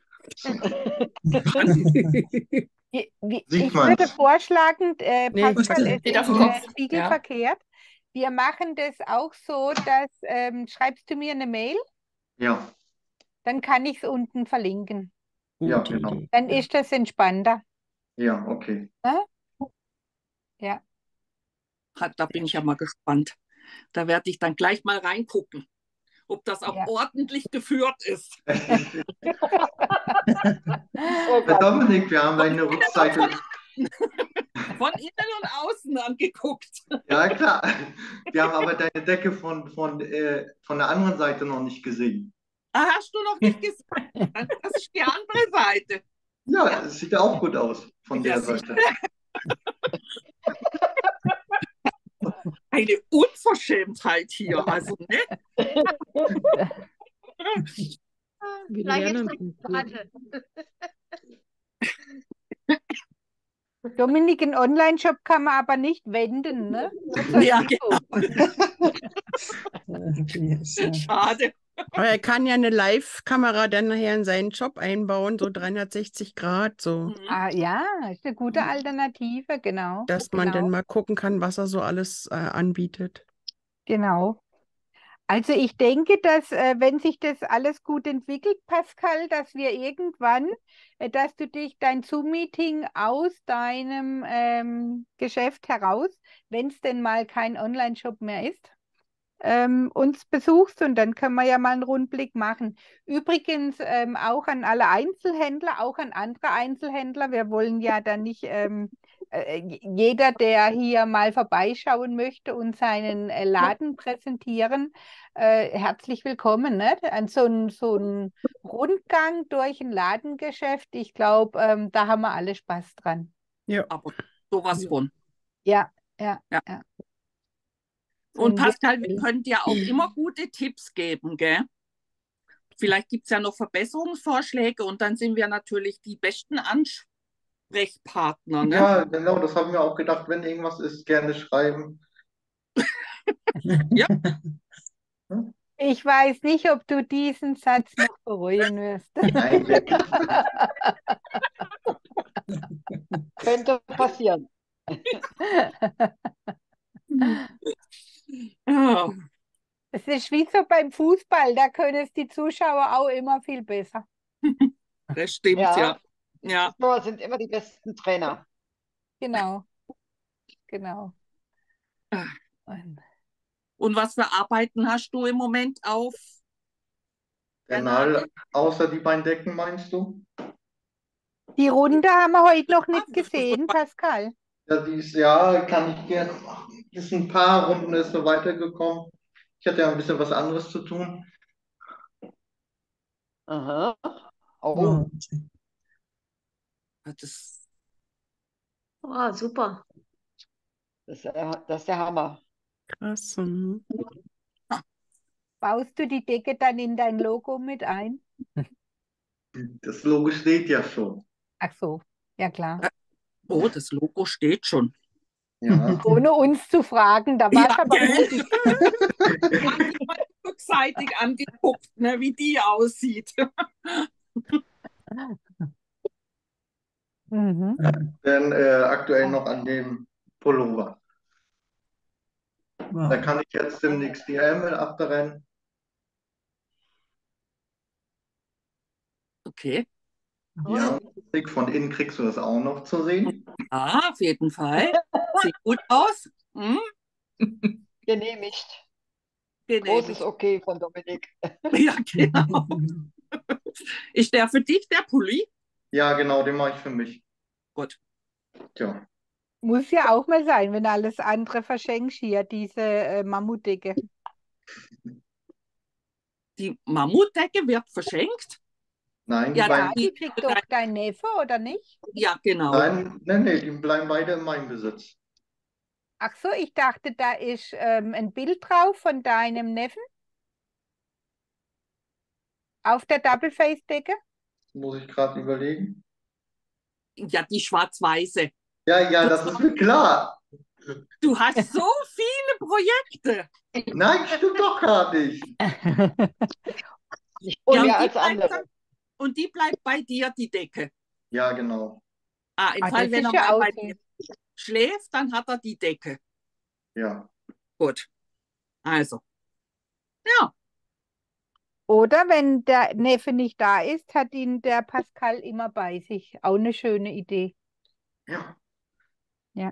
Speaker 1: Wie- wie-
Speaker 5: Sieht
Speaker 1: Ich
Speaker 5: man's?
Speaker 1: würde vorschlagen, äh,
Speaker 2: Nee,
Speaker 1: Pascal, es
Speaker 7: steht auf
Speaker 1: ist
Speaker 7: dem
Speaker 1: äh,
Speaker 7: Kopf.
Speaker 1: spiegelverkehrt. Wir machen das auch so, dass, ähm, schreibst du mir eine Mail,
Speaker 5: Ja,
Speaker 1: dann kann ich es unten verlinken.
Speaker 5: ja,
Speaker 2: Gute
Speaker 5: genau.
Speaker 2: Idee.
Speaker 1: Dann ist das entspannter.
Speaker 5: Ja, okay.
Speaker 1: Ne? Ja.
Speaker 9: Hat- Da bin ich ja mal gespannt. Da werde ich dann gleich mal reingucken, ob das auch
Speaker 1: Ja.
Speaker 9: ordentlich geführt ist.
Speaker 6: Oh
Speaker 5: Herr
Speaker 6: Gott.
Speaker 5: Dominik, wir haben eine Rückseite.
Speaker 9: Von innen und außen angeguckt.
Speaker 5: Ja, klar. Wir haben aber deine Decke von, von, äh, von der anderen Seite noch nicht gesehen.
Speaker 9: Ah, hast du noch nicht gesagt? Dann- Das ist die andere Seite.
Speaker 5: Ja, es sieht ja auch gut aus von
Speaker 9: Ja,
Speaker 5: der
Speaker 9: sicher.
Speaker 5: Seite.
Speaker 9: Eine Unverschämtheit hier. Also, ne?
Speaker 2: Wir
Speaker 10: Vielleicht ist
Speaker 2: lernen.
Speaker 10: das Ratte.
Speaker 1: Dominik, einen Online-Shop kann man aber nicht wenden, ne? Nur zur
Speaker 9: Ja,
Speaker 1: Info.
Speaker 9: Schade.
Speaker 2: Aber er kann ja eine Live-Kamera dann nachher in seinen Shop einbauen, so dreihundertsechzig Grad, so,
Speaker 9: Mhm.
Speaker 1: Ah, ja, ist eine gute Alternative, genau.
Speaker 2: dass man dann
Speaker 1: Genau,
Speaker 2: mal gucken kann, was er so alles äh, anbietet.
Speaker 1: genau. Also ich denke, dass äh, wenn sich das alles gut entwickelt, Pascal, dass wir irgendwann, äh, dass du dich dein Zoom-Meeting aus deinem ähm, Geschäft heraus, wenn es denn mal kein Online-Shop mehr ist, ähm, uns besuchst und dann können wir ja mal einen Rundblick machen. Übrigens ähm, auch an alle Einzelhändler, auch an andere Einzelhändler. Wir wollen ja dann nicht ähm, äh, jeder, der hier mal vorbeischauen möchte und seinen äh, Laden präsentieren, äh, herzlich willkommen. Ne? An so ein, so ein Rundgang durch ein Ladengeschäft, ich glaube, ähm, da haben wir alle Spaß dran.
Speaker 2: Ja.
Speaker 9: Aber sowas von.
Speaker 1: Ja, ja,
Speaker 9: Ja.
Speaker 1: ja. So
Speaker 9: Und
Speaker 1: ein
Speaker 9: Pascal, wir
Speaker 1: virtuell-
Speaker 9: können dir auch immer gute Tipps geben, gell? Vielleicht gibt es ja noch Verbesserungsvorschläge und dann sind wir natürlich die besten Ansprechpartner, ne?
Speaker 5: Ja, genau, das haben wir auch gedacht. Wenn irgendwas ist, gerne schreiben.
Speaker 9: Ja.
Speaker 1: Ich weiß nicht, ob du diesen Satz noch bereuen wirst.
Speaker 5: Nein, wirklich.
Speaker 6: Könnte passieren.
Speaker 9: Ja.
Speaker 1: Es ist wie so beim Fußball, da können es die Zuschauer auch immer viel besser.
Speaker 9: Das stimmt,
Speaker 6: Ja.
Speaker 9: ja. Ja.
Speaker 6: Zuschauer sind immer die besten Trainer.
Speaker 1: Genau, genau.
Speaker 9: Ah.
Speaker 1: Und
Speaker 9: Und was für Arbeiten hast du im Moment auf
Speaker 5: Der
Speaker 9: der
Speaker 5: Nadel,
Speaker 9: Nadel?
Speaker 5: außer die Beindecken, meinst du?
Speaker 1: die Runde haben wir heute noch nicht
Speaker 9: Ah, das ist
Speaker 1: gesehen, Pascal.
Speaker 5: Ja, dies Jahr kann ich gerne machen. Es sind ein paar Runden ist so weitergekommen. Ich hatte ja ein bisschen was anderes zu tun.
Speaker 6: Aha. Oh,
Speaker 12: Wow.
Speaker 9: Das,
Speaker 10: Oh, super.
Speaker 6: das ist der, das ist der Hammer.
Speaker 2: Krass. Mhm.
Speaker 1: Baust du die Decke dann in dein Logo mit ein?
Speaker 5: Das Logo steht ja schon.
Speaker 1: Ach so, ja klar.
Speaker 9: oh, das Logo steht schon.
Speaker 5: Ja.
Speaker 1: Ohne uns zu fragen, da war's
Speaker 9: Ja,
Speaker 1: aber
Speaker 9: gell?
Speaker 1: mutig.
Speaker 9: Hat jemand rückseitig angeguckt, ne, wie die aussieht.
Speaker 1: Mhm.
Speaker 5: Denn äh, aktuell noch an dem Pullover. Da
Speaker 12: Wow.
Speaker 5: kann ich jetzt demnächst die Ärmel abtrennen.
Speaker 9: Okay.
Speaker 5: Ja, von innen kriegst du das auch noch zu sehen.
Speaker 9: Ah, auf jeden Fall. Sieht gut aus. Hm?
Speaker 6: Genehmigt.
Speaker 9: Genehmigt.
Speaker 6: Großes Okay von Dominik.
Speaker 9: Ja, genau. Ist der für dich der Pulli?
Speaker 5: Ja, genau, den mache ich für mich.
Speaker 9: Gut.
Speaker 5: Tja.
Speaker 1: Muss ja auch mal sein, wenn alles andere verschenkst hier, diese äh, Mammutdecke.
Speaker 9: Die Mammutdecke wird verschenkt?
Speaker 5: Nein, die
Speaker 9: Ja,
Speaker 1: Ja,
Speaker 5: beiden,
Speaker 1: die kriegt doch dein Neffe, oder nicht?
Speaker 9: ja, genau.
Speaker 5: nein, nein, nee, die bleiben beide in meinem Besitz.
Speaker 1: Ach so, ich dachte, da ist ähm, ein Bild drauf von deinem Neffen auf der Double-Face-Decke.
Speaker 5: Muss ich gerade überlegen.
Speaker 9: Ja, die schwarz-weiße.
Speaker 5: Ja, ja, das ist mir klar.
Speaker 9: Du hast so viele Projekte.
Speaker 5: Nein, stimmt doch gar nicht.
Speaker 6: Nicht
Speaker 9: Ja, und
Speaker 6: mehr
Speaker 9: die
Speaker 6: als
Speaker 9: bleibt
Speaker 6: andere.
Speaker 9: dann- Und die bleibt bei dir, die Decke.
Speaker 5: Ja, genau.
Speaker 9: Ah, im
Speaker 1: Ah,
Speaker 9: Fall,
Speaker 1: das
Speaker 9: wenn
Speaker 1: ist
Speaker 9: er
Speaker 1: ja
Speaker 9: mal
Speaker 1: auch
Speaker 9: bei
Speaker 1: süß.
Speaker 9: dir schläft, dann hat er die Decke.
Speaker 5: Ja.
Speaker 9: Gut. Also. Ja,
Speaker 1: Oder wenn der Neffe nicht da ist, hat ihn der Pascal immer bei sich. Auch eine schöne Idee.
Speaker 5: Ja.
Speaker 1: Ja,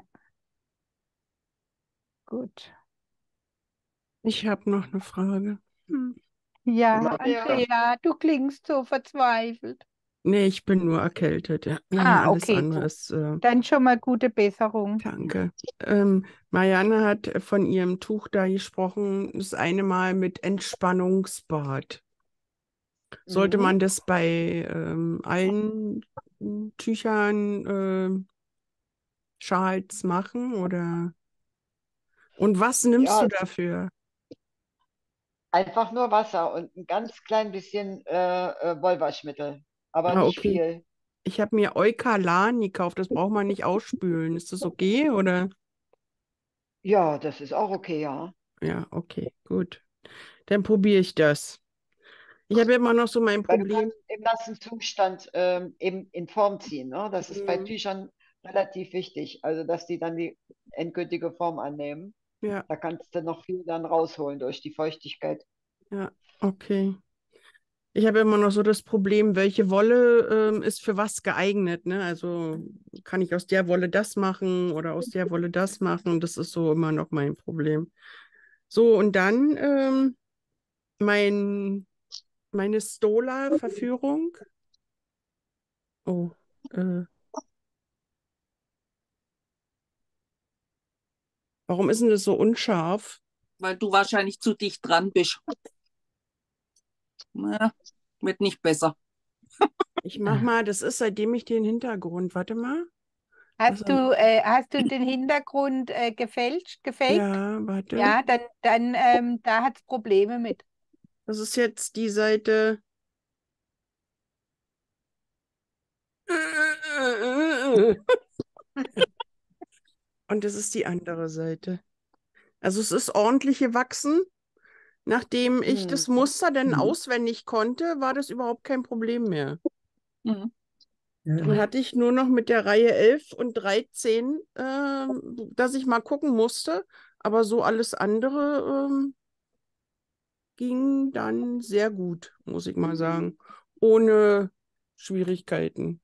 Speaker 1: gut.
Speaker 2: Ich habe noch eine Frage. Hm.
Speaker 1: Ja,
Speaker 5: Na,
Speaker 1: Andrea, du klingst so verzweifelt.
Speaker 2: Nee, ich bin nur erkältet. Ja.
Speaker 1: Ah,
Speaker 2: Alles
Speaker 1: okay,
Speaker 2: andere
Speaker 1: gut.
Speaker 2: ist, äh,
Speaker 1: Dann schon mal gute Besserung.
Speaker 2: danke. Ähm, Marianne hat von ihrem Tuch da gesprochen, das eine Mal mit Entspannungsbad. Sollte
Speaker 6: Mhm.
Speaker 2: man das bei ähm, allen hm, Tüchern, ähm, Schals machen oder? Und was nimmst du
Speaker 6: Ja,
Speaker 2: dafür?
Speaker 6: einfach nur Wasser und ein ganz klein bisschen äh, äh, Wollwaschmittel, aber
Speaker 2: Ah,
Speaker 6: nicht
Speaker 2: okay.
Speaker 6: viel.
Speaker 2: Ich habe mir Eukalan gekauft, das braucht man nicht ausspülen. Ist das okay oder?
Speaker 6: Ja, das ist auch okay, ja.
Speaker 2: Ja, okay, gut. Dann probiere ich das. Ich habe immer noch so mein
Speaker 6: Weil du
Speaker 2: Problem.
Speaker 6: kannst im nassen Zustand ähm, eben in Form ziehen, ne? Das ist bei
Speaker 2: Mhm.
Speaker 6: Tüchern relativ wichtig, also dass die dann die endgültige Form annehmen.
Speaker 2: Ja,
Speaker 6: Da kannst du noch viel dann rausholen durch die Feuchtigkeit.
Speaker 2: ja, okay. Ich habe immer noch so das Problem, welche Wolle ähm, ist für was geeignet, ne? Also kann ich aus der Wolle das machen oder aus der Wolle das machen? Das ist so immer noch mein Problem. So, und dann ähm, mein, meine Stola-Verführung. Oh, äh, warum ist denn das so unscharf?
Speaker 9: weil du wahrscheinlich zu dicht dran bist. Na, wird nicht besser.
Speaker 2: Ich mach mal, das ist seitdem ich den Hintergrund, warte mal.
Speaker 1: Hast
Speaker 2: Also,
Speaker 1: du, äh, hast du den Hintergrund äh, gefälscht, gefaked?
Speaker 2: ja, warte.
Speaker 1: Ja, dann, dann ähm, da hat es Probleme mit.
Speaker 2: Das ist jetzt die Seite. Und das ist die andere Seite. Also es ist ordentlich gewachsen. Nachdem ich
Speaker 6: Hm.
Speaker 2: das Muster dann
Speaker 12: Mhm.
Speaker 2: auswendig konnte, war das überhaupt kein Problem mehr.
Speaker 9: Mhm.
Speaker 2: Dann
Speaker 12: Ja.
Speaker 2: hatte ich nur noch mit der Reihe elf und dreizehn, ähm, dass ich mal gucken musste. Aber so alles andere ähm, ging dann sehr gut, muss ich mal sagen. Ohne Schwierigkeiten.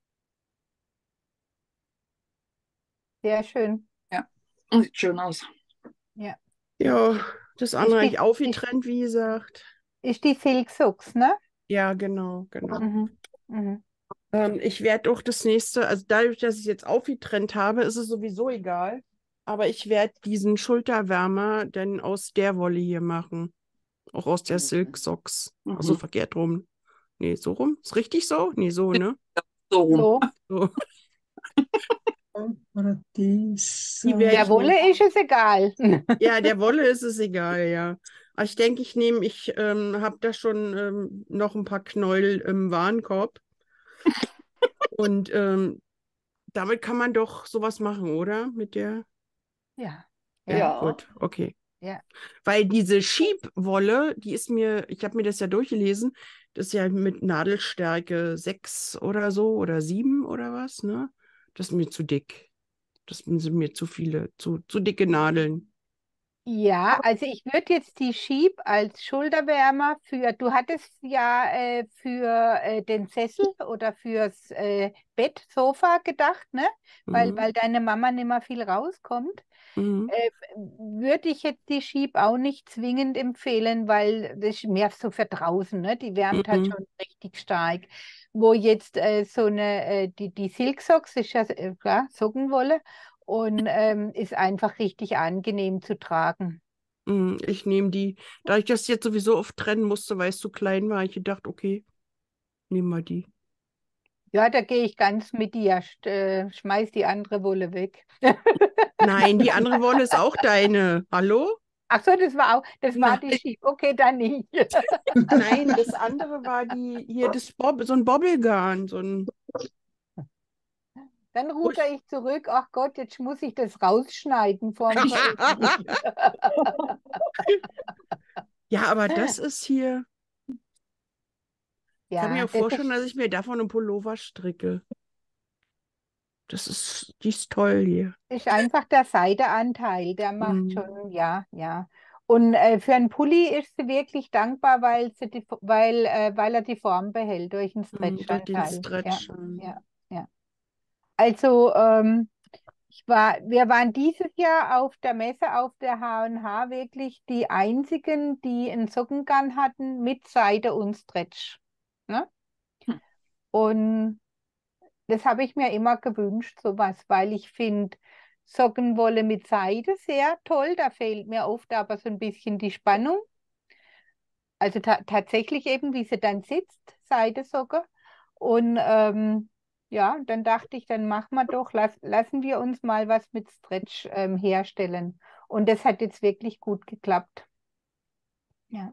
Speaker 1: Sehr schön.
Speaker 9: Ja, sieht schön aus.
Speaker 1: Ja.
Speaker 2: Ja, das
Speaker 1: Ist
Speaker 2: andere habe
Speaker 1: die,
Speaker 2: ich
Speaker 1: ist,
Speaker 2: aufgetrennt, wie gesagt.
Speaker 1: ist die Silk Socks, ne?
Speaker 2: Ja, genau, genau.
Speaker 1: Mhm. Mhm.
Speaker 2: Ähm, ich werde auch das nächste, also dadurch, dass ich es jetzt aufgetrennt habe, ist es sowieso egal. Aber ich werde diesen Schulterwärmer dann aus der Wolle hier machen. Auch aus der Silk Socks. Also
Speaker 9: Mhm.
Speaker 2: verkehrt rum. Nee, so rum? Ist richtig so? Nee, so, ne?
Speaker 9: So rum.
Speaker 1: So.
Speaker 2: So.
Speaker 4: Oder dies,
Speaker 2: Die werde
Speaker 1: Der
Speaker 2: ich nehmen.
Speaker 1: Wolle ist es egal.
Speaker 2: Ja, der Wolle ist es egal, ja. Aber ich denke, ich nehme, ich ähm, habe da schon ähm, noch ein paar Knäuel im Warenkorb. Und ähm, damit kann man doch sowas machen, oder? Mit der.
Speaker 1: Ja,
Speaker 2: Ja,
Speaker 1: ja,
Speaker 6: Ja.
Speaker 2: gut, okay.
Speaker 1: ja.
Speaker 2: Weil diese Schiebwolle, die ist mir, ich habe mir das ja durchgelesen, das ist ja mit Nadelstärke sechs oder so oder sieben oder was, ne? Das ist mir zu dick. Das sind mir zu viele, zu, zu dicke Nadeln.
Speaker 1: Ja, also ich würde jetzt die Sheep als Schulterwärmer für, du hattest ja äh, für äh, den Sessel oder fürs äh, Bett, Sofa gedacht, ne? Weil,
Speaker 2: Mhm.
Speaker 1: weil deine Mama nicht mehr viel rauskommt.
Speaker 2: Mhm.
Speaker 1: Äh, würde ich jetzt die Sheep auch nicht zwingend empfehlen, weil das ist mehr so für draußen, ne? Die wärmt halt
Speaker 2: Mhm.
Speaker 1: schon richtig stark. Wo jetzt äh, so eine, äh, die, die Silk Socks ist ja äh, klar, Sockenwolle und ähm, ist einfach richtig angenehm zu tragen.
Speaker 2: Mhm. Ich nehme die, da ich das jetzt sowieso oft trennen musste, weil es zu klein war, habe ich gedacht, okay, nehmen wir die.
Speaker 1: Ja, da gehe ich ganz mit dir. St- äh, Schmeiß die andere Wolle weg.
Speaker 2: Nein, die andere Wolle ist auch deine. Hallo?
Speaker 1: Ach so, das war auch, das war die
Speaker 2: Nein,
Speaker 1: Sheep. Okay, dann nicht.
Speaker 2: nein, das andere war die, hier, das Bob, so ein Bobbelgarn, so ein.
Speaker 1: Dann
Speaker 2: Oh,
Speaker 1: ruder
Speaker 2: ich-
Speaker 1: ich zurück. Ach Gott, jetzt muss ich das rausschneiden vorm Veröffentlichen.
Speaker 2: Ja, aber das ist hier. Ich kann mir
Speaker 1: Ja,
Speaker 2: auch
Speaker 1: das
Speaker 2: vorstellen, dass
Speaker 1: ist,
Speaker 2: ich mir davon einen Pullover stricke. Das ist, die ist toll hier.
Speaker 1: ist einfach der Seideanteil, der macht
Speaker 2: Mhm.
Speaker 1: schon, ja, ja. Und äh, für einen Pulli ist sie wirklich dankbar, weil, sie die, weil, äh, weil er die Form behält durch den
Speaker 2: Mhm, durch den
Speaker 1: Stretchanteil. Ja,
Speaker 2: Stretch. ähm.
Speaker 1: ja, ja. Also, ähm, ich war, wir waren dieses Jahr auf der Messe auf der H und H wirklich die einzigen, die einen Sockengarn hatten mit Seide und Stretch. Ne?
Speaker 9: Hm.
Speaker 1: Und das habe ich mir immer gewünscht, sowas, weil ich finde Sockenwolle mit Seide sehr toll. Da fehlt mir oft aber so ein bisschen die Spannung. Also ta tatsächlich eben, wie sie dann sitzt, Seidesocke. Und ähm, ja, dann dachte ich, dann machen wir doch, lass, lassen wir uns mal was mit Stretch ähm, herstellen. Und das hat jetzt wirklich gut geklappt. Ja.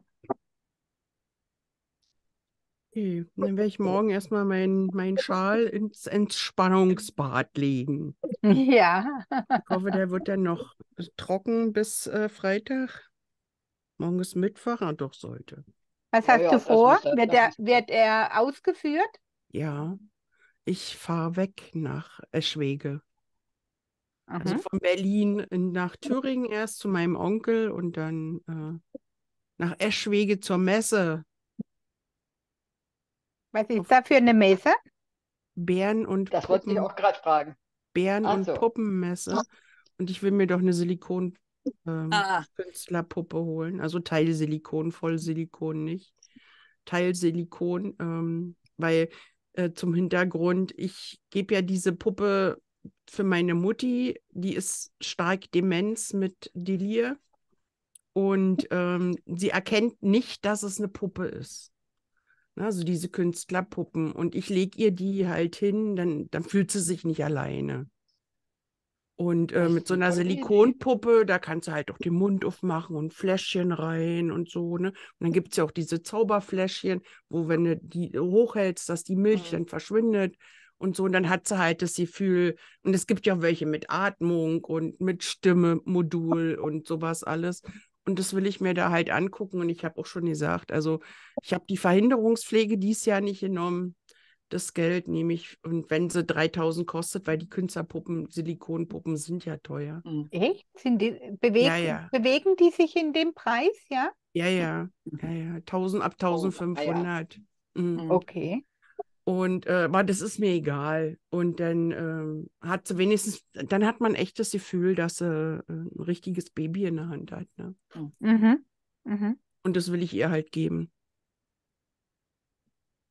Speaker 2: Okay, dann werde ich morgen erstmal meinen mein Schal ins Entspannungsbad legen.
Speaker 1: Ja.
Speaker 2: Ich hoffe, der wird dann noch trocken bis äh, Freitag. Morgen ist Mittwoch, ah, doch sollte.
Speaker 1: Was
Speaker 6: Ja,
Speaker 1: hast
Speaker 6: ja,
Speaker 1: du
Speaker 6: das
Speaker 1: vor?
Speaker 6: muss er,
Speaker 1: Wird
Speaker 6: das
Speaker 1: er,
Speaker 6: muss er.
Speaker 1: wird er ausgeführt?
Speaker 2: Ja, ich fahre weg nach Eschwege. Also
Speaker 1: Mhm.
Speaker 2: von Berlin in, nach Thüringen erst zu meinem Onkel und dann äh, nach Eschwege zur Messe.
Speaker 1: Was ist
Speaker 2: Auf
Speaker 1: da für eine Messe?
Speaker 2: Bären- und
Speaker 6: Das wollte ich
Speaker 2: Puppen,
Speaker 6: auch gerade fragen.
Speaker 2: Bären-
Speaker 6: Ach
Speaker 2: und
Speaker 6: so.
Speaker 2: Puppenmesse. Und ich will mir doch eine Silikon ähm,
Speaker 9: Ah,
Speaker 2: Künstlerpuppe holen. Also Teil Silikon, voll Silikon nicht. Teil Silikon, ähm, weil äh, zum Hintergrund, ich gebe ja diese Puppe für meine Mutti, die ist stark Demenz mit Delir und ähm, sie erkennt nicht, dass es eine Puppe ist. Ne, also diese Künstlerpuppen. Und ich lege ihr die halt hin, dann, dann fühlt sie sich nicht alleine. Und äh,
Speaker 6: Das
Speaker 2: mit
Speaker 6: ist
Speaker 2: so
Speaker 6: eine
Speaker 2: einer
Speaker 6: tolle Idee.
Speaker 2: Silikonpuppe, da kannst du halt auch den Mund aufmachen und Fläschchen rein und so, ne? Und dann gibt es ja auch diese Zauberfläschchen, wo, wenn du die hochhältst, dass die Milch
Speaker 6: Mhm.
Speaker 2: dann verschwindet und so. Und dann hat sie halt das Gefühl, und es gibt ja auch welche mit Atmung und mit Stimme-Modul und sowas alles. Und das will ich mir da halt angucken. Und ich habe auch schon gesagt, also ich habe die Verhinderungspflege dieses Jahr nicht genommen. Das Geld nehme ich, und wenn sie dreitausend kostet, weil die Künstlerpuppen, Silikonpuppen sind ja teuer.
Speaker 9: hm.
Speaker 1: Echt? Sind die,
Speaker 2: Ja,
Speaker 1: bewegt,
Speaker 2: ja,
Speaker 1: bewegen die sich in dem Preis, ja?
Speaker 2: ja, ja, ja, ja, tausend ab
Speaker 6: Oh, ah ja.
Speaker 2: eintausendfünfhundert. Mhm.
Speaker 9: Hm.
Speaker 1: Okay.
Speaker 2: Und, äh, aber das ist mir egal. Und dann ähm, hat sie wenigstens, dann hat man echt das Gefühl, dass sie äh, ein richtiges Baby in der Hand hat. Ne?
Speaker 1: Mhm. Mhm.
Speaker 2: Und das will ich ihr halt geben.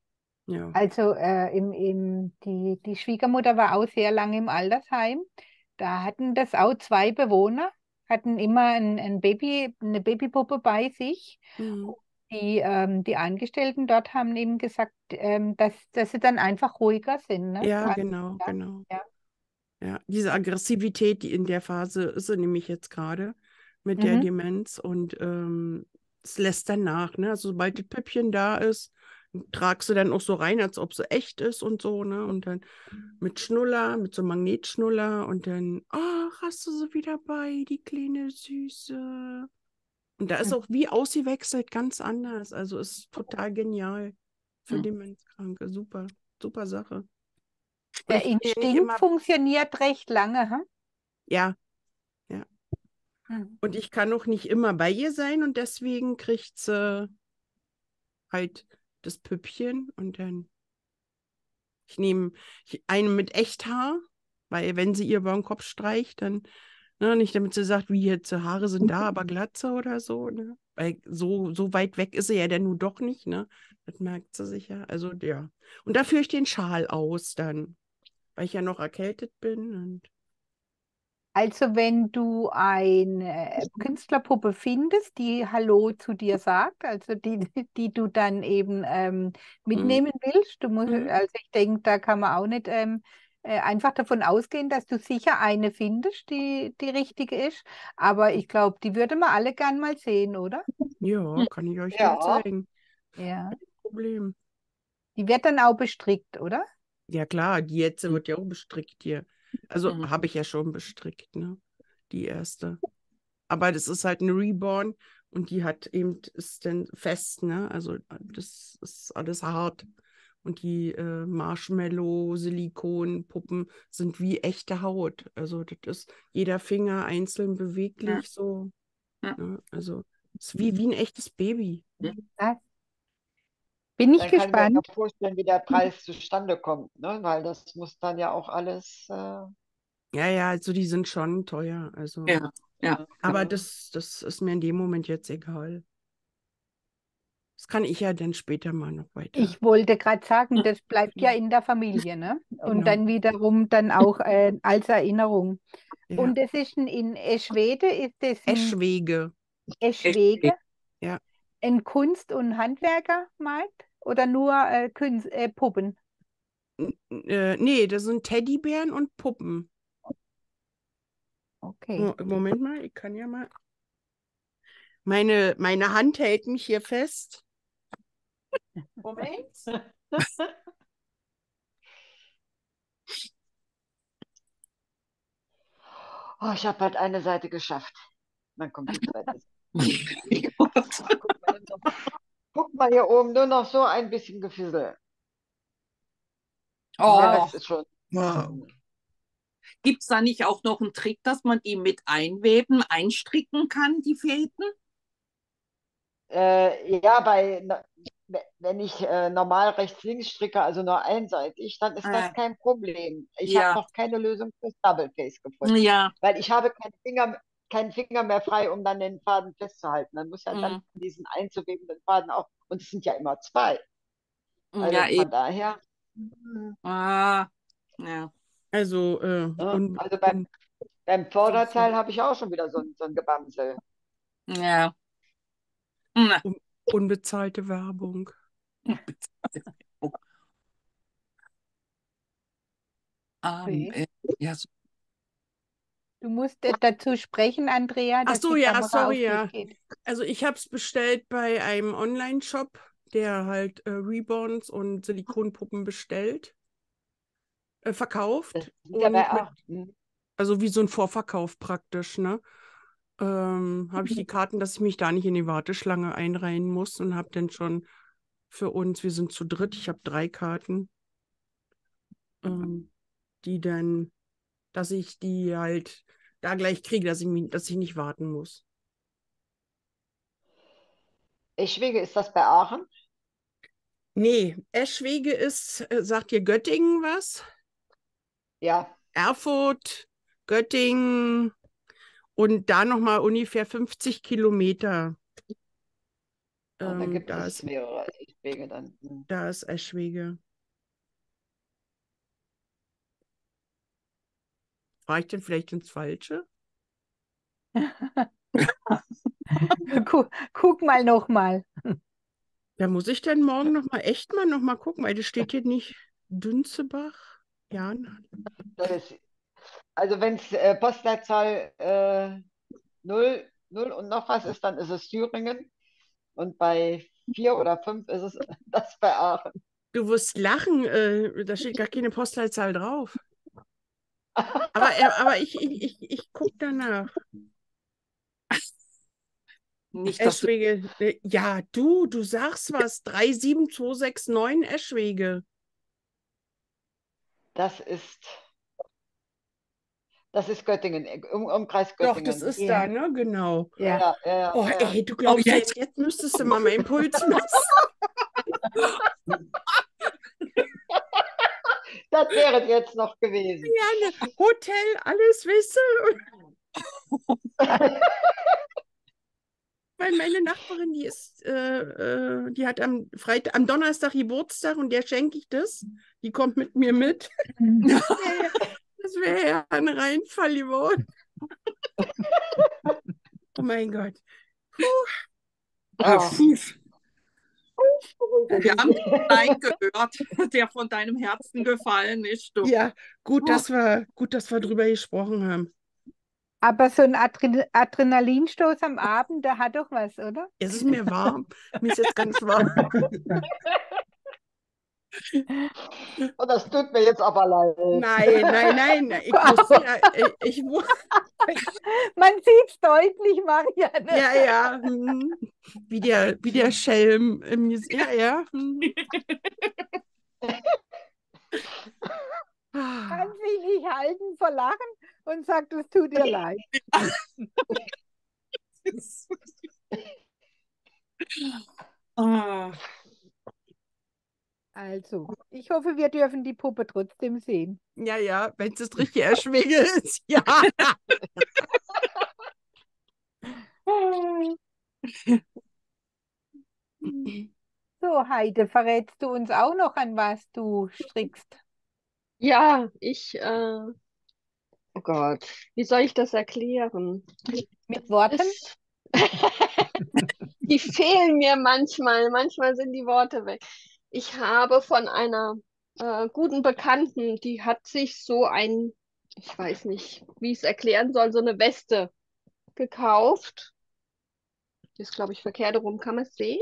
Speaker 2: Ja.
Speaker 1: Also äh, im, im, die, die Schwiegermutter war auch sehr lange im Altersheim. Da hatten das auch zwei Bewohner, hatten immer ein, ein Baby, eine Babypuppe bei sich.
Speaker 2: Mhm.
Speaker 1: Die, ähm, die Angestellten dort haben eben gesagt, ähm, dass, dass sie dann einfach ruhiger sind. Ne?
Speaker 2: Ja,
Speaker 1: Also,
Speaker 2: genau,
Speaker 1: ja,
Speaker 2: genau.
Speaker 1: ja.
Speaker 2: Ja, diese Aggressivität, die in der Phase ist sie nämlich jetzt gerade mit der
Speaker 1: Mhm.
Speaker 2: Demenz und ähm, es lässt dann nach, ne? Also sobald das Püppchen da ist, tragst du dann auch so rein, als ob sie echt ist und so, ne? Und dann mit Schnuller, mit so Magnetschnuller und dann, ach, hast du sie wieder bei, die kleine Süße. Und da ist auch wie ausgewechselt, ganz anders. Also ist total genial für
Speaker 1: Mhm.
Speaker 2: Demenzkranke. Super, super Sache. Und
Speaker 1: Der
Speaker 2: ich kann ja nicht
Speaker 1: Instinkt
Speaker 2: immer,
Speaker 1: funktioniert recht lange. Hm?
Speaker 2: ja, ja.
Speaker 1: Mhm.
Speaker 2: Und ich kann auch nicht immer bei ihr sein und deswegen kriegt sie halt das Püppchen und dann, ich nehme eine mit Echthaar, weil wenn sie ihr über den Kopf streicht, dann, ne, nicht damit sie sagt, wie jetzt Haare sind da, aber Glatze oder so, ne? Weil so, so weit weg ist sie ja dann nun doch nicht, ne? Das merkt sie sich ja. Also ja. Und da führe ich den Schal aus dann, weil ich ja noch erkältet bin und
Speaker 1: Also wenn du eine Künstlerpuppe findest, die Hallo zu dir sagt, also die, die du dann eben ähm,
Speaker 2: mhm.
Speaker 1: mitnehmen willst, du musst,
Speaker 2: Mhm.
Speaker 1: also ich denke, da kann man auch nicht ähm, äh, einfach davon ausgehen, dass du sicher eine findest, die die richtige ist. Aber ich glaube, die würde man alle gern mal sehen, oder?
Speaker 2: Ja, kann ich euch dann
Speaker 6: Ja,
Speaker 2: zeigen.
Speaker 1: Ja.
Speaker 2: Kein Problem.
Speaker 1: Die wird dann auch bestrickt, oder?
Speaker 2: Ja klar, die jetzt wird ja auch bestrickt hier. Also
Speaker 9: Mhm.
Speaker 2: habe ich ja schon bestrickt, ne? Die erste. Aber das ist halt eine Reborn und die hat eben, ist dann fest, ne? Also das ist alles hart. Und die äh, Marshmallow-Silikon-Puppen sind wie echte Haut. Also das ist jeder Finger einzeln
Speaker 9: Ja.
Speaker 2: beweglich so.
Speaker 9: Ja.
Speaker 2: Ne? Also es ist wie, wie ein echtes Baby.
Speaker 1: Das bin ich
Speaker 6: dann kann ich mir
Speaker 1: gespannt.
Speaker 6: auch vorstellen, wie der Preis zustande kommt, ne? Weil das muss dann ja auch alles. Äh,
Speaker 2: Ja, ja, also die sind schon teuer. Also,
Speaker 9: Ja, ja.
Speaker 2: aber das, das ist mir in dem Moment jetzt egal. Das kann ich ja dann später mal noch weiter.
Speaker 1: Ich wollte gerade sagen, das bleibt ja in der Familie, ne? Und
Speaker 2: Genau.
Speaker 1: dann wiederum dann auch äh, als Erinnerung.
Speaker 2: Ja.
Speaker 1: Und das ist ein, in Eschwede, ist das ein
Speaker 2: Eschwege.
Speaker 1: Eschwege,
Speaker 2: Ja.
Speaker 1: ein Kunst- und Handwerkermarkt oder nur äh, Künst, äh, Puppen?
Speaker 2: N- Äh, nee, das sind Teddybären und Puppen.
Speaker 1: Okay.
Speaker 2: Mo- Moment mal, ich kann ja mal. Meine, meine Hand hält mich hier fest. Moment.
Speaker 6: oh, ich habe halt eine Seite geschafft. Dann kommt die zweite Seite. Guck mal, nur noch, guck mal hier oben, nur noch so ein bisschen Gefühl. Der
Speaker 9: Oh,
Speaker 6: Rest ist schon.
Speaker 5: Wow.
Speaker 9: gibt es da nicht auch noch einen Trick, dass man die mit einweben, einstricken kann, die Fäden?
Speaker 6: Äh, ja, bei, na- wenn ich äh, normal rechts-links stricke, also nur einseitig, dann ist das
Speaker 9: Äh,
Speaker 6: kein Problem. Ich habe
Speaker 9: ja,
Speaker 6: noch keine Lösung fürs Double Face gefunden,
Speaker 9: ja.
Speaker 6: weil ich habe keinen Finger, keinen Finger mehr frei, um dann den Faden festzuhalten. Dann muss ja dann
Speaker 9: Mm,
Speaker 6: diesen einzuwebenden Faden auch, und es sind ja immer zwei. Also
Speaker 9: ja,
Speaker 6: von
Speaker 9: eben.
Speaker 6: daher, mm,
Speaker 9: Ah, ja.
Speaker 2: Also, äh,
Speaker 6: ne?
Speaker 2: un,
Speaker 6: Also beim,
Speaker 2: un,
Speaker 6: beim
Speaker 2: siehst du,
Speaker 6: Vorderteil habe ich auch schon wieder so, ein- so ein Gebamsel.
Speaker 9: Ja. Na.
Speaker 2: un, unbezahlte Werbung.
Speaker 9: Ähm,
Speaker 1: Okay.
Speaker 9: äh, ja, so.
Speaker 1: Du musst äh, dazu sprechen, Andrea,
Speaker 2: Ach
Speaker 1: dass
Speaker 2: so,
Speaker 1: die
Speaker 2: ja,
Speaker 1: Kamera auf
Speaker 2: sorry,
Speaker 1: dich
Speaker 2: ja.
Speaker 1: geht.
Speaker 2: Also ich habe es bestellt bei einem Online-Shop, der halt äh, Reborns und Silikonpuppen bestellt, äh,
Speaker 6: Das
Speaker 2: verkauft
Speaker 6: sind ja bei
Speaker 2: und mit,
Speaker 6: auch. hm.
Speaker 2: also wie so ein Vorverkauf praktisch, ne? Ähm, habe ich die Karten, dass ich mich da nicht in die Warteschlange einreihen muss und habe dann schon für uns, wir sind zu dritt, ich habe drei Karten, ähm, die dann, dass ich die halt da gleich kriege, dass ich, mich, dass ich nicht warten muss.
Speaker 6: Eschwege, ist das bei Aachen?
Speaker 2: Nee, Eschwege ist, äh, sagt dir Göttingen was?
Speaker 6: Ja.
Speaker 2: Erfurt, Göttingen und da nochmal ungefähr fünfzig Kilometer.
Speaker 6: Ah, da
Speaker 2: Ähm,
Speaker 6: gibt
Speaker 2: da
Speaker 6: es
Speaker 2: ist,
Speaker 6: mehrere Eschwege dann. Hm.
Speaker 2: da ist Eschwege. War ich denn vielleicht ins Falsche?
Speaker 1: Guck, guck mal noch mal.
Speaker 2: Da muss ich dann morgen noch mal echt mal noch mal gucken, weil das steht hier nicht Dünzebach. Ja,
Speaker 6: Das ist, also wenn es äh, Postleitzahl äh, null, null und noch was ist, dann ist es Thüringen. Und bei vier oder fünf ist es das bei Aachen.
Speaker 2: du wirst lachen, äh, da steht gar keine Postleitzahl drauf. Aber, äh, aber ich, ich, ich, ich gucke danach.
Speaker 9: Nicht, dass du,
Speaker 2: Eschwege, äh, ja, du, du sagst was. drei sieben zwei sechs neun Eschwege.
Speaker 6: Das ist, das ist Göttingen, um, Umkreis
Speaker 2: Doch, das
Speaker 6: Göttingen.
Speaker 2: ist
Speaker 1: Ja.
Speaker 2: da, ne? Genau.
Speaker 1: Ja.
Speaker 6: Ja, ja, ja,
Speaker 2: Oh,
Speaker 6: ja.
Speaker 2: ey, du
Speaker 9: oh,
Speaker 2: glaubst
Speaker 9: jetzt,
Speaker 2: jetzt, jetzt müsstest du mal meinen Puls messen.
Speaker 6: Das wäre jetzt noch gewesen.
Speaker 2: Ja, ne, Hotel, alles, weißt du? Weil meine Nachbarin, die ist, äh, äh, die hat am Freitag, am Donnerstag Geburtstag und der schenke ich das. Die kommt mit mir mit. Das wäre ja ein Reinfall geworden. Oh mein Gott.
Speaker 9: äh,
Speaker 6: Ah,
Speaker 9: Fuß.
Speaker 6: beruhige
Speaker 9: Wir
Speaker 6: dich.
Speaker 9: haben den Stein gehört, der von deinem Herzen gefallen ist. Du.
Speaker 2: Ja, gut, dass wir, gut, dass wir drüber gesprochen haben.
Speaker 1: Aber so ein Adre Adrenalinstoß am Abend, der hat doch was, oder?
Speaker 2: Es ist mir warm. Mir ist jetzt ganz warm.
Speaker 6: Und das tut mir jetzt aber leid.
Speaker 2: Nein, nein, nein. nein. Ich wusste ja, ich, ich wu-
Speaker 1: Man sieht es deutlich, Marianne.
Speaker 2: ja, ja. hm. Wie der, wie der Schelm im Ges- Ja, ja. hm. Ah.
Speaker 1: Kann sich nicht halten vor Lachen und sagt, es tut dir leid.
Speaker 9: Ah,
Speaker 1: Also, ich hoffe, wir dürfen die Puppe trotzdem sehen.
Speaker 2: Ja, ja, wenn es das richtige Erschwege ist. Ja.
Speaker 1: So, Heide, verrätst du uns auch noch, an was du strickst?
Speaker 11: Ja, ich, äh, oh Gott, wie soll ich das erklären?
Speaker 1: Mit Worten?
Speaker 11: Es, die fehlen mir manchmal, manchmal sind die Worte weg. Ich habe von einer äh, guten Bekannten, die hat sich so ein, ich weiß nicht, wie ich es erklären soll, so eine Weste gekauft. Die ist, glaube ich, verkehrt rum, kann man es sehen?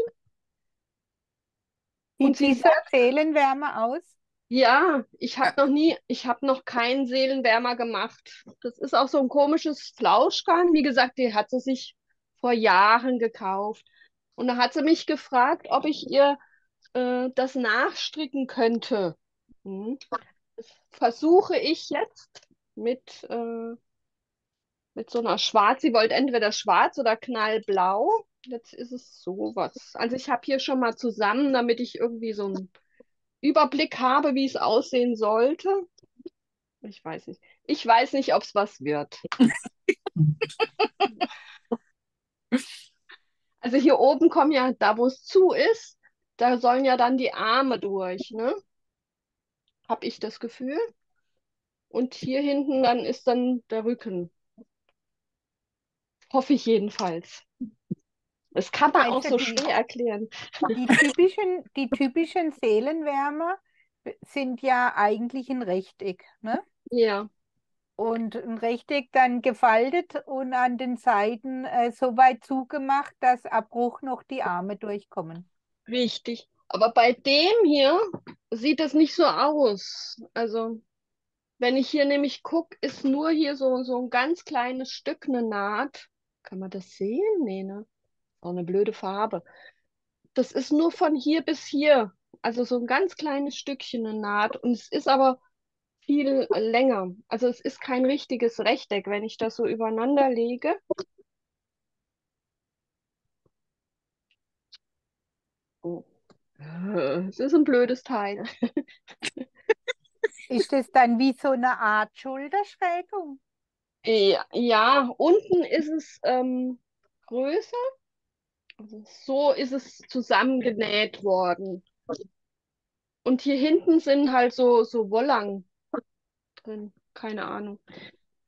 Speaker 11: Und
Speaker 1: Sieht
Speaker 11: sie
Speaker 1: wie so ein Seelenwärmer aus?
Speaker 11: ja, ich habe noch nie, ich habe noch keinen Seelenwärmer gemacht. Das ist auch so ein komisches Flauschgarn. Wie gesagt, die hat sie sich vor Jahren gekauft. Und da hat sie mich gefragt, ob ich ihr äh, das nachstricken könnte. Hm. Das versuche ich jetzt mit, äh, mit so einer Schwarz. Sie wollte entweder schwarz oder knallblau. Jetzt ist es sowas. Also ich habe hier schon mal zusammen, damit ich irgendwie so einen Überblick habe, wie es aussehen sollte. Ich weiß nicht. Ich weiß nicht, ob es was wird. Also hier oben kommen ja, da wo es zu ist, da sollen ja dann die Arme durch, ne? Habe ich das Gefühl. Und hier hinten dann ist dann der Rücken. Hoffe ich jedenfalls. Das kann man auch
Speaker 1: Also
Speaker 11: so
Speaker 1: die,
Speaker 11: schwer erklären.
Speaker 1: die typischen, die typischen Seelenwärmer sind ja eigentlich ein Rechteck, ne?
Speaker 11: Ja,
Speaker 1: Und ein Rechteck dann gefaltet und an den Seiten äh, so weit zugemacht, dass ab Bruch noch die Arme durchkommen.
Speaker 11: richtig. Aber bei dem hier sieht das nicht so aus. Also, wenn ich hier nämlich gucke, ist nur hier so, so ein ganz kleines Stück eine Naht. Kann man das sehen? Nee, ne? Auch eine blöde Farbe. Das ist nur von hier bis hier. Also so ein ganz kleines Stückchen eine Naht. Und es ist aber viel länger. Also es ist kein richtiges Rechteck, wenn ich das so übereinander lege. Oh. Äh, Es ist ein blödes Teil.
Speaker 1: Ist es dann wie so eine Art Schulterschrägung?
Speaker 11: Ja, ja, unten ist es ähm, größer. Also so ist es zusammengenäht worden. Und hier hinten sind halt so, so Wollang drin. Keine Ahnung.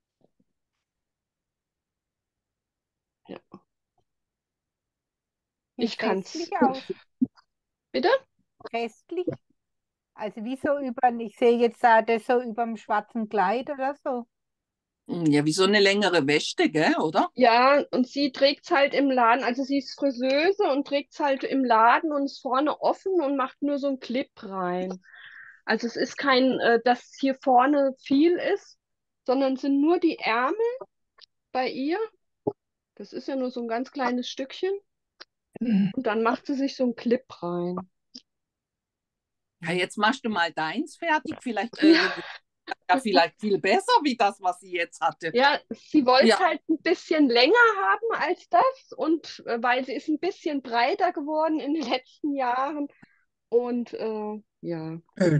Speaker 1: Wie
Speaker 11: Ich kann's.
Speaker 1: festlich aus.
Speaker 11: Bitte?
Speaker 1: Festlich. Also wie so über, ich sehe jetzt da das so über dem schwarzen Kleid oder so.
Speaker 9: Ja, wie so eine längere Weste, gell, oder?
Speaker 11: Ja, und sie trägt's halt im Laden. Also sie ist Friseuse und trägt's halt im Laden und ist vorne offen und macht nur so einen Clip rein. Also es ist kein, äh, dass hier vorne viel ist, sondern es sind nur die Ärmel bei ihr. Das ist ja nur so ein ganz kleines Stückchen. Und dann macht sie sich so einen Clip rein.
Speaker 9: Ja, jetzt machst du mal deins fertig. Vielleicht,
Speaker 11: Ja.
Speaker 9: äh, ja, vielleicht viel besser wie das, was sie jetzt hatte.
Speaker 11: Ja, sie wollte
Speaker 9: Ja.
Speaker 11: halt ein bisschen länger haben als das und äh, weil sie ist ein bisschen breiter geworden in den letzten Jahren und äh, ja.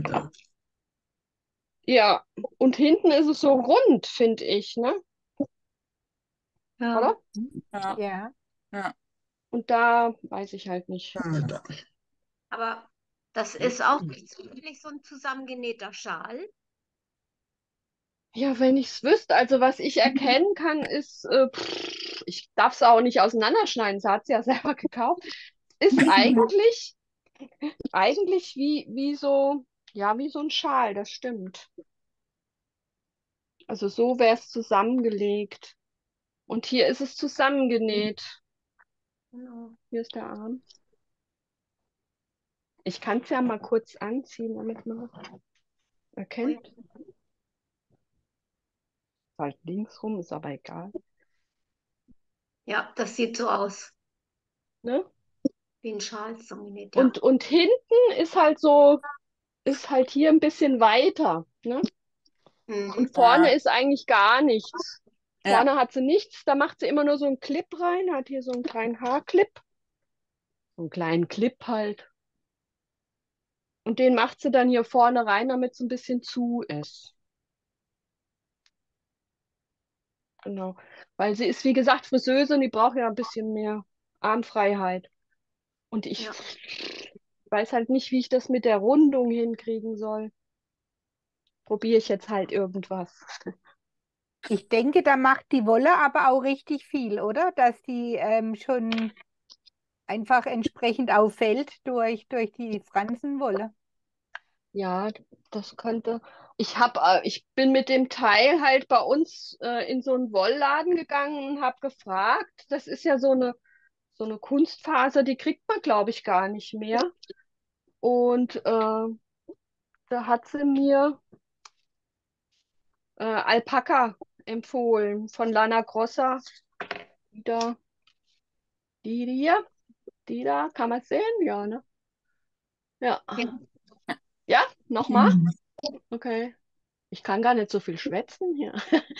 Speaker 11: Ja, und hinten ist es so rund, finde ich, ne?
Speaker 10: Ja.
Speaker 11: Oder?
Speaker 9: Ja.
Speaker 1: Ja.
Speaker 9: Ja.
Speaker 11: Und da weiß ich halt nicht.
Speaker 10: Aber das ist auch nicht wirklich so ein zusammengenähter Schal.
Speaker 11: Ja, wenn ich es wüsste, also was ich erkennen kann, ist, äh, pff, ich darf es auch nicht auseinanderschneiden, sie hat es ja selber gekauft, ist eigentlich, eigentlich wie, wie so, ja, wie so ein Schal, das stimmt. Also so wäre es zusammengelegt. Und hier ist es zusammengenäht.
Speaker 10: Genau.
Speaker 11: Hier ist der Arm. Ich kann es ja mal kurz anziehen, damit man das erkennt. Halt links rum, ist aber egal.
Speaker 10: Ja, das sieht so aus.
Speaker 11: Ne?
Speaker 10: Wie ein Schal zusammengenäht, ja.
Speaker 11: Und, und hinten ist halt so, ist halt hier ein bisschen weiter. Ne?
Speaker 10: Mhm.
Speaker 11: Und vorne
Speaker 9: Ah.
Speaker 11: ist eigentlich gar nichts.
Speaker 9: Ja.
Speaker 11: Vorne hat sie nichts, da macht sie immer nur so einen Clip rein, hat hier so einen kleinen Haarclip. So einen kleinen Clip halt. Und den macht sie dann hier vorne rein, damit es ein bisschen zu ist. Genau. Weil sie ist, wie gesagt, Friseuse und die braucht ja ein bisschen mehr Armfreiheit. Und ich
Speaker 10: Ja.
Speaker 11: weiß halt nicht, wie ich das mit der Rundung hinkriegen soll. Probiere ich jetzt halt irgendwas.
Speaker 1: Ich denke, da macht die Wolle aber auch richtig viel, oder? Dass die ähm, schon einfach entsprechend auffällt durch, durch die Fransenwolle.
Speaker 11: Ja, das könnte. Ich hab, äh, ich bin mit dem Teil halt bei uns äh, in so einen Wollladen gegangen und habe gefragt. Das ist ja so eine, so eine Kunstfaser, die kriegt man, glaube ich, gar nicht mehr. Und äh, da hat sie mir äh, Alpaka empfohlen von Lana Grossa. Die da, die hier, die da, kann man sehen? Ja, ne? Ja.
Speaker 10: Ja.
Speaker 11: Ja, nochmal? Okay. Ich kann gar nicht so viel schwätzen hier.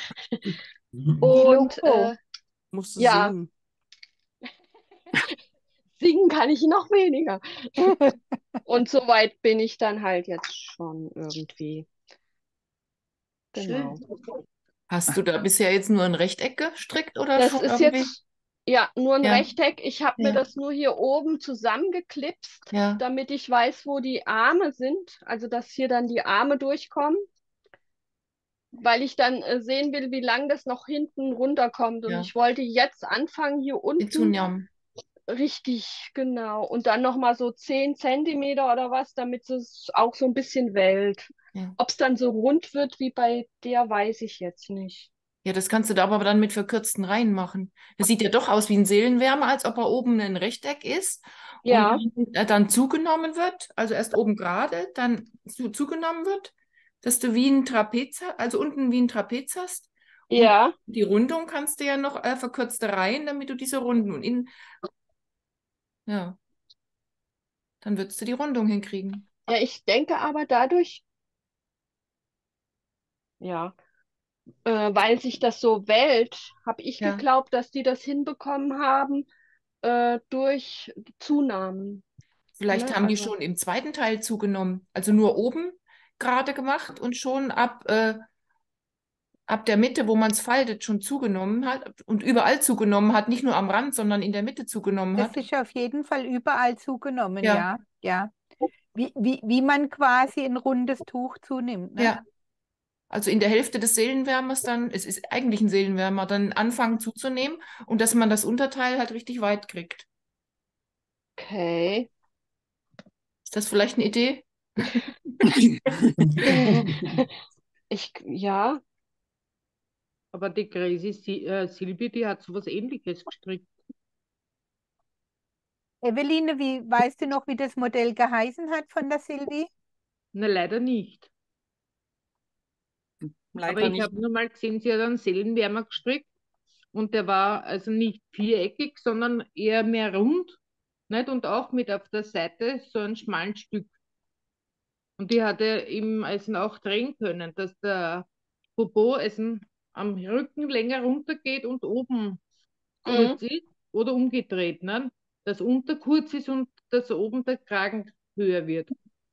Speaker 11: Und
Speaker 1: Logo.
Speaker 11: äh,
Speaker 2: Musst du
Speaker 11: ja,
Speaker 2: singen.
Speaker 11: singen kann ich noch weniger. Und so weit bin ich dann halt jetzt schon irgendwie. Genau.
Speaker 10: Schön.
Speaker 7: Hast du da bisher jetzt nur ein Rechteck gestrickt oder
Speaker 11: Das
Speaker 7: schon
Speaker 11: ist
Speaker 7: irgendwie?
Speaker 11: jetzt ja nur ein
Speaker 7: Ja.
Speaker 11: Rechteck. Ich habe mir
Speaker 7: Ja.
Speaker 11: das nur hier oben zusammengeklipst,
Speaker 7: Ja.
Speaker 11: damit ich weiß, wo die Arme sind. Also, dass hier dann die Arme durchkommen, weil ich dann äh, sehen will, wie lang das noch hinten runterkommt. Und
Speaker 7: Ja.
Speaker 11: ich wollte jetzt anfangen, hier
Speaker 7: Die
Speaker 11: unten
Speaker 7: zunehmen.
Speaker 11: richtig, genau. Und dann nochmal so zehn Zentimeter oder was, damit es auch so ein bisschen wellt.
Speaker 7: Ja.
Speaker 11: Ob es dann so rund wird wie bei der, weiß ich jetzt nicht.
Speaker 7: Ja, das kannst du da aber dann mit verkürzten Reihen machen. Das sieht ja doch aus wie ein Seelenwärmer, als ob er oben ein Rechteck ist
Speaker 11: Ja,
Speaker 7: und dann, dann zugenommen wird, also erst oben gerade, dann zu, zugenommen wird, dass du wie ein Trapez, also unten wie ein Trapez hast. Und
Speaker 11: ja.
Speaker 7: die Rundung kannst du ja noch äh, verkürzte Reihen, damit du diese Runden und in, ja, dann würdest du die Rundung hinkriegen.
Speaker 11: Ja, ich denke aber dadurch, ja, äh, weil sich das so wellt, habe ich
Speaker 7: Ja.
Speaker 11: geglaubt, dass die das hinbekommen haben äh, durch Zunahmen.
Speaker 7: Vielleicht
Speaker 11: Ne?
Speaker 7: haben die
Speaker 11: Also,
Speaker 7: schon im zweiten Teil zugenommen, also nur oben gerade gemacht und schon ab, äh, ab der Mitte, wo man es faltet, schon zugenommen hat und überall zugenommen hat, nicht nur am Rand, sondern in der Mitte zugenommen
Speaker 1: Das
Speaker 7: hat.
Speaker 1: ist auf jeden Fall überall zugenommen,
Speaker 7: Ja,
Speaker 1: ja. Ja. Wie, wie, wie man quasi ein rundes Tuch zunimmt, ne?
Speaker 7: ja. Also in der Hälfte des Seelenwärmers dann, es ist eigentlich ein Seelenwärmer, dann anfangen zuzunehmen und dass man das Unterteil halt richtig weit kriegt.
Speaker 11: Okay.
Speaker 7: Ist das vielleicht eine Idee?
Speaker 11: Ich, ja,
Speaker 3: Aber die Crazy Si- äh, Silvi, die hat sowas Ähnliches gestrickt.
Speaker 1: Eveline, wie weißt du noch, wie das Modell geheißen hat von der Silvi?
Speaker 3: Na, leider nicht. Aber
Speaker 9: Leider
Speaker 3: ich
Speaker 9: nicht.
Speaker 3: habe nur mal gesehen, sie hat einen Seelenwärmer gestrickt und der war also nicht viereckig, sondern eher mehr rund, nicht? Und auch mit auf der Seite so ein schmalen Stück. Und die hatte eben also auch drehen können, dass der Popo also am Rücken länger runtergeht und oben
Speaker 11: mhm.
Speaker 3: kurz ist oder umgedreht, ne? Dass unter kurz ist und dass oben der Kragen höher wird.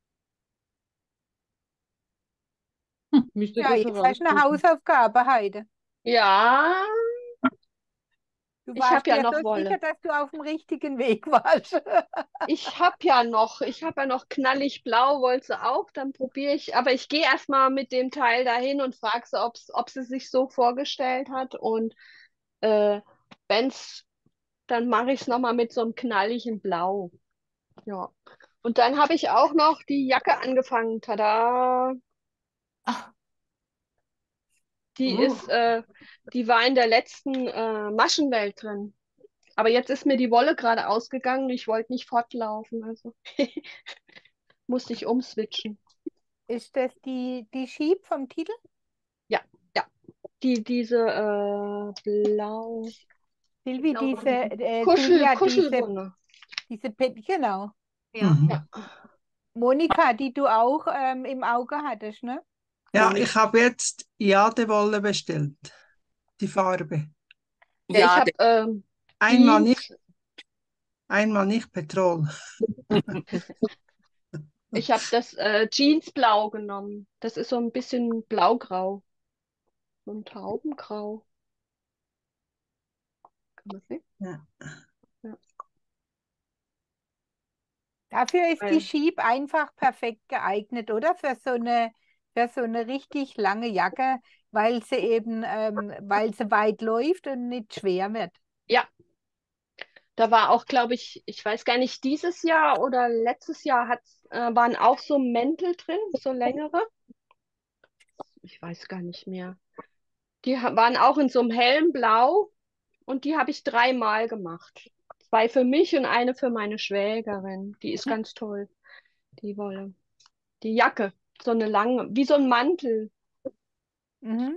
Speaker 3: Müsste
Speaker 1: Ja,
Speaker 3: das
Speaker 1: jetzt hast du eine
Speaker 3: heraussuchen.
Speaker 1: Hausaufgabe heute.
Speaker 11: Ja,
Speaker 1: Du
Speaker 11: ich
Speaker 1: warst
Speaker 11: habe ja
Speaker 1: dir
Speaker 11: noch
Speaker 1: so
Speaker 11: Wolle.
Speaker 1: sicher, dass du auf dem richtigen Weg warst.
Speaker 11: Ich habe ja noch, ich habe ja noch knallig blau, wollte sie auch, dann probiere ich, aber ich gehe erstmal mit dem Teil dahin und frage sie, ob's, ob sie sich so vorgestellt hat und äh, wenn's, dann mache ich es nochmal mit so einem knalligen Blau. Ja. Und dann habe ich auch noch die Jacke angefangen. Tada!
Speaker 7: Ach,
Speaker 11: Die
Speaker 7: oh.
Speaker 11: ist, äh, die war in der letzten äh, Maschenwelt drin. Aber jetzt ist mir die Wolle gerade ausgegangen. Ich wollte nicht fortlaufen, also musste ich umswitchen.
Speaker 1: Ist das die, die Sheep vom Titel?
Speaker 11: Ja, ja. Die, diese äh, blau,
Speaker 1: Silvi,
Speaker 11: blau
Speaker 1: diese, äh,
Speaker 11: Kuschel,
Speaker 1: Silvia, diese,
Speaker 11: Kuschelwunde.
Speaker 1: diese, Pe- genau.
Speaker 11: Ja,
Speaker 4: Mhm.
Speaker 11: ja.
Speaker 1: Monika, die du auch ähm, im Auge hattest, ne?
Speaker 4: Ja,
Speaker 9: Monika.
Speaker 4: ich habe jetzt Jadewolle bestellt. Die Farbe.
Speaker 11: Ja, ich
Speaker 9: Ja,
Speaker 11: habe ähm,
Speaker 4: Einmal
Speaker 11: Jeans.
Speaker 4: nicht, einmal nicht Petrol.
Speaker 11: Ich habe das äh, Jeansblau genommen. Das ist so ein bisschen blaugrau. So ein Taubengrau. Kann man sehen?
Speaker 4: Ja.
Speaker 11: Ja.
Speaker 1: Dafür ist die
Speaker 11: Weil,
Speaker 1: Sheep einfach perfekt geeignet, oder? Für so eine, für so eine richtig lange Jacke, weil sie eben, ähm, weil sie weit läuft und nicht schwer wird.
Speaker 11: ja, da war auch, glaube ich, ich weiß gar nicht, dieses Jahr oder letztes Jahr hat's, äh, waren auch so Mäntel drin, so längere. Ich weiß gar nicht mehr. Die ha- waren auch in so einem hellen Blau und die habe ich dreimal gemacht. Zwei für mich und eine für meine Schwägerin. Die ist ganz toll, die Wolle. Die Jacke, so eine lange, wie so ein Mantel.
Speaker 1: Mhm.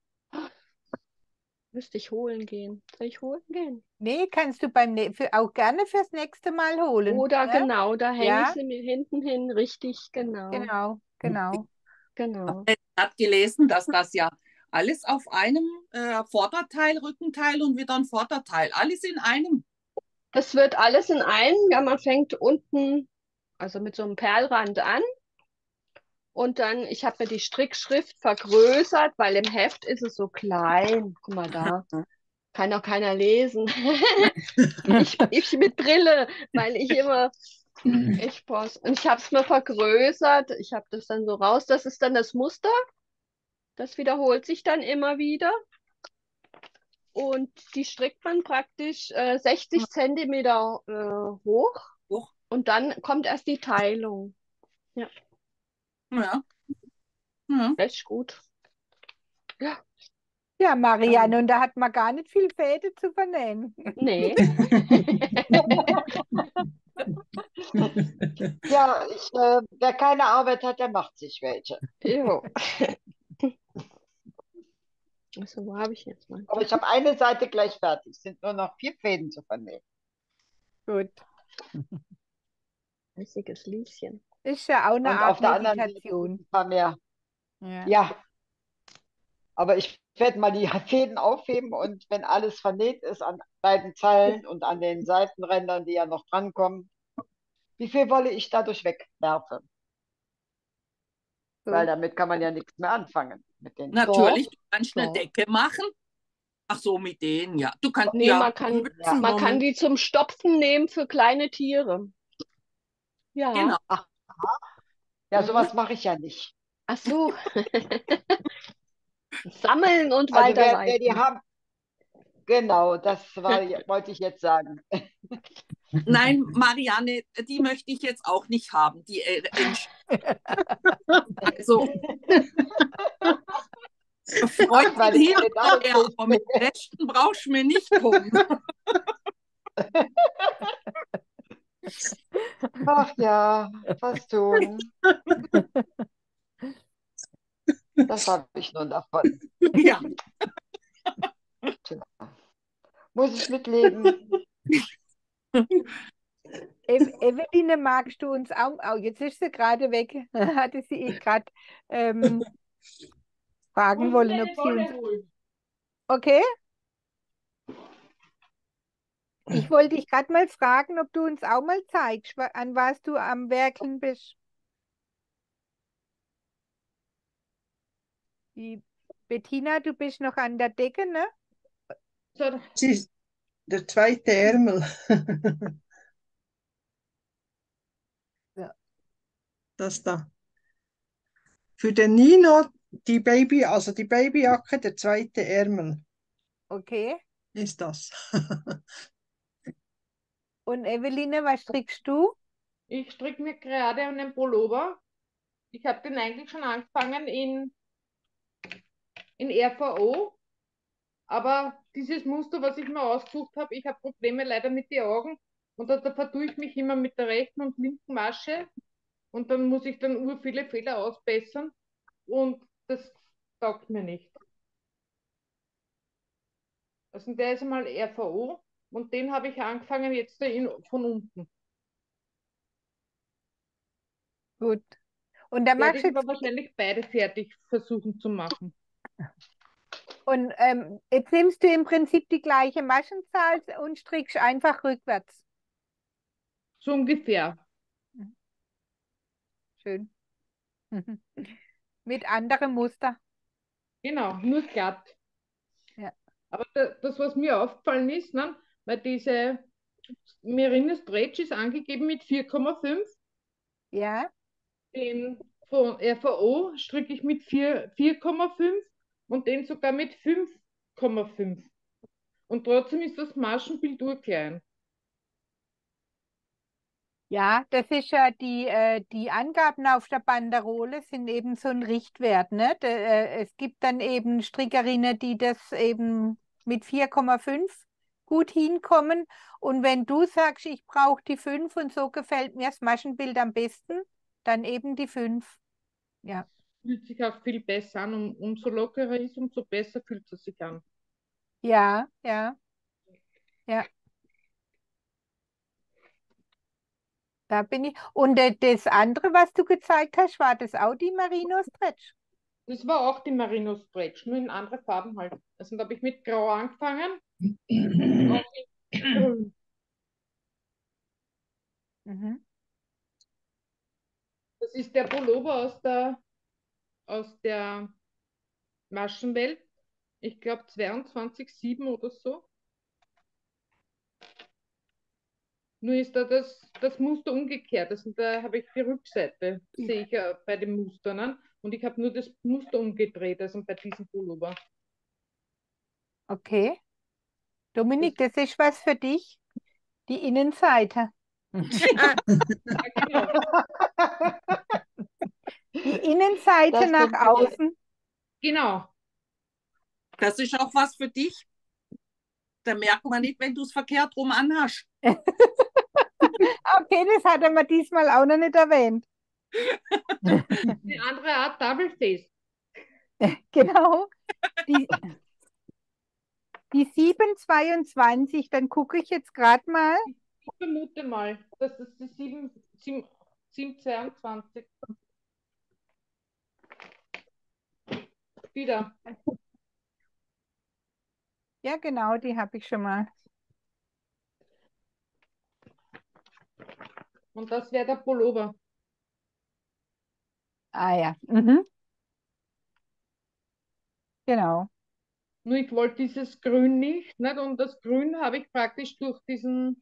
Speaker 11: Müsste ich holen gehen. Soll ich holen gehen?
Speaker 1: Nee, kannst du beim nä- für, auch gerne fürs nächste Mal holen.
Speaker 11: Oder
Speaker 1: Ne?
Speaker 11: genau, da hänge ich
Speaker 1: Ja,
Speaker 11: sie mir hinten hin, richtig, genau,
Speaker 1: genau, genau.
Speaker 11: genau.
Speaker 9: Ich habe gelesen, dass das ja alles auf einem äh, Vorderteil, Rückenteil und wieder ein Vorderteil. Alles in einem.
Speaker 11: Das wird alles in einem, ja, man fängt unten, also mit so einem Perlrand an und dann, ich habe mir die Strickschrift vergrößert, weil im Heft ist es so klein. Guck mal da, kann auch keiner lesen. Ich, ich mit Brille, weil ich immer, ich brauch's. Und ich habe es mir vergrößert, ich habe das dann so raus, das ist dann das Muster, das wiederholt sich dann immer wieder. Und die strickt man praktisch äh, sechzig Zentimeter äh, hoch
Speaker 9: Hoch.
Speaker 11: und dann kommt erst die Teilung. Ja,
Speaker 9: Ja. Ja.
Speaker 11: echt gut. Ja,
Speaker 1: Ja, Marianne,
Speaker 11: ähm,
Speaker 1: und da hat man gar nicht viel Fäden zu vernähen.
Speaker 11: nee.
Speaker 6: Ja, ich, äh, wer keine Arbeit hat, der macht sich welche.
Speaker 11: Jo. Also, wo habe ich jetzt mal?
Speaker 6: Aber ich habe eine Seite gleich fertig. Es sind nur noch vier Fäden zu vernähen.
Speaker 1: Gut.
Speaker 11: Riesiges Lieschen.
Speaker 1: Ist ja auch eine
Speaker 6: Und
Speaker 1: Art
Speaker 6: auf der anderen Seite sind
Speaker 1: Meditation.
Speaker 6: ein paar mehr.
Speaker 1: Ja.
Speaker 6: Ja, aber ich werde mal die Fäden aufheben und wenn alles vernäht ist an beiden Zeilen und an den Seitenrändern, die ja noch drankommen, wie viel Wolle ich dadurch wegwerfe.
Speaker 1: So.
Speaker 6: Weil damit kann man ja nichts mehr anfangen. Mit den
Speaker 9: Natürlich, du kannst eine
Speaker 11: doch.
Speaker 9: Decke machen. Ach so, mit denen, ja. Du kannst
Speaker 11: Nee,
Speaker 9: ja
Speaker 11: man kann,
Speaker 6: Ja.
Speaker 11: man kann die zum Stopfen nehmen für kleine Tiere. Ja.
Speaker 9: Genau.
Speaker 6: Ach, ja,
Speaker 11: Mhm.
Speaker 6: sowas mache ich ja nicht.
Speaker 11: Ach so. Sammeln und
Speaker 6: Also wer, wer die
Speaker 11: weiterleiten.
Speaker 6: haben, genau, das war, wollte ich jetzt sagen.
Speaker 9: Nein, Marianne, die möchte ich jetzt auch nicht haben. Die, äh, Entsch- also, freut
Speaker 6: Weil
Speaker 9: mich
Speaker 6: ich
Speaker 9: hin
Speaker 6: eine
Speaker 9: oder
Speaker 6: Double
Speaker 9: her,
Speaker 6: Face
Speaker 9: aber mit
Speaker 6: bin.
Speaker 9: Rechten brauchst du mir nicht kommen.
Speaker 6: Ach ja, was tun? Das habe ich nun davon.
Speaker 9: Ja,
Speaker 6: Tja, muss ich mitleben?
Speaker 1: Ev Eveline, magst du uns auch, oh, jetzt ist sie gerade weg, hatte sie eh gerade ähm, fragen
Speaker 3: Muss
Speaker 1: wollen,
Speaker 3: ich
Speaker 1: ob
Speaker 3: eine
Speaker 1: sie uns,
Speaker 3: Wolle holen?
Speaker 1: okay? Ich wollte dich gerade mal fragen, ob du uns auch mal zeigst, wa- an was du am Werkeln bist. Die Bettina, du bist noch an der Decke, ne?
Speaker 3: So,
Speaker 4: Das ist der zweite Ärmel.
Speaker 1: Ja.
Speaker 4: Das da. Für den Nino die Baby, also die Babyjacke, der zweite Ärmel
Speaker 1: Okay.
Speaker 4: ist das.
Speaker 1: Und Eveline, was strickst du?
Speaker 3: ich stricke mir gerade einen Pullover. Ich habe den eigentlich schon angefangen in, in R V O, aber dieses Muster, was ich mir ausgesucht habe, ich habe Probleme leider mit den Augen und da, da vertue ich mich immer mit der rechten und linken Masche und dann muss ich dann ur viele Fehler ausbessern und das taugt mir nicht. Also der ist einmal R V O und den habe ich angefangen jetzt da in, von unten.
Speaker 1: Gut. Und da
Speaker 3: Werde
Speaker 1: magst
Speaker 3: ich
Speaker 1: du
Speaker 3: aber
Speaker 1: jetzt,
Speaker 3: wahrscheinlich beide fertig versuchen zu machen.
Speaker 1: und ähm, jetzt nimmst du im Prinzip die gleiche Maschenzahl und strickst einfach rückwärts.
Speaker 3: So ungefähr.
Speaker 1: Schön. Mit anderem Muster.
Speaker 3: Genau, nur glatt.
Speaker 1: Ja.
Speaker 3: Aber da, das, was mir aufgefallen ist, ne, weil diese Merino Stretch ist angegeben mit vier Komma fünf,
Speaker 1: Ja.
Speaker 3: den von R V O stricke ich mit vier Komma fünf und den sogar mit fünf Komma fünf. Und trotzdem ist das Maschenbild urklein.
Speaker 1: Ja, das ist ja die, äh, die Angaben auf der Banderole sind eben so ein Richtwert, ne? Da, äh, es gibt dann eben Strickerinnen, die das eben mit vier Komma fünf gut hinkommen. Und wenn du sagst, ich brauche die fünf und so gefällt mir das Maschenbild am besten, dann eben die fünf. Ja.
Speaker 3: Fühlt sich auch viel besser an. Um, umso lockerer ist, umso besser fühlt es sich an.
Speaker 1: Ja, ja, ja. Da bin ich. Und äh, das andere, was du gezeigt hast, war das auch die Merino Stretch?
Speaker 3: Das war auch die Merino Stretch, nur in andere Farben halt. Also da habe ich mit Grau angefangen, auch in Grün.
Speaker 1: Mhm.
Speaker 3: Das ist der Pullover aus der, aus der Maschenwelt. Ich glaube zweiundzwanzig sieben oder so. Nur ist da das, das Muster umgekehrt. Also da habe ich die Rückseite, sehe ich ja bei den Mustern an. Und ich habe nur das Muster umgedreht, also bei diesem Pullover.
Speaker 1: Okay.
Speaker 3: Das,
Speaker 1: Dominik, das ist was für dich. Die Innenseite.
Speaker 3: ja, genau.
Speaker 1: Die Innenseite
Speaker 6: Das
Speaker 1: nach
Speaker 6: funktioniert.
Speaker 1: außen.
Speaker 3: Genau.
Speaker 9: das ist auch was für dich. Da merkt man nicht, wenn du es verkehrt rum anhast.
Speaker 1: Okay, das hat er mir diesmal auch noch nicht erwähnt.
Speaker 3: Eine andere Art Double Face.
Speaker 1: Genau. Die, die sieben zweiundzwanzig, dann gucke ich jetzt gerade mal.
Speaker 3: Ich vermute mal, dass das die sieben, sieben, sieben zweiundzwanzig. Wieder.
Speaker 1: Ja, genau, die habe ich schon mal.
Speaker 3: Und das wäre der Pullover.
Speaker 1: Ah ja. Mhm. Genau.
Speaker 3: Nur ich wollte dieses Grün nicht, nicht. Und das Grün habe ich praktisch durch diesen,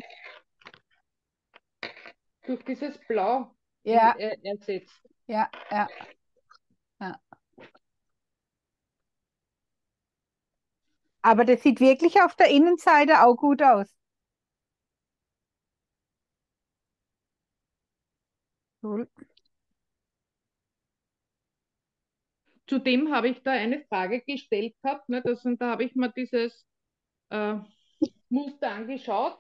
Speaker 3: durch dieses Blau
Speaker 1: Ja,
Speaker 3: er, ersetzt.
Speaker 1: ja, ja, ja. Aber das sieht wirklich auf der Innenseite auch gut aus. Cool.
Speaker 3: Zudem habe ich da eine Frage gestellt gehabt, ne, das, und da habe ich mir dieses äh, Muster angeschaut.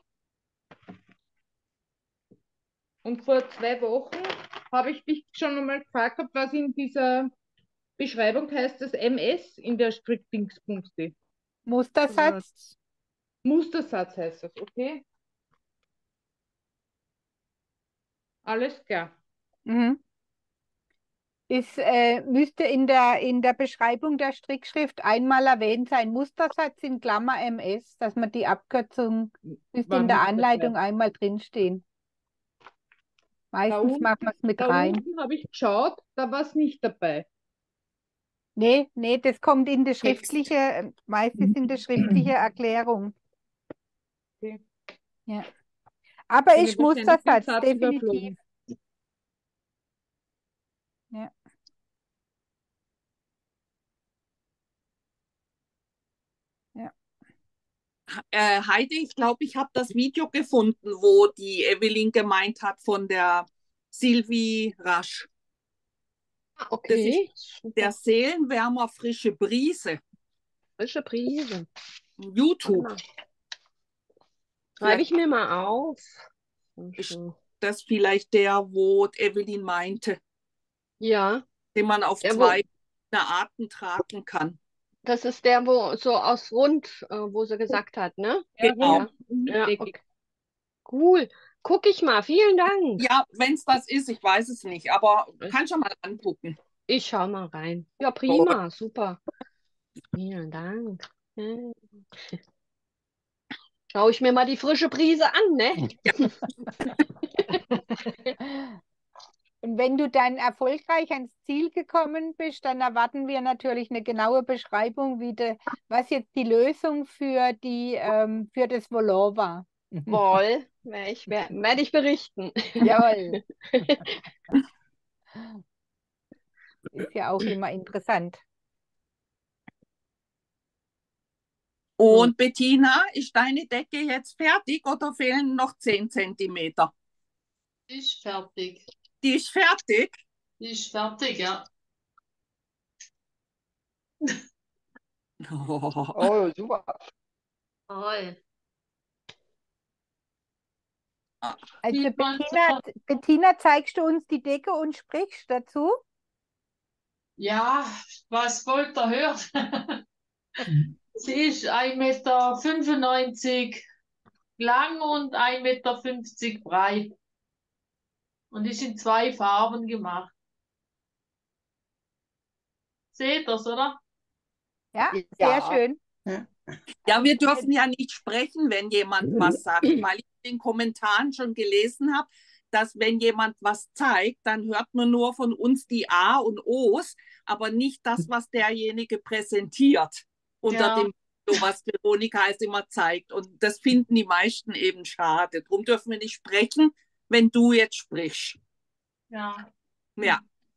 Speaker 3: Und vor zwei Wochen habe ich dich schon einmal gefragt, gehabt, was in dieser Beschreibung heißt, das M S in der Strickdingsbumste.
Speaker 1: Mustersatz.
Speaker 3: Mustersatz heißt das, okay? Alles klar.
Speaker 1: Mhm. Ist, äh, müsste in der, in der Beschreibung der Strickschrift einmal erwähnt sein, Mustersatz in Klammer M S, dass man die Abkürzung müsste
Speaker 3: War
Speaker 1: in der
Speaker 3: nicht
Speaker 1: Anleitung
Speaker 3: dabei.
Speaker 1: einmal drinstehen.
Speaker 3: Da
Speaker 1: Meistens
Speaker 3: unten,
Speaker 1: machen wir es mit
Speaker 3: da
Speaker 1: rein.
Speaker 3: unten habe ich geschaut, da war es nicht dabei.
Speaker 1: Nee, nee, das kommt in die
Speaker 7: Text.
Speaker 1: schriftliche, äh, meistens in die schriftliche Erklärung.
Speaker 3: Okay.
Speaker 1: Ja. Aber
Speaker 3: Bin
Speaker 1: ist
Speaker 3: ich wahrscheinlich den
Speaker 1: Mustersatz,
Speaker 3: Satz
Speaker 1: definitiv.
Speaker 3: überflogen.
Speaker 1: Ja. Ja.
Speaker 9: Äh, Heidi, ich glaube, ich habe das Video gefunden, wo die Evelyn gemeint hat von der Sylvie Rasch. Das
Speaker 11: Okay,
Speaker 9: ist der
Speaker 11: super.
Speaker 9: Seelenwärmer Frische Brise.
Speaker 11: Frische Prise.
Speaker 9: YouTube.
Speaker 11: Warte mal. Schreibe ich
Speaker 9: Vielleicht
Speaker 11: mir mal auf. So
Speaker 9: ist
Speaker 11: schön.
Speaker 9: das vielleicht der, wo Evelyn meinte,
Speaker 11: Ja,
Speaker 9: den man auf
Speaker 11: der, wo,
Speaker 9: zwei Arten tragen kann.
Speaker 11: das ist der, wo so aus rund, äh, wo sie gesagt hat, ne?
Speaker 3: Ja,
Speaker 9: Genau.
Speaker 11: Ja,
Speaker 3: rund, mhm,
Speaker 11: ja,
Speaker 3: eckig.
Speaker 11: okay. Cool. Guck ich mal. Vielen Dank.
Speaker 9: Ja, wenn es das ist, ich weiß es nicht, aber kann schon mal angucken.
Speaker 11: Ich schau mal rein. Ja, prima. Super. Vielen Dank. Hm. Schau ich mir mal die frische Prise an, ne?
Speaker 1: Und wenn du dann erfolgreich ans Ziel gekommen bist, dann erwarten wir natürlich eine genaue Beschreibung, wie de, was jetzt die Lösung für, die, ähm, für das Volant war.
Speaker 11: Wohl, werde ich, wer- werde ich berichten.
Speaker 1: Jawohl. Ist ja auch immer interessant.
Speaker 9: Und Bettina, ist deine Decke jetzt fertig oder fehlen noch zehn Zentimeter?
Speaker 12: Die ist fertig.
Speaker 9: Die ist fertig?
Speaker 12: Die ist fertig, ja.
Speaker 9: Oh.
Speaker 6: Oh, super.
Speaker 12: Toll.
Speaker 1: Also
Speaker 12: Sieht man
Speaker 1: Bettina,
Speaker 12: so.
Speaker 1: Bettina, zeigst du uns die Decke und sprichst dazu?
Speaker 12: Ja, was wollt ihr hören? Sie ist ein Meter fünfundneunzig lang und ein Meter fünfzig breit. Und ist in zwei Farben gemacht. Seht ihr's, oder?
Speaker 1: Ja, sehr
Speaker 6: Ja.
Speaker 1: schön.
Speaker 9: Ja, wir dürfen ja nicht sprechen, wenn jemand was sagt, weil ich in den Kommentaren schon gelesen habe, dass wenn jemand was zeigt, dann hört man nur von uns die A und O's, aber nicht das, was derjenige präsentiert unter
Speaker 12: Ja.
Speaker 9: dem Video, was Veronika es immer zeigt. Und das finden die meisten eben schade. Darum dürfen wir nicht sprechen, wenn du jetzt sprichst.
Speaker 12: Ja.
Speaker 9: Ja.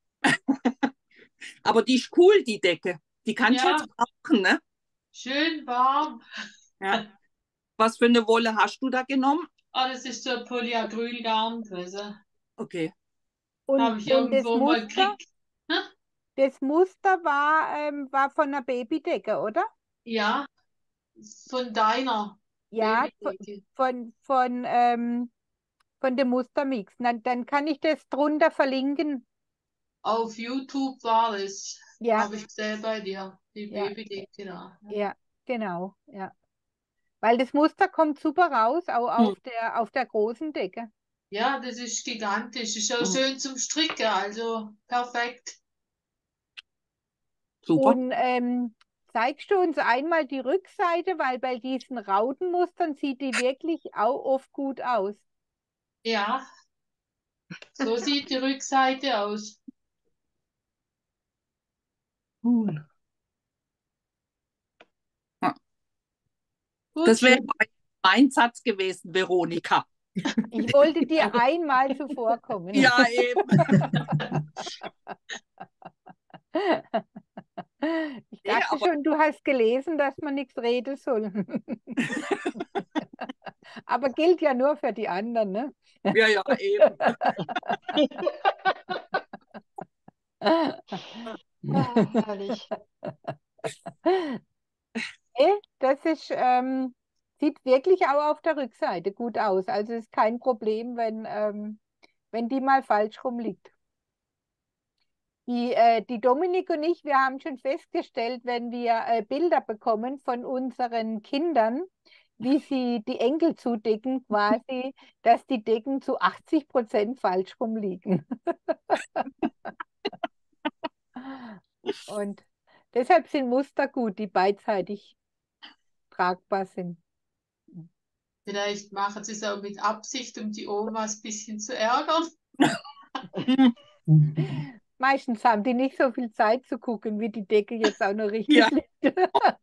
Speaker 9: Aber die ist cool, die Decke. Die kannst du
Speaker 12: Ja.
Speaker 9: jetzt brauchen, ne?
Speaker 12: Schön warm.
Speaker 9: Ja. Was für eine Wolle hast du da genommen?
Speaker 12: Ah, das ist so ein Polyacrylgarn gewesen.
Speaker 9: Okay.
Speaker 1: Und,
Speaker 12: Habe ich
Speaker 1: und das
Speaker 12: irgendwo mal
Speaker 1: Muster,
Speaker 12: gekriegt.
Speaker 1: das Muster war, ähm, war von einer Babydecke, oder?
Speaker 12: Ja, von deiner
Speaker 1: Ja, von,
Speaker 12: Babydecke.
Speaker 1: von, von, ähm, von dem Mustermix. Dann, dann kann ich das drunter verlinken.
Speaker 12: Auf YouTube war es.
Speaker 1: Ja,
Speaker 12: Habe ich gesehen bei dir. Die
Speaker 1: ja,
Speaker 12: Babydecke da.
Speaker 1: ja, genau, ja. Weil das Muster kommt super raus, auch
Speaker 9: Hm.
Speaker 1: auf der, auf der großen Decke.
Speaker 12: Ja, das ist gigantisch. Ist auch
Speaker 9: Hm.
Speaker 12: schön zum Stricken, also perfekt.
Speaker 9: Super.
Speaker 1: Und ähm, zeigst du uns einmal die Rückseite, weil bei diesen Rautenmustern sieht die wirklich auch oft gut aus.
Speaker 12: Ja, so sieht die Rückseite aus.
Speaker 9: Cool. Ja.
Speaker 12: Gut,
Speaker 9: Das wäre
Speaker 12: schön.
Speaker 9: mein Satz gewesen, Veronika.
Speaker 1: Ich wollte dir einmal zuvorkommen.
Speaker 9: Ja, eben.
Speaker 1: Ich
Speaker 9: Nee,
Speaker 1: dachte
Speaker 9: aber
Speaker 1: schon, du hast gelesen, dass man nichts reden soll. Aber gilt ja nur für die anderen, ne?
Speaker 9: Ja, ja, eben.
Speaker 6: Ah, herrlich.
Speaker 1: Eh, Das ist, ähm, sieht wirklich auch auf der Rückseite gut aus. Also ist kein Problem, wenn, ähm, wenn die mal falsch rumliegt. Die, äh, die Dominik und ich, wir haben schon festgestellt, wenn wir äh, Bilder bekommen von unseren Kindern, wie sie die Enkel zudecken, quasi, dass die Decken zu achtzig Prozent falsch rumliegen. Und deshalb sind Muster gut, die beidseitig tragbar sind.
Speaker 12: Vielleicht machen sie es auch mit Absicht, um die Omas ein bisschen zu ärgern.
Speaker 1: Meistens haben die nicht so viel Zeit zu gucken, wie die Decke jetzt auch noch richtig
Speaker 9: Ja.
Speaker 1: liegt.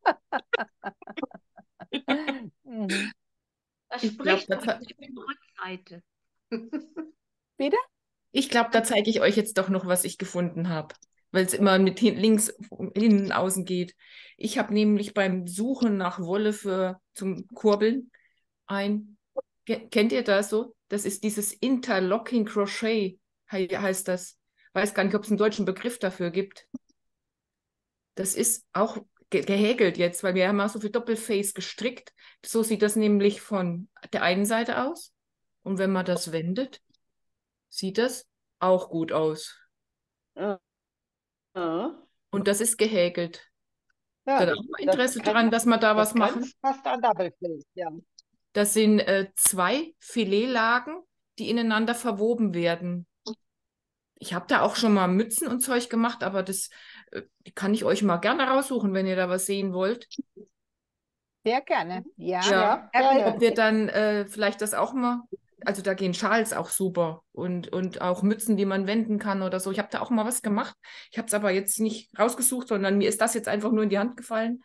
Speaker 1: Mhm.
Speaker 10: Das
Speaker 7: Ich glaube,
Speaker 10: spricht
Speaker 7: da,
Speaker 10: für
Speaker 7: ze-
Speaker 10: die Rückseite.
Speaker 1: Bitte?
Speaker 7: ich glaub, da zeige ich euch jetzt doch noch, was ich gefunden habe, weil es immer mit hin, links, innen, außen geht. Ich habe nämlich beim Suchen nach Wolle für zum Kurbeln ein, ke- kennt ihr das so? Das ist dieses Interlocking Crochet, hei- heißt das. Weiß gar nicht, ob es einen deutschen Begriff dafür gibt. Das ist auch ge gehäkelt jetzt, weil wir haben auch so viel Doppelface gestrickt. So sieht das nämlich von der einen Seite aus. Und wenn man das wendet, sieht das auch gut aus.
Speaker 6: Ja,
Speaker 7: Und das ist gehäkelt.
Speaker 6: ja,
Speaker 7: Da hat
Speaker 6: das,
Speaker 7: auch mal
Speaker 6: das
Speaker 7: Interesse
Speaker 6: grenzt,
Speaker 7: dran, dass wir da
Speaker 6: das
Speaker 7: was machen.
Speaker 6: grenzt fast an Double Face, ja.
Speaker 7: Das sind äh, zwei Filetlagen, die ineinander verwoben werden. Ich habe da auch schon mal Mützen und Zeug gemacht, aber das äh, die kann ich euch mal gerne raussuchen, wenn ihr da was sehen wollt.
Speaker 1: Sehr gerne. Ja.
Speaker 7: Ja,
Speaker 1: Äh,
Speaker 6: gerne.
Speaker 7: ob wir dann äh, vielleicht das auch mal, also da gehen Schals auch super und, und auch Mützen, die man wenden kann oder so. Ich habe da auch mal was gemacht. Ich habe es aber jetzt nicht rausgesucht, sondern mir ist das jetzt einfach nur in die Hand gefallen.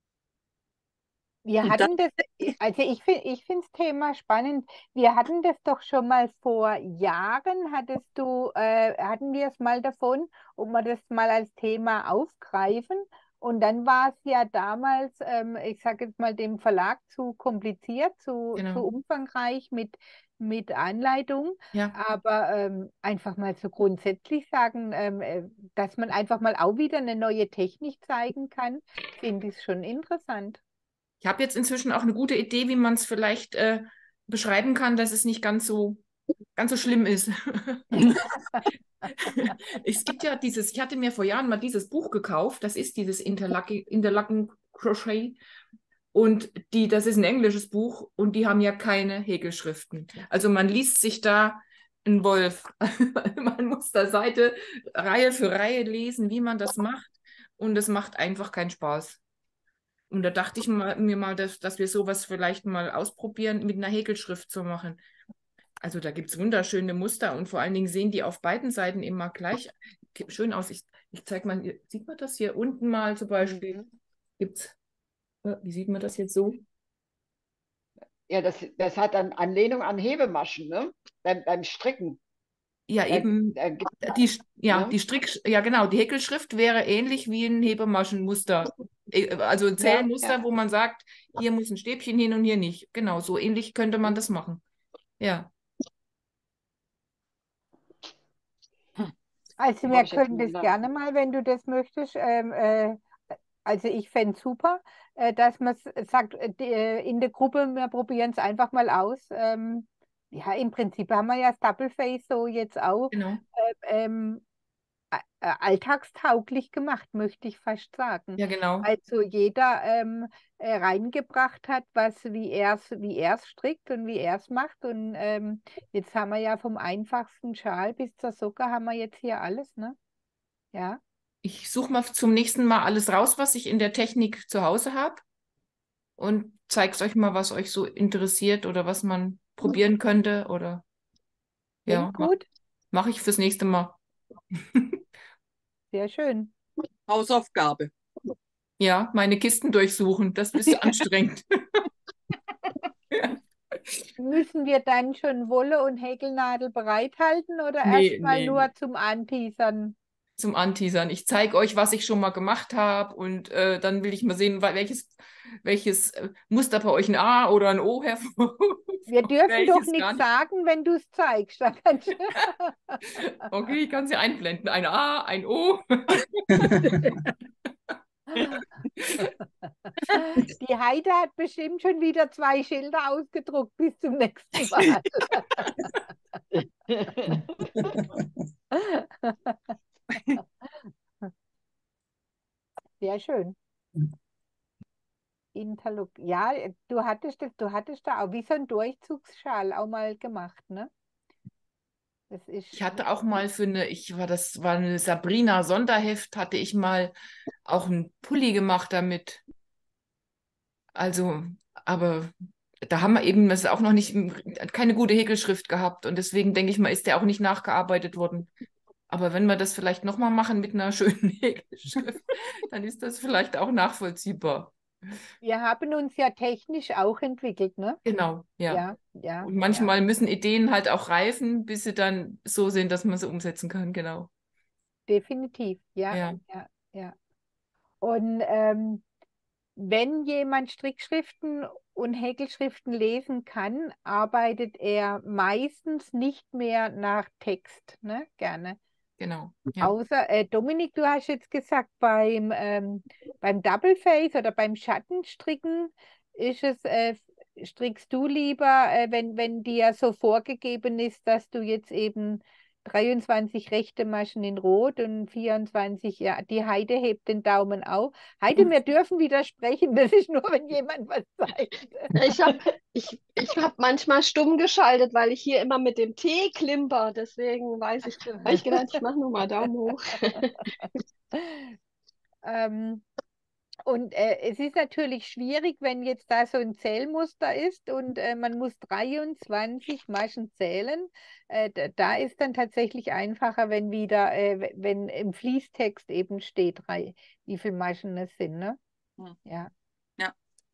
Speaker 1: Wir
Speaker 9: Und
Speaker 1: hatten das, also ich finde ich finde das Thema spannend. Wir hatten das doch schon mal vor Jahren, hattest du, äh, hatten wir es mal davon, ob wir das mal als Thema aufgreifen. Und dann war es ja damals, ähm, ich sage jetzt mal, dem Verlag zu kompliziert, zu, zu
Speaker 7: Genau.
Speaker 1: umfangreich mit, mit Anleitung.
Speaker 7: Ja.
Speaker 1: Aber ähm, einfach mal so grundsätzlich sagen, ähm, äh, dass man einfach mal auch wieder eine neue Technik zeigen kann, finde ich schon interessant.
Speaker 7: Ich habe jetzt inzwischen auch eine gute Idee, wie man es vielleicht äh, beschreiben kann, dass es nicht ganz so, ganz so schlimm ist. Es gibt ja dieses, ich hatte mir vor Jahren mal dieses Buch gekauft, das ist dieses Interlocking, Interlocking Crochet. Und die, das ist ein englisches Buch und die haben ja keine Häkelschriften. Also man liest sich da einen Wolf. Man muss da Seite, Reihe für Reihe lesen, wie man das macht. Und es macht einfach keinen Spaß. Und da dachte ich mal, mir mal, dass, dass wir sowas vielleicht mal ausprobieren, mit einer Häkelschrift zu machen. Also da gibt es wunderschöne Muster und vor allen Dingen sehen die auf beiden Seiten immer gleich schön aus. Ich, ich zeige mal, sieht man das hier unten mal zum Beispiel? Gibt's, äh, wie sieht man das jetzt so?
Speaker 6: Ja, das, das hat dann Anlehnung an Hebemaschen, ne? Beim, beim Stricken.
Speaker 7: Ja,
Speaker 6: Da,
Speaker 7: eben,
Speaker 6: da gibt,
Speaker 7: die, ja,
Speaker 6: ne?
Speaker 7: die Strick, ja genau, die Häkelschrift wäre ähnlich wie ein Hebemaschenmuster. Äh, Also ein
Speaker 6: Ja,
Speaker 7: Zählmuster,
Speaker 6: ja.
Speaker 7: wo man sagt, hier muss ein Stäbchen hin und hier nicht. Genau, so ähnlich könnte man das machen. Ja.
Speaker 1: Also
Speaker 6: Habe
Speaker 1: wir
Speaker 6: ich jetzt
Speaker 1: können
Speaker 6: mal
Speaker 1: das
Speaker 6: nach.
Speaker 1: gerne mal, wenn du das möchtest. Ähm, äh, also ich fände es super, äh, dass man sagt, äh, die, äh, in der Gruppe, wir probieren es einfach mal aus. Ähm, ja, im Prinzip haben wir ja das Double Face so jetzt auch
Speaker 7: Genau.
Speaker 1: äh, ähm, a- äh, alltagstauglich gemacht, möchte ich fast sagen.
Speaker 7: Ja, genau.
Speaker 1: Also jeder ähm, äh, reingebracht hat, was, wie er es wie er's strickt und wie er es macht. Und ähm, jetzt haben wir ja vom einfachsten Schal bis zur Socke haben wir jetzt hier alles, ne? Ja.
Speaker 7: Ich suche mal zum nächsten Mal alles raus, was ich in der Technik zu Hause habe und zeige es euch mal, was euch so interessiert oder was man probieren könnte oder ja,
Speaker 1: Klingt
Speaker 7: mach,
Speaker 1: gut,
Speaker 7: mache ich fürs nächste Mal.
Speaker 1: sehr schön.
Speaker 9: Hausaufgabe.
Speaker 7: Ja, meine Kisten durchsuchen, das ist anstrengend.
Speaker 1: Müssen wir dann schon Wolle und Häkelnadel bereithalten oder
Speaker 7: Nee,
Speaker 1: erstmal
Speaker 7: nee,
Speaker 1: nur zum Anteasern?
Speaker 7: zum Anteasern. Ich zeige euch, was ich schon mal gemacht habe und äh, dann will ich mal sehen, wel- welches, welches äh, Muster bei euch ein A oder ein O hervor.
Speaker 1: Wir dürfen doch
Speaker 7: welches gar
Speaker 1: nichts
Speaker 7: nicht.
Speaker 1: sagen, wenn du es zeigst. Da kannst du-
Speaker 7: Okay, ich kann sie einblenden. Ein A, ein O.
Speaker 1: Die Heide hat bestimmt schon wieder zwei Schilder ausgedruckt bis zum nächsten Mal. Sehr schön. Interlock. Ja, du hattest das, du hattest da auch wie so ein Durchzugsschal auch mal gemacht, ne? Das ist,
Speaker 7: Ich hatte auch mal für eine, ich war, das war eine Sabrina Sonderheft, hatte ich mal auch einen Pulli gemacht damit. Also, aber da haben wir eben das auch noch nicht, keine gute Häkelschrift gehabt und deswegen denke ich mal, ist der auch nicht nachgearbeitet worden. Aber wenn wir das vielleicht nochmal machen mit einer schönen Häkelschrift, dann ist das vielleicht auch nachvollziehbar.
Speaker 1: wir haben uns ja technisch auch entwickelt, ne?
Speaker 7: Genau, ja.
Speaker 1: Ja, ja,
Speaker 7: Und
Speaker 1: ja.
Speaker 7: manchmal müssen Ideen halt auch reifen, bis sie dann so sind, dass man sie umsetzen kann, genau.
Speaker 1: Definitiv, ja,
Speaker 7: Ja.
Speaker 1: ja, ja. Und ähm, wenn jemand Strickschriften und Häkelschriften lesen kann, arbeitet er meistens nicht mehr nach Text, ne? Gerne.
Speaker 7: Genau. Ja.
Speaker 1: Außer, äh, Dominik, du hast jetzt gesagt, beim, ähm, beim Double Face oder beim Schattenstricken ist es, äh, strickst du lieber, äh, wenn, wenn dir so vorgegeben ist, dass du jetzt eben dreiundzwanzig rechte Maschen in Rot und vierundzwanzig, ja, die Heide hebt den Daumen auf. Heide, wir dürfen widersprechen, das ist nur, wenn jemand was zeigt.
Speaker 11: Ich habe ich, ich hab manchmal stumm geschaltet, weil ich hier immer mit dem T klimper. Deswegen weiß ich, habe ich gedacht, ich mache nur mal Daumen hoch.
Speaker 1: Ähm, und äh, es ist natürlich schwierig, wenn jetzt da so ein Zählmuster ist und äh, man muss dreiundzwanzig Maschen zählen. Äh, da, da ist dann tatsächlich einfacher, wenn wieder, äh, w- wenn im Fließtext eben steht, drei, wie viele Maschen es sind, ne?
Speaker 9: Hm.
Speaker 1: Ja.
Speaker 9: Ja.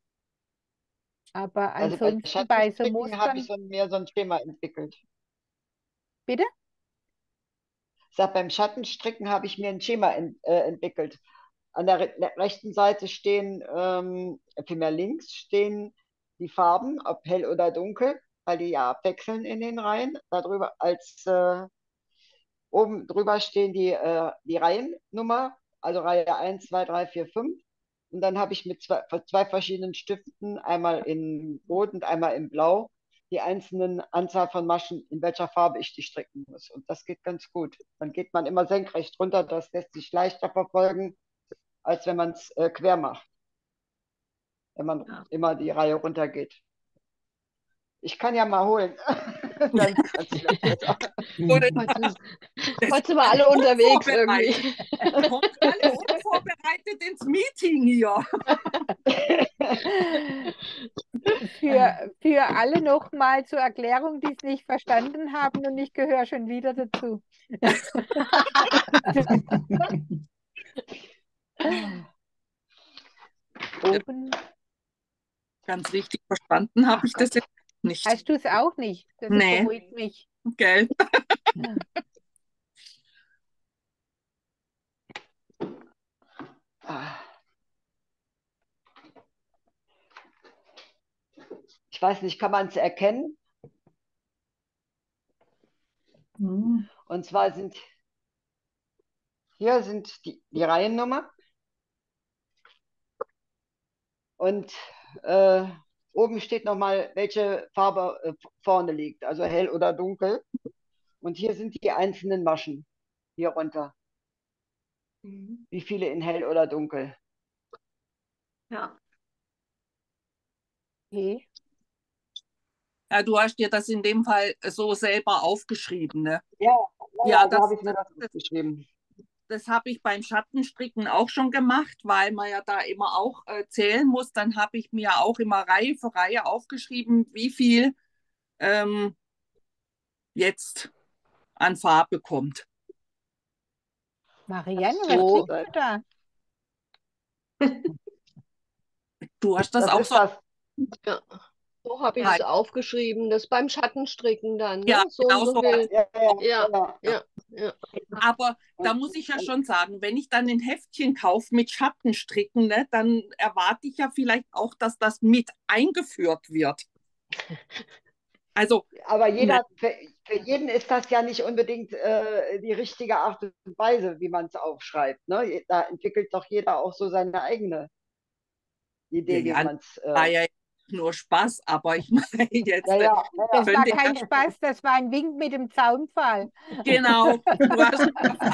Speaker 1: Aber
Speaker 6: Also bei
Speaker 1: ansonsten bei so
Speaker 6: Schattenstricken habe ich
Speaker 1: Mustern,
Speaker 6: so mehr so ein Schema entwickelt.
Speaker 1: bitte?
Speaker 6: Ich sag, beim Schattenstricken habe ich mir ein Schema ent, äh, entwickelt. An der re rechten Seite stehen, ähm, vielmehr links stehen die Farben, ob hell oder dunkel, weil die ja abwechseln in den Reihen. Darüber als äh, oben drüber stehen die, äh, die Reihennummer, also Reihe eins, zwei, drei, vier, fünf. Und dann habe ich mit zwei, zwei verschiedenen Stiften, einmal in Rot und einmal in Blau, die einzelnen Anzahl von Maschen, in welcher Farbe ich die stricken muss. Und das geht ganz gut. Dann geht man immer senkrecht runter, das lässt sich leichter verfolgen, als wenn man es äh, quer macht, wenn man
Speaker 10: Ja.
Speaker 6: immer die Reihe runtergeht. Ich kann ja mal holen. Dann kannst du das besser.
Speaker 9: Oder
Speaker 11: Heute,
Speaker 9: das
Speaker 11: heute sind wir alle unterwegs
Speaker 9: unvorbereitet.
Speaker 11: irgendwie.
Speaker 9: Kommt alle unvorbereitet ins Meeting hier.
Speaker 1: Für, für alle nochmal zur Erklärung, die es nicht verstanden haben und ich gehöre schon wieder dazu. Oben.
Speaker 9: Ganz richtig verstanden habe
Speaker 1: Ach
Speaker 9: ich das
Speaker 1: Gott.
Speaker 9: jetzt nicht.
Speaker 1: Hast du es auch nicht? Das
Speaker 9: Nee.
Speaker 1: beruhigt mich.
Speaker 9: Gell?
Speaker 6: Ah. Ich weiß nicht, kann man es erkennen?
Speaker 9: Hm.
Speaker 6: Und zwar sind hier sind die, die Reihennummer und äh, oben steht nochmal, welche Farbe äh, vorne liegt, also hell oder dunkel. Und hier sind die einzelnen Maschen hier runter.
Speaker 7: Mhm.
Speaker 6: Wie viele in hell oder dunkel?
Speaker 10: Ja.
Speaker 1: Okay.
Speaker 9: Ja, du hast dir das in dem Fall so selber aufgeschrieben, ne?
Speaker 6: Ja,
Speaker 9: Ja,
Speaker 6: ja, so
Speaker 9: das,
Speaker 6: habe ich mir das
Speaker 9: das,
Speaker 6: aufgeschrieben.
Speaker 9: das habe ich beim Schattenstricken auch schon gemacht, weil man ja da immer auch äh, zählen muss. Dann habe ich mir auch immer Reihe für Reihe aufgeschrieben, wie viel ähm, jetzt an Farbe kommt.
Speaker 1: Marianne,
Speaker 6: Ach
Speaker 1: was
Speaker 6: so.
Speaker 1: strickst du da?
Speaker 9: Du hast das,
Speaker 6: Das
Speaker 9: auch
Speaker 6: ist
Speaker 9: so.
Speaker 6: das.
Speaker 11: Ja. So habe ich
Speaker 9: Nein.
Speaker 11: es aufgeschrieben. Das beim Schattenstricken dann, ne?
Speaker 9: Ja,
Speaker 11: So und
Speaker 9: genau
Speaker 11: so
Speaker 9: so.
Speaker 11: viel.
Speaker 6: Ja, ja,
Speaker 11: Ja,
Speaker 6: ja.
Speaker 11: ja. Ja.
Speaker 9: Aber da muss ich ja schon sagen, wenn ich dann ein Heftchen kaufe mit Schattenstricken, ne, dann erwarte ich ja vielleicht auch, dass das mit eingeführt wird. Also,
Speaker 6: Aber
Speaker 9: ne,
Speaker 6: jeder, für, für jeden ist das ja nicht unbedingt äh, die richtige Art und Weise, wie man es aufschreibt. Ne? Da entwickelt doch jeder auch so seine eigene
Speaker 9: ja,
Speaker 6: Idee, wie
Speaker 9: ja,
Speaker 6: man es.
Speaker 9: war
Speaker 6: Äh,
Speaker 9: ja nur Spaß, aber ich meine jetzt,
Speaker 6: ja,
Speaker 9: äh,
Speaker 6: ja, ja,
Speaker 1: Das
Speaker 6: ja.
Speaker 1: war
Speaker 9: könnte
Speaker 1: kein Spaß, das war ein Wink mit dem Zaunpfahl.
Speaker 9: genau, du hast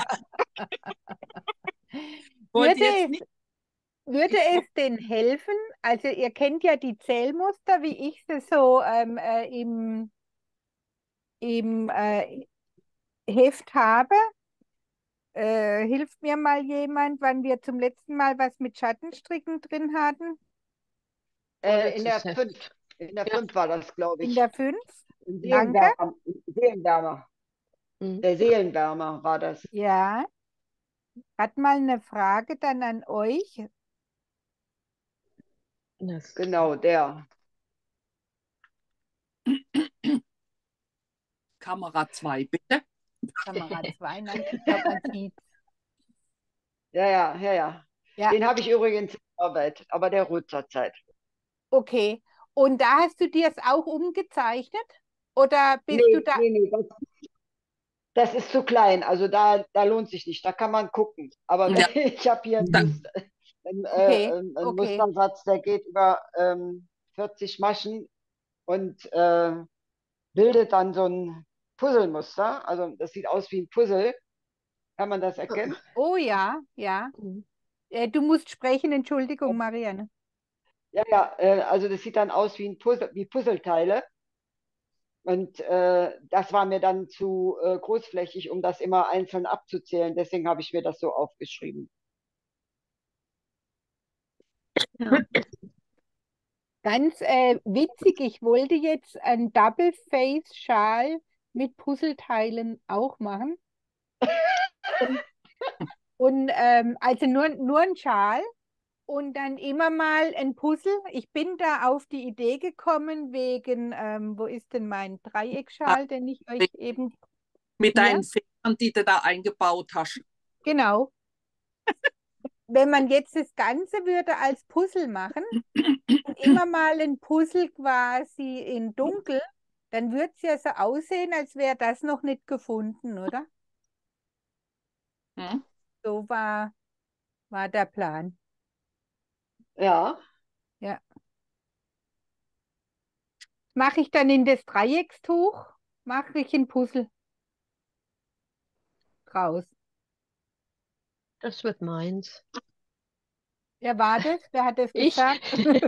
Speaker 9: wollte
Speaker 1: Würde
Speaker 9: jetzt
Speaker 1: es,
Speaker 9: nicht,
Speaker 1: würde
Speaker 9: ich,
Speaker 1: es denn helfen? Also ihr kennt ja die Zählmuster, wie ich sie so ähm, äh, im, im äh, Heft habe. Äh, hilft mir mal jemand, wann wir zum letzten Mal was mit Schattenstricken drin hatten?
Speaker 6: Äh, in der
Speaker 11: Vorletztes Heft.
Speaker 6: fünf. In der
Speaker 11: Ja.
Speaker 6: fünf war das, glaube
Speaker 1: In
Speaker 6: ich.
Speaker 1: der fünf?
Speaker 6: Im
Speaker 1: Danke.
Speaker 6: Seelenwärmer. Seelenwärmer.
Speaker 11: Mhm.
Speaker 6: Der Seelenwärmer war das.
Speaker 1: Ja. Hat mal eine Frage dann an euch.
Speaker 11: Das,
Speaker 6: Genau, der.
Speaker 9: Kamera zwei, bitte.
Speaker 1: Kamera zwei, nein, ich glaube, man sieht.
Speaker 6: Ja, ja, ja, ja.
Speaker 1: Ja,
Speaker 6: Den habe ich übrigens in Arbeit, aber der ruht zurzeit.
Speaker 1: okay. Und da hast du dir es auch umgezeichnet? Oder bist du
Speaker 6: Nee,
Speaker 1: da?
Speaker 6: nee, nee, das, das ist zu klein. Also da, da lohnt sich nicht. Da kann man gucken. Aber
Speaker 9: Ja,
Speaker 6: ich habe hier einen,
Speaker 9: da,
Speaker 6: Muster, einen, äh,
Speaker 1: Okay,
Speaker 6: einen einen
Speaker 1: okay.
Speaker 6: Mustersatz, der geht über ähm, vierzig Maschen und äh, bildet dann so ein Puzzlemuster. Also das sieht aus wie ein Puzzle. Kann man das erkennen?
Speaker 1: Oh ja, ja.
Speaker 11: Mhm.
Speaker 1: Äh, du musst sprechen, Entschuldigung, Marianne.
Speaker 6: Ja, ja, äh, also das sieht dann aus wie ein Puzzle, wie Puzzleteile. Und äh, das war mir dann zu äh, großflächig, um das immer einzeln abzuzählen. Deswegen habe ich mir das so aufgeschrieben.
Speaker 11: Ja.
Speaker 1: Ganz äh, witzig, ich wollte jetzt einen Double-Face-Schal mit Puzzleteilen auch machen. Und, und ähm, also nur, nur ein Schal und dann immer mal ein Puzzle. Ich bin da auf die Idee gekommen wegen, ähm, wo ist denn mein Dreieckschal, den ich euch
Speaker 9: mit,
Speaker 1: eben
Speaker 9: mit
Speaker 1: hier,
Speaker 9: deinen Federn, die du da eingebaut hast.
Speaker 1: genau. Wenn man jetzt das Ganze würde als Puzzle machen und immer mal ein Puzzle quasi in dunkel, dann würde es ja so aussehen, als wäre das noch nicht gefunden, oder?
Speaker 9: Hm?
Speaker 1: So war, war der Plan.
Speaker 6: Ja,
Speaker 1: Ja. Mache ich dann in das Dreieckstuch, mache ich ein Puzzle draus.
Speaker 11: Das wird meins.
Speaker 1: Wer war das? Wer hat das
Speaker 11: Ich,
Speaker 1: gesagt?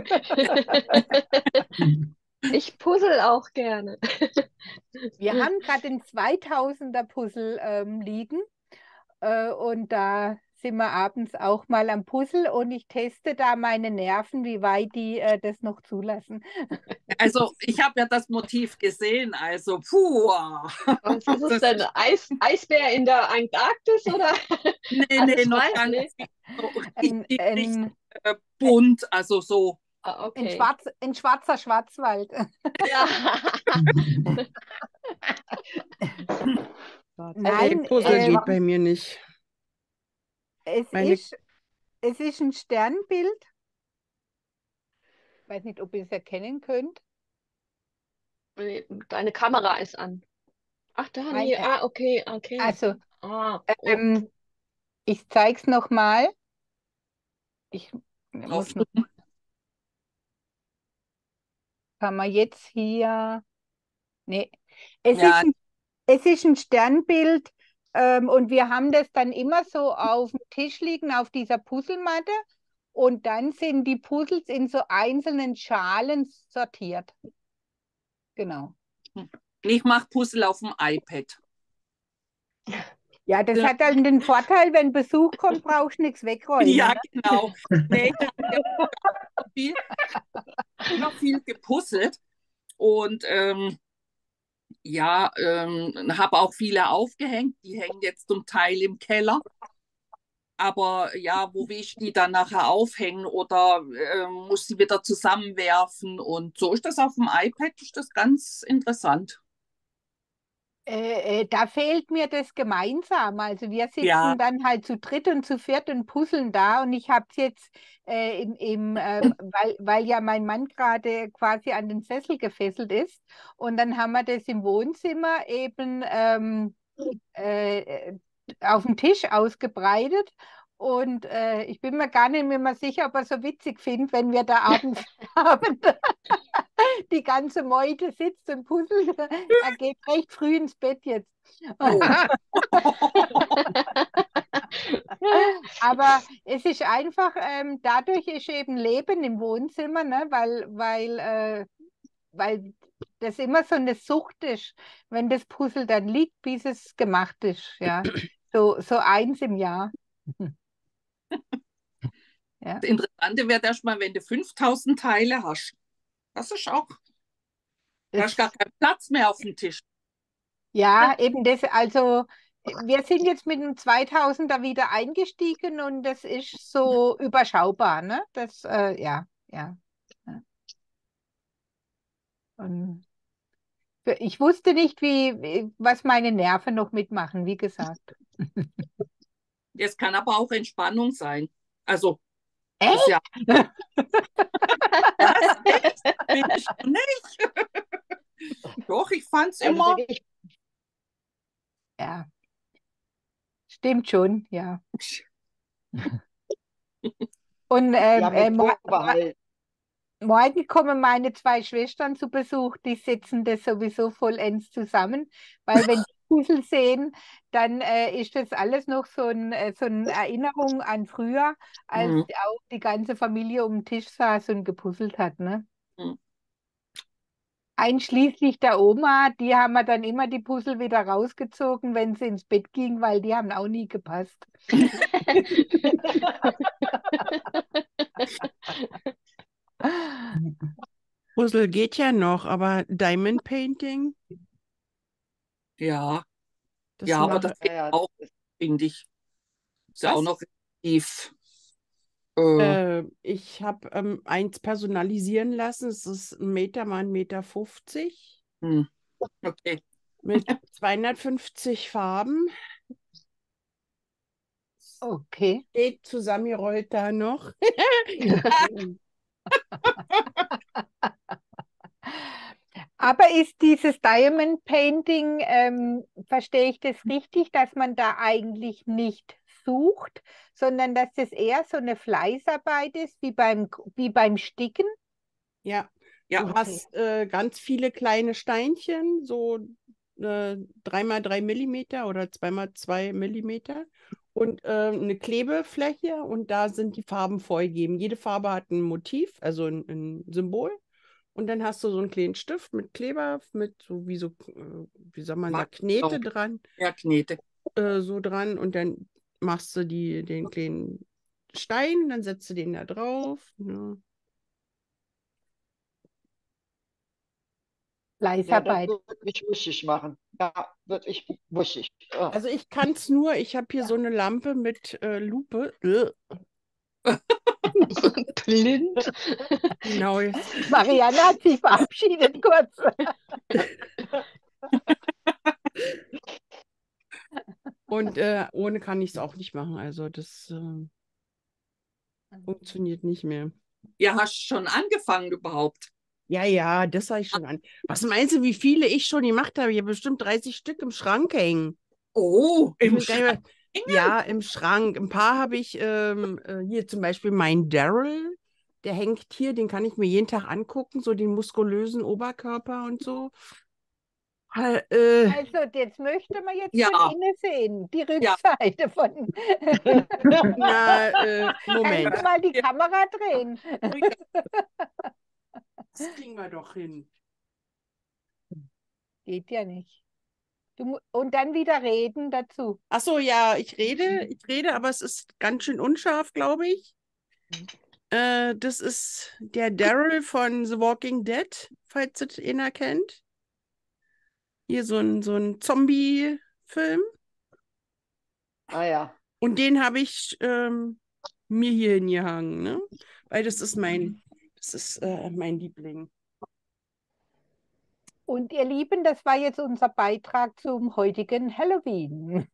Speaker 11: ich puzzle auch gerne.
Speaker 1: Wir haben gerade den zweitausender Puzzle ähm, liegen äh, und da sind wir abends auch mal am Puzzle und ich teste da meine Nerven, wie weit die äh, das noch zulassen.
Speaker 9: Also ich habe ja das Motiv gesehen, also puh.
Speaker 11: Was ist es
Speaker 9: Das
Speaker 11: denn?
Speaker 9: ist,
Speaker 11: Eis, Eisbär in der Antarktis oder
Speaker 9: nee, nee,
Speaker 11: alles
Speaker 9: noch
Speaker 11: weiß?
Speaker 9: ganz
Speaker 11: Nee.
Speaker 9: so
Speaker 1: Ein,
Speaker 9: richtig, richtig
Speaker 1: ein,
Speaker 9: äh, bunt, also so.
Speaker 11: Ah,
Speaker 1: ein,
Speaker 11: okay.
Speaker 1: schwarz, ein schwarzer Schwarzwald.
Speaker 11: Ja.
Speaker 6: also
Speaker 2: Nee,
Speaker 1: Nein,
Speaker 2: Puzzle
Speaker 1: äh,
Speaker 2: geht bei mir nicht.
Speaker 1: es
Speaker 2: Meine,
Speaker 1: ist, es ist ein Sternbild. Ich weiß nicht, ob ihr es erkennen könnt.
Speaker 11: Deine Kamera ist an. Ach, da, nee.
Speaker 1: Meine,
Speaker 11: Ah, okay, okay.
Speaker 1: also,
Speaker 11: Ah, oh.
Speaker 1: ähm, ich zeige es nochmal. Ich muss noch,
Speaker 9: Drauf.
Speaker 1: kann man jetzt hier. Nee, es ist
Speaker 9: Ja,
Speaker 1: ein, es ist ein Sternbild ähm, und wir haben das dann immer so auf dem Tisch liegen, auf dieser Puzzlematte. Und dann sind die Puzzles in so einzelnen Schalen sortiert. Genau.
Speaker 9: ich mache Puzzle auf dem iPad.
Speaker 1: Ja, das
Speaker 9: Ja.
Speaker 1: hat dann den Vorteil, wenn Besuch kommt, brauchst du nichts wegräumen.
Speaker 9: Ja,
Speaker 1: Ne?
Speaker 9: genau. Nee, ich habe ja viel, immer viel gepuzzelt und ähm, ja, ähm, habe auch viele aufgehängt. Die hängen jetzt zum Teil im Keller. Aber ja, wo will ich die dann nachher aufhängen oder äh, muss sie wieder zusammenwerfen? Und so ist das auf dem iPad, ist das ganz interessant.
Speaker 1: Äh, äh, da fehlt mir das gemeinsam. Also wir sitzen
Speaker 9: Ja,
Speaker 1: dann halt zu dritt und zu viert und puzzeln da. Und ich habe es jetzt, äh, im, im, ähm, weil, weil ja mein Mann gerade quasi an den Sessel gefesselt ist. Und dann haben wir das im Wohnzimmer eben ähm, äh, auf dem Tisch ausgebreitet. Und äh, ich bin mir gar nicht mehr sicher, ob er so witzig findet, wenn wir da abends Abend die ganze Meute sitzt und puzzelt. Er geht recht früh ins Bett jetzt.
Speaker 9: oh.
Speaker 1: Aber es ist einfach, ähm, dadurch ist eben Leben im Wohnzimmer, ne? Weil, weil, äh, weil das immer so eine Sucht ist, wenn das Puzzle dann liegt, bis es gemacht ist. Ja? So, so eins im Jahr. Ja.
Speaker 9: Das Interessante wäre erstmal, wenn du fünftausend Teile hast. Das ist auch, da ist gar
Speaker 1: Das,
Speaker 9: kein Platz mehr auf dem Tisch.
Speaker 1: ja, eben das, also wir sind jetzt mit dem zweitausender wieder eingestiegen und das ist so überschaubar, ne? Das, äh, ja, ja. ja. Und für- ich wusste nicht, wie, wie- was meine Nerven noch mitmachen, wie gesagt.
Speaker 9: Es kann aber auch Entspannung sein. Also, ist
Speaker 1: Echt?
Speaker 9: ja, was? Echt? Bin ich nicht. Doch, ich fand es
Speaker 6: Also
Speaker 9: immer.
Speaker 6: bin ich,
Speaker 1: Ja, stimmt schon, ja. Und
Speaker 6: ja,
Speaker 1: ähm, äh,
Speaker 6: mit
Speaker 1: mo- mo-
Speaker 6: Vorbehalt.
Speaker 1: morgen kommen meine zwei Schwestern zu Besuch, die setzen das sowieso vollends zusammen, weil wenn die Puzzle sehen, dann äh, ist das alles noch so, ein, äh, so eine Erinnerung an früher, als
Speaker 9: Mhm.
Speaker 1: auch die ganze Familie um den Tisch saß und gepuzzelt hat, ne?
Speaker 9: Mhm.
Speaker 1: Einschließlich der Oma, die haben wir dann immer die Puzzle wieder rausgezogen, wenn sie ins Bett ging, weil die haben auch nie gepasst.
Speaker 2: Puzzle geht ja noch, aber Diamond Painting,
Speaker 9: Ja,
Speaker 2: das
Speaker 9: ja, aber
Speaker 2: mache
Speaker 9: das geht
Speaker 6: Ja, ja,
Speaker 9: auch,
Speaker 6: das ist,
Speaker 9: finde ich. Ist ja auch
Speaker 2: was?
Speaker 9: noch relativ. Äh,
Speaker 2: Äh, ich habe ähm, eins personalisieren lassen. Es ist ein Meter mal ein Meter fünfzig
Speaker 9: hm, okay.
Speaker 2: mit zweihundertfünfzig Farben.
Speaker 1: Okay.
Speaker 2: Steht zusammengerollt da noch.
Speaker 1: Aber ist dieses Diamond Painting, ähm, verstehe ich das richtig, dass man da eigentlich nicht sucht, sondern dass das eher so eine Fleißarbeit ist, wie beim, wie beim Sticken?
Speaker 2: Ja,
Speaker 9: Ja,
Speaker 2: du
Speaker 1: Okay.
Speaker 2: hast äh, ganz viele kleine Steinchen, so äh, drei mal drei Millimeter oder zwei mal zwei Millimeter und äh, eine Klebefläche und da sind die Farben vorgegeben. Jede Farbe hat ein Motiv, also ein, ein Symbol. Und dann hast du so einen kleinen Stift mit Kleber, mit so wie so, äh, wie soll man sagen, Knete
Speaker 9: Markennot.
Speaker 2: dran,
Speaker 9: Ja, Knete.
Speaker 2: äh, so dran und dann machst du die, den kleinen Stein, dann setzt du den da drauf. Ja.
Speaker 6: ja, das
Speaker 1: Fleißarbeit.
Speaker 6: würde mich wuschig machen. Ja, würde ich wuschig. Ja.
Speaker 2: Also ich kann es nur, ich habe hier so eine Lampe mit äh, Lupe. Äh,
Speaker 11: Blind.
Speaker 2: genau, jetzt.
Speaker 1: Marianne hat sich verabschiedet kurz.
Speaker 2: Und äh, ohne kann ich es auch nicht machen. Also das äh, funktioniert nicht mehr.
Speaker 9: Ja, hast schon angefangen überhaupt?
Speaker 2: Ja, ja, das habe ich schon an. Was meinst du, wie viele ich schon gemacht habe? Ich habe bestimmt dreißig Stück im Schrank hängen.
Speaker 9: Oh,
Speaker 2: Ich
Speaker 9: im
Speaker 2: will gar nicht
Speaker 9: Schrank.
Speaker 2: mehr- Ja, im Schrank. Ein paar habe ich ähm, äh, hier zum Beispiel mein Daryl. Der hängt hier, den kann ich mir jeden Tag angucken, so den muskulösen Oberkörper und so. Ha- Äh,
Speaker 1: Also, jetzt möchte man jetzt
Speaker 9: Ja,
Speaker 1: von innen sehen, die
Speaker 9: ja.
Speaker 1: Rückseite von.
Speaker 2: na, äh, Moment.
Speaker 1: Kannst du mal die Kamera drehen?
Speaker 2: Das kriegen wir doch hin.
Speaker 1: Geht ja nicht. Du, mu- und dann wieder reden dazu.
Speaker 2: Ach so, ja, ich rede, ich rede, aber es ist ganz schön unscharf, glaube ich. Äh, das ist der Daryl von The Walking Dead, falls es einer kennt. Hier so ein, so ein Zombie-Film.
Speaker 6: Ah ja.
Speaker 2: Und den habe ich ähm, mir hier hingehangen, ne? Weil das ist mein, das ist äh, mein Liebling.
Speaker 1: Und ihr Lieben, das war jetzt unser Beitrag zum heutigen Halloween.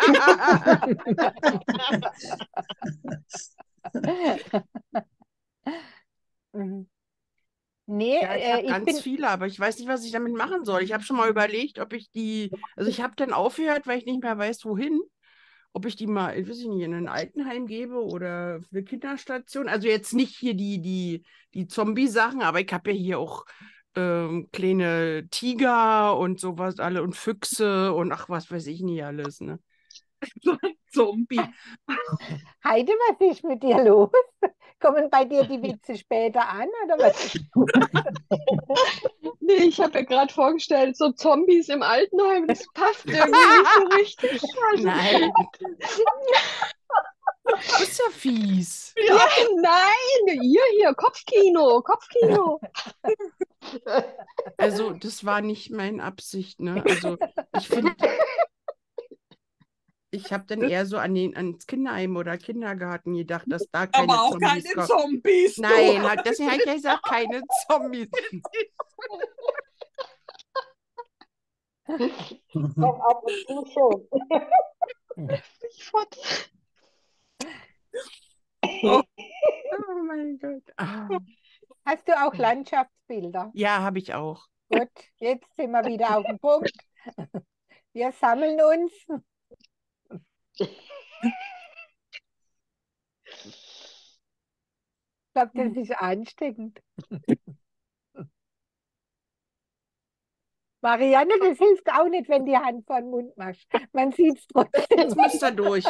Speaker 1: Mhm. Nee,
Speaker 2: Ja, ich
Speaker 1: äh,
Speaker 2: habe
Speaker 1: ich
Speaker 2: ganz
Speaker 1: bin,
Speaker 2: viele, aber ich weiß nicht, was ich damit machen soll. Ich habe schon mal überlegt, ob ich die, also ich habe dann aufgehört, weil ich nicht mehr weiß, wohin. Ob ich die mal, ich weiß ich nicht, in ein Altenheim gebe oder für eine Kinderstation. Also jetzt nicht hier die, die, die Zombie-Sachen, aber ich habe ja hier auch ähm, kleine Tiger und sowas alle und Füchse und ach, was weiß ich nicht alles, ne?
Speaker 9: So ein Zombie.
Speaker 1: Heide, was ist mit dir los? Kommen bei dir die Witze später an oder was ist?
Speaker 11: Nee, ich habe mir gerade vorgestellt, so Zombies im Altenheim, das passt irgendwie nicht so richtig. Also,
Speaker 2: Nein, du bist ja fies.
Speaker 11: ja, nein, ihr hier, Kopfkino, Kopfkino.
Speaker 2: Also das war nicht meine Absicht, ne? Also ich finde, ich habe dann eher so an den, ans Kinderheim oder Kindergarten gedacht, dass da keine
Speaker 9: Aber auch
Speaker 2: Zombies
Speaker 9: keine
Speaker 2: kommen.
Speaker 9: Zombies, du.
Speaker 2: Nein, halt, deswegen habe ich ja gesagt, keine Zombies.
Speaker 10: Doch ab und zu schon.
Speaker 11: Ich fand,
Speaker 2: Oh, oh mein Gott. Ah.
Speaker 1: Hast du auch Landschaftsbilder?
Speaker 2: Ja, habe ich auch.
Speaker 1: Gut, jetzt sind wir wieder auf dem Punkt. Wir sammeln uns. Ich glaube, das ist ansteckend. Marianne, das hilft auch nicht, wenn die Hand vor den Mund machst. Man sieht es
Speaker 2: Jetzt
Speaker 1: trotzdem.
Speaker 2: müsst ihr durch.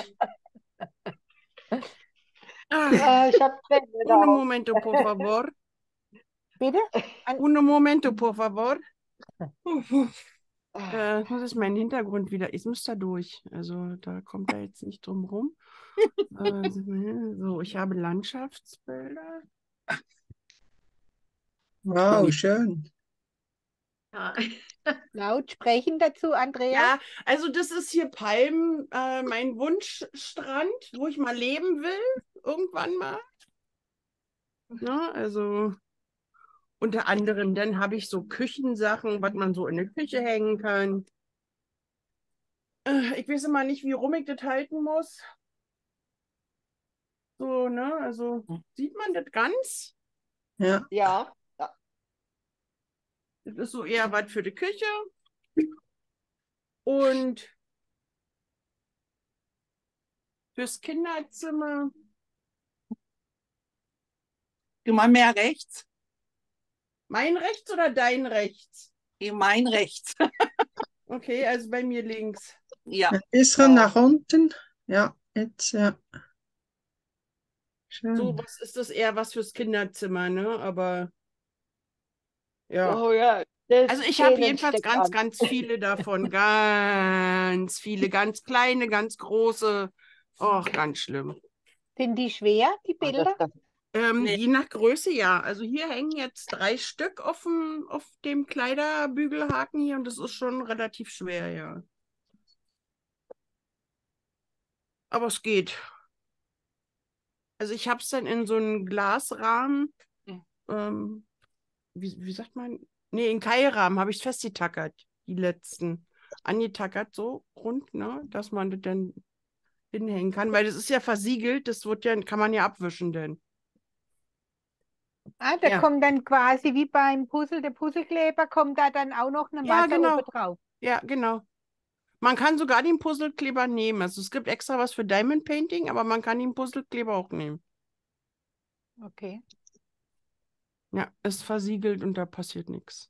Speaker 2: Ah,
Speaker 10: Äh, ich habe Tränen in den
Speaker 2: un
Speaker 10: Augen.
Speaker 2: momento, por favor.
Speaker 1: Bitte? An,
Speaker 2: Un momento, por favor. Äh, das ist mein Hintergrund wieder. Jetzt müsst ihr durch. Also da kommt er jetzt nicht drum rum. Äh, so, ich habe Landschaftsbilder.
Speaker 4: Wow, schön.
Speaker 10: Ja.
Speaker 1: laut sprechen dazu, Andrea.
Speaker 2: Ja, also das ist hier Palm, äh, mein Wunschstrand, wo ich mal leben will, irgendwann mal. Ne, also unter anderem, dann habe ich so Küchensachen, was man so in der Küche hängen kann. Äh, ich weiß immer nicht, wie rum ich das halten muss. So, ne, also sieht man das ganz?
Speaker 4: Ja.
Speaker 6: Ja, ja.
Speaker 2: Das ist so eher was für die Küche. Und fürs Kinderzimmer.
Speaker 9: Geh mal mehr rechts.
Speaker 2: Mein rechts oder dein rechts?
Speaker 9: Geh mein rechts.
Speaker 2: Okay, also bei mir links.
Speaker 9: Ja.
Speaker 4: Ein bisschen
Speaker 6: Ja.
Speaker 4: nach unten. Ja, jetzt, ja.
Speaker 2: So,
Speaker 4: Schön.
Speaker 2: was ist das eher was fürs Kinderzimmer, ne? Aber ja.
Speaker 6: Oh ja, das
Speaker 2: Also ich habe
Speaker 6: Zähnen
Speaker 2: jedenfalls
Speaker 6: steckt
Speaker 2: ganz,
Speaker 6: an.
Speaker 2: ganz viele davon. Ganz viele, ganz kleine, ganz große. Och, ganz schlimm.
Speaker 1: Sind die schwer, die
Speaker 6: Und
Speaker 1: Bilder?
Speaker 6: das,
Speaker 2: Ähm,
Speaker 9: Nee.
Speaker 2: Je nach Größe, ja. Also hier hängen jetzt drei Stück auf dem, auf dem Kleiderbügelhaken hier und das ist schon relativ schwer, ja. Aber es geht. Also ich habe es dann in so einen Glasrahmen,
Speaker 9: Mhm.
Speaker 2: ähm, wie, wie sagt man? Nee, in Keilrahmen habe ich es festgetackert, die letzten. Angetackert so rund, ne? Dass man das dann hinhängen kann, weil das ist ja versiegelt, das wird ja, kann man ja abwischen denn.
Speaker 1: Ah, da
Speaker 2: Ja.
Speaker 1: kommt dann quasi wie beim Puzzle, der Puzzlekleber, kommt da dann auch noch eine
Speaker 2: Ja,
Speaker 1: Masse
Speaker 2: genau.
Speaker 1: oben drauf.
Speaker 2: Ja, genau. Man kann sogar den Puzzlekleber nehmen. Also es gibt extra was für Diamond Painting, aber man kann den Puzzlekleber auch nehmen.
Speaker 1: Okay.
Speaker 2: Ja, ist versiegelt und da passiert nichts.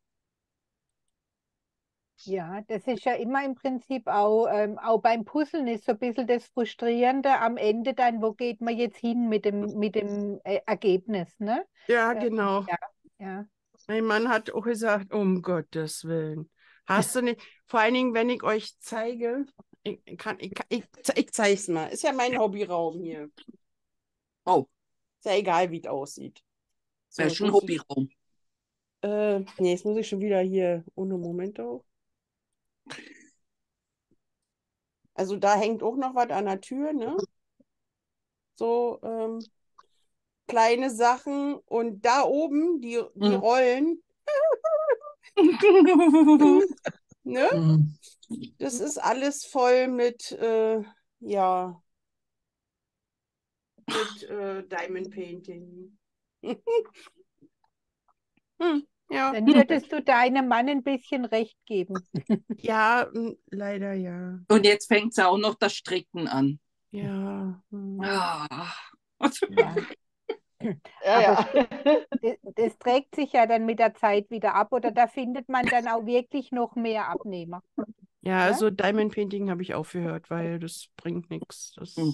Speaker 1: Ja, das ist ja immer im Prinzip auch, ähm, auch beim Puzzeln ist so ein bisschen das Frustrierende am Ende dann, wo geht man jetzt hin mit dem, mit dem äh, Ergebnis, ne?
Speaker 2: Ja,
Speaker 1: Äh,
Speaker 2: genau.
Speaker 1: ja, ja.
Speaker 2: Mein Mann hat auch gesagt, um Gottes Willen. Hast du nicht, vor allen Dingen, wenn ich euch zeige, ich, kann, ich, ich, ich zeige es mal. Ist ja mein Hobbyraum hier.
Speaker 9: Oh,
Speaker 2: Ist ja egal, wie es aussieht. So,
Speaker 9: das ist ein
Speaker 2: jetzt muss ich,
Speaker 9: Hobbyraum.
Speaker 2: äh, nee, jetzt muss ich schon wieder hier ohne Momento. Also da hängt auch noch was an der Tür, ne? So ähm, kleine Sachen und da oben die, die
Speaker 9: Mhm.
Speaker 2: Rollen, Ne?
Speaker 4: Mhm.
Speaker 2: Das ist alles voll mit, äh, ja, mit äh, Diamond Painting. Hm, ja.
Speaker 1: Dann würdest du deinem Mann ein bisschen recht geben.
Speaker 2: Ja, mm, leider ja.
Speaker 9: Und jetzt fängt sie auch noch das Stricken an.
Speaker 2: Ja. hm.
Speaker 9: Ah.
Speaker 1: Ja.
Speaker 6: Ja,
Speaker 1: Aber
Speaker 6: ja.
Speaker 1: das, das trägt sich ja dann mit der Zeit wieder ab oder da findet man dann auch wirklich noch mehr Abnehmer.
Speaker 2: Ja,
Speaker 1: Ne?
Speaker 2: also Diamond Painting habe ich aufgehört, weil das bringt nichts. Das
Speaker 9: Hm.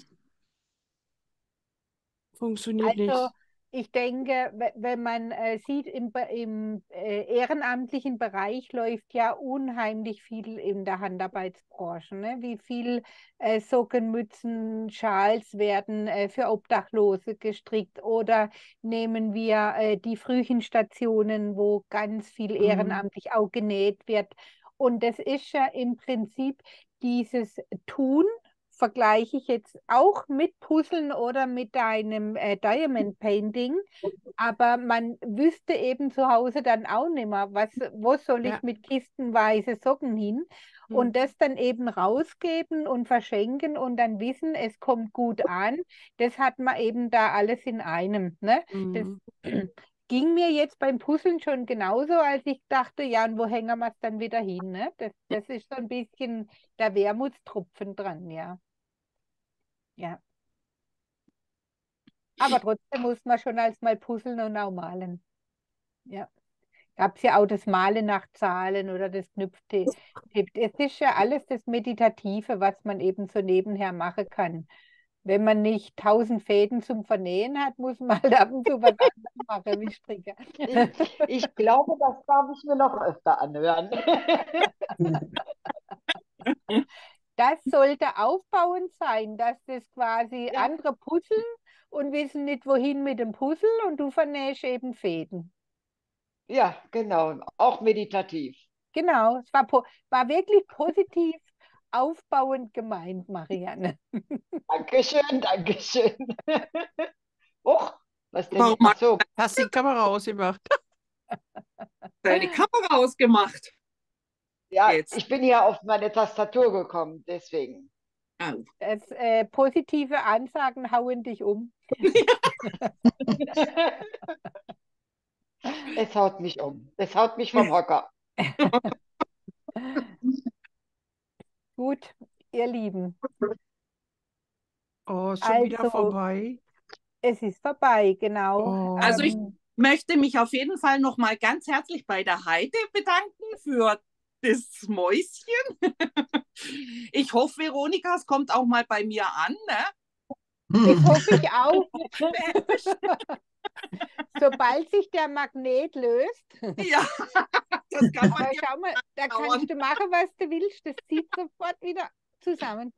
Speaker 2: funktioniert
Speaker 1: Also
Speaker 2: nicht.
Speaker 1: ich denke, we- wenn man äh, sieht, im, Be- im äh, ehrenamtlichen Bereich läuft ja unheimlich viel in der Handarbeitsbranche. Ne? Wie viel äh, Socken, Mützen, Schals werden äh, für Obdachlose gestrickt oder nehmen wir äh, die Frühchenstationen, wo ganz viel
Speaker 2: Mhm.
Speaker 1: ehrenamtlich auch genäht wird. Und das ist ja im Prinzip dieses Tun, vergleiche ich jetzt auch mit Puzzeln oder mit einem äh, Diamond Painting, aber man wüsste eben zu Hause dann auch nicht mehr, was, wo soll ich
Speaker 2: Ja.
Speaker 1: mit kistenweise Socken hin und
Speaker 2: Hm.
Speaker 1: das dann eben rausgeben und verschenken und dann wissen, es kommt gut an. Das hat man eben da alles in einem. Ne? Das
Speaker 2: Mhm.
Speaker 1: ging mir jetzt beim Puzzeln schon genauso, als ich dachte, ja, und wo hängen wir es dann wieder hin? Ne? Das, das ist so ein bisschen der Wermutstropfen dran, ja. Ja, aber trotzdem muss man schon als mal puzzeln und auch malen. Ja, gab es ja auch das Malen nach Zahlen oder das Knüpfte. Es ist ja alles das Meditative, was man eben so nebenher machen kann. Wenn man nicht tausend Fäden zum Vernähen hat, muss man halt ab und zu was anderes machen wie Stricken.
Speaker 6: Ich, ich glaube, das darf ich mir noch öfter anhören.
Speaker 1: Das sollte aufbauend sein, dass das quasi
Speaker 6: Ja,
Speaker 1: andere puzzeln und wissen nicht, wohin mit dem Puzzle und du vernähst eben Fäden.
Speaker 6: ja, genau. Auch meditativ.
Speaker 1: Genau, es war, po war wirklich positiv aufbauend gemeint, Marianne.
Speaker 6: Dankeschön, Dankeschön. Och, was denn?
Speaker 9: Warum
Speaker 6: Ach
Speaker 9: hat
Speaker 6: so,
Speaker 2: Hast die Kamera ausgemacht?
Speaker 9: deine Kamera ausgemacht?
Speaker 6: ja,
Speaker 9: Jetzt.
Speaker 6: ich bin hier auf meine Tastatur gekommen, deswegen.
Speaker 9: Ah.
Speaker 1: Das, äh, positive Ansagen hauen dich um.
Speaker 6: Es haut mich um. Es haut mich vom Hocker.
Speaker 1: Gut, ihr Lieben.
Speaker 2: Oh, ist schon wieder
Speaker 1: Also,
Speaker 2: vorbei.
Speaker 1: es ist vorbei, genau.
Speaker 2: Oh.
Speaker 9: Also ich
Speaker 1: Ähm,
Speaker 9: möchte mich auf jeden Fall noch mal ganz herzlich bei der Heide bedanken für das Mäuschen. Ich hoffe, Veronika, es kommt auch mal bei mir an. Ne?
Speaker 1: das hoffe ich auch. Sobald sich der Magnet löst.
Speaker 9: Ja, das kann man
Speaker 1: Aber
Speaker 9: ja
Speaker 1: schau mal, da
Speaker 9: dauern.
Speaker 1: kannst du machen, was du willst. Das zieht sofort wieder zusammen.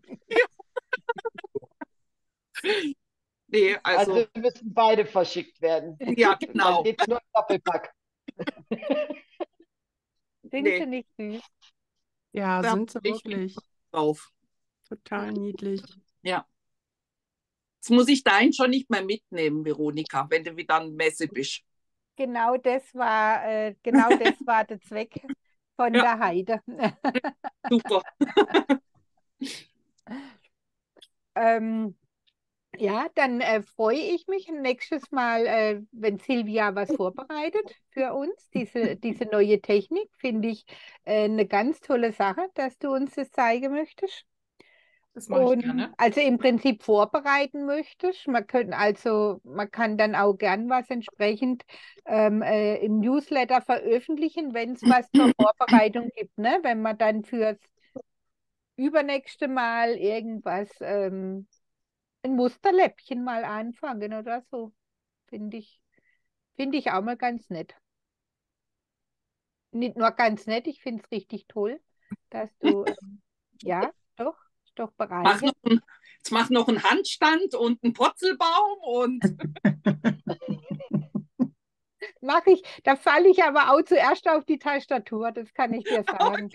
Speaker 9: Nee, also,
Speaker 6: Also müssen beide verschickt werden.
Speaker 9: ja,
Speaker 6: Dann
Speaker 9: genau.
Speaker 6: geht es nur im Doppelpack.
Speaker 1: Sind
Speaker 9: Nee.
Speaker 1: sie nicht süß?
Speaker 2: Ja,
Speaker 9: Da
Speaker 2: sind sie
Speaker 9: hab ich
Speaker 2: wirklich.
Speaker 9: drauf.
Speaker 2: Total niedlich.
Speaker 9: Ja. Jetzt muss ich deinen schon nicht mehr mitnehmen, Veronika, wenn du wieder an Messe bist.
Speaker 1: Genau das war, äh, genau das war der Zweck von
Speaker 9: Ja.
Speaker 1: der Heide.
Speaker 9: Super.
Speaker 1: ähm, ja, dann äh, freue ich mich nächstes Mal, äh, wenn Silvia was vorbereitet für uns. Diese, diese neue Technik finde ich äh, eine ganz tolle Sache, dass du uns das zeigen möchtest.
Speaker 7: Das mache ich
Speaker 1: Und
Speaker 7: gerne.
Speaker 1: also im Prinzip vorbereiten möchtest. Man können also, man kann dann auch gern was entsprechend ähm, äh, im Newsletter veröffentlichen, wenn es was zur Vorbereitung gibt, ne? Wenn man dann fürs übernächste Mal irgendwas, ähm, ein Musterläppchen mal anfangen oder so. Finde ich, finde ich auch mal ganz nett. Nicht nur ganz nett, ich finde es richtig toll, dass du, ähm, ja, doch, ist doch
Speaker 9: Mach
Speaker 1: bereichert.
Speaker 9: noch ein, jetzt mach noch einen Handstand und einen Purzelbaum und
Speaker 1: Mache ich, da falle ich aber auch zuerst auf die Tastatur, das kann ich dir sagen.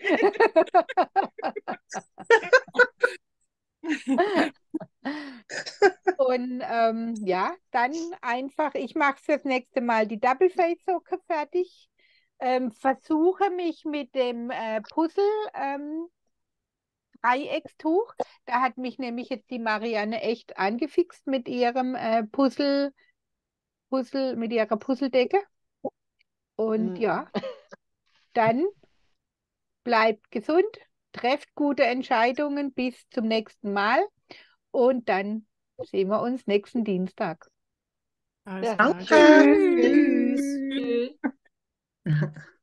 Speaker 1: Und ähm, ja, dann einfach, ich mache fürs nächste Mal die Double Face Socke fertig ähm, versuche mich mit dem äh, Puzzle ähm, Dreieckstuch. Da hat mich nämlich jetzt die Marianne echt angefixt mit ihrem äh, Puzzle, Puzzle, mit ihrer Puzzledecke. Und
Speaker 6: Hm.
Speaker 1: ja, dann bleibt gesund, trefft gute Entscheidungen bis zum nächsten Mal und dann sehen wir uns nächsten Dienstag.
Speaker 2: Alles
Speaker 6: Ja,
Speaker 2: klar.
Speaker 6: danke.
Speaker 2: Tschüss.
Speaker 6: Tschüss.
Speaker 3: Tschüss.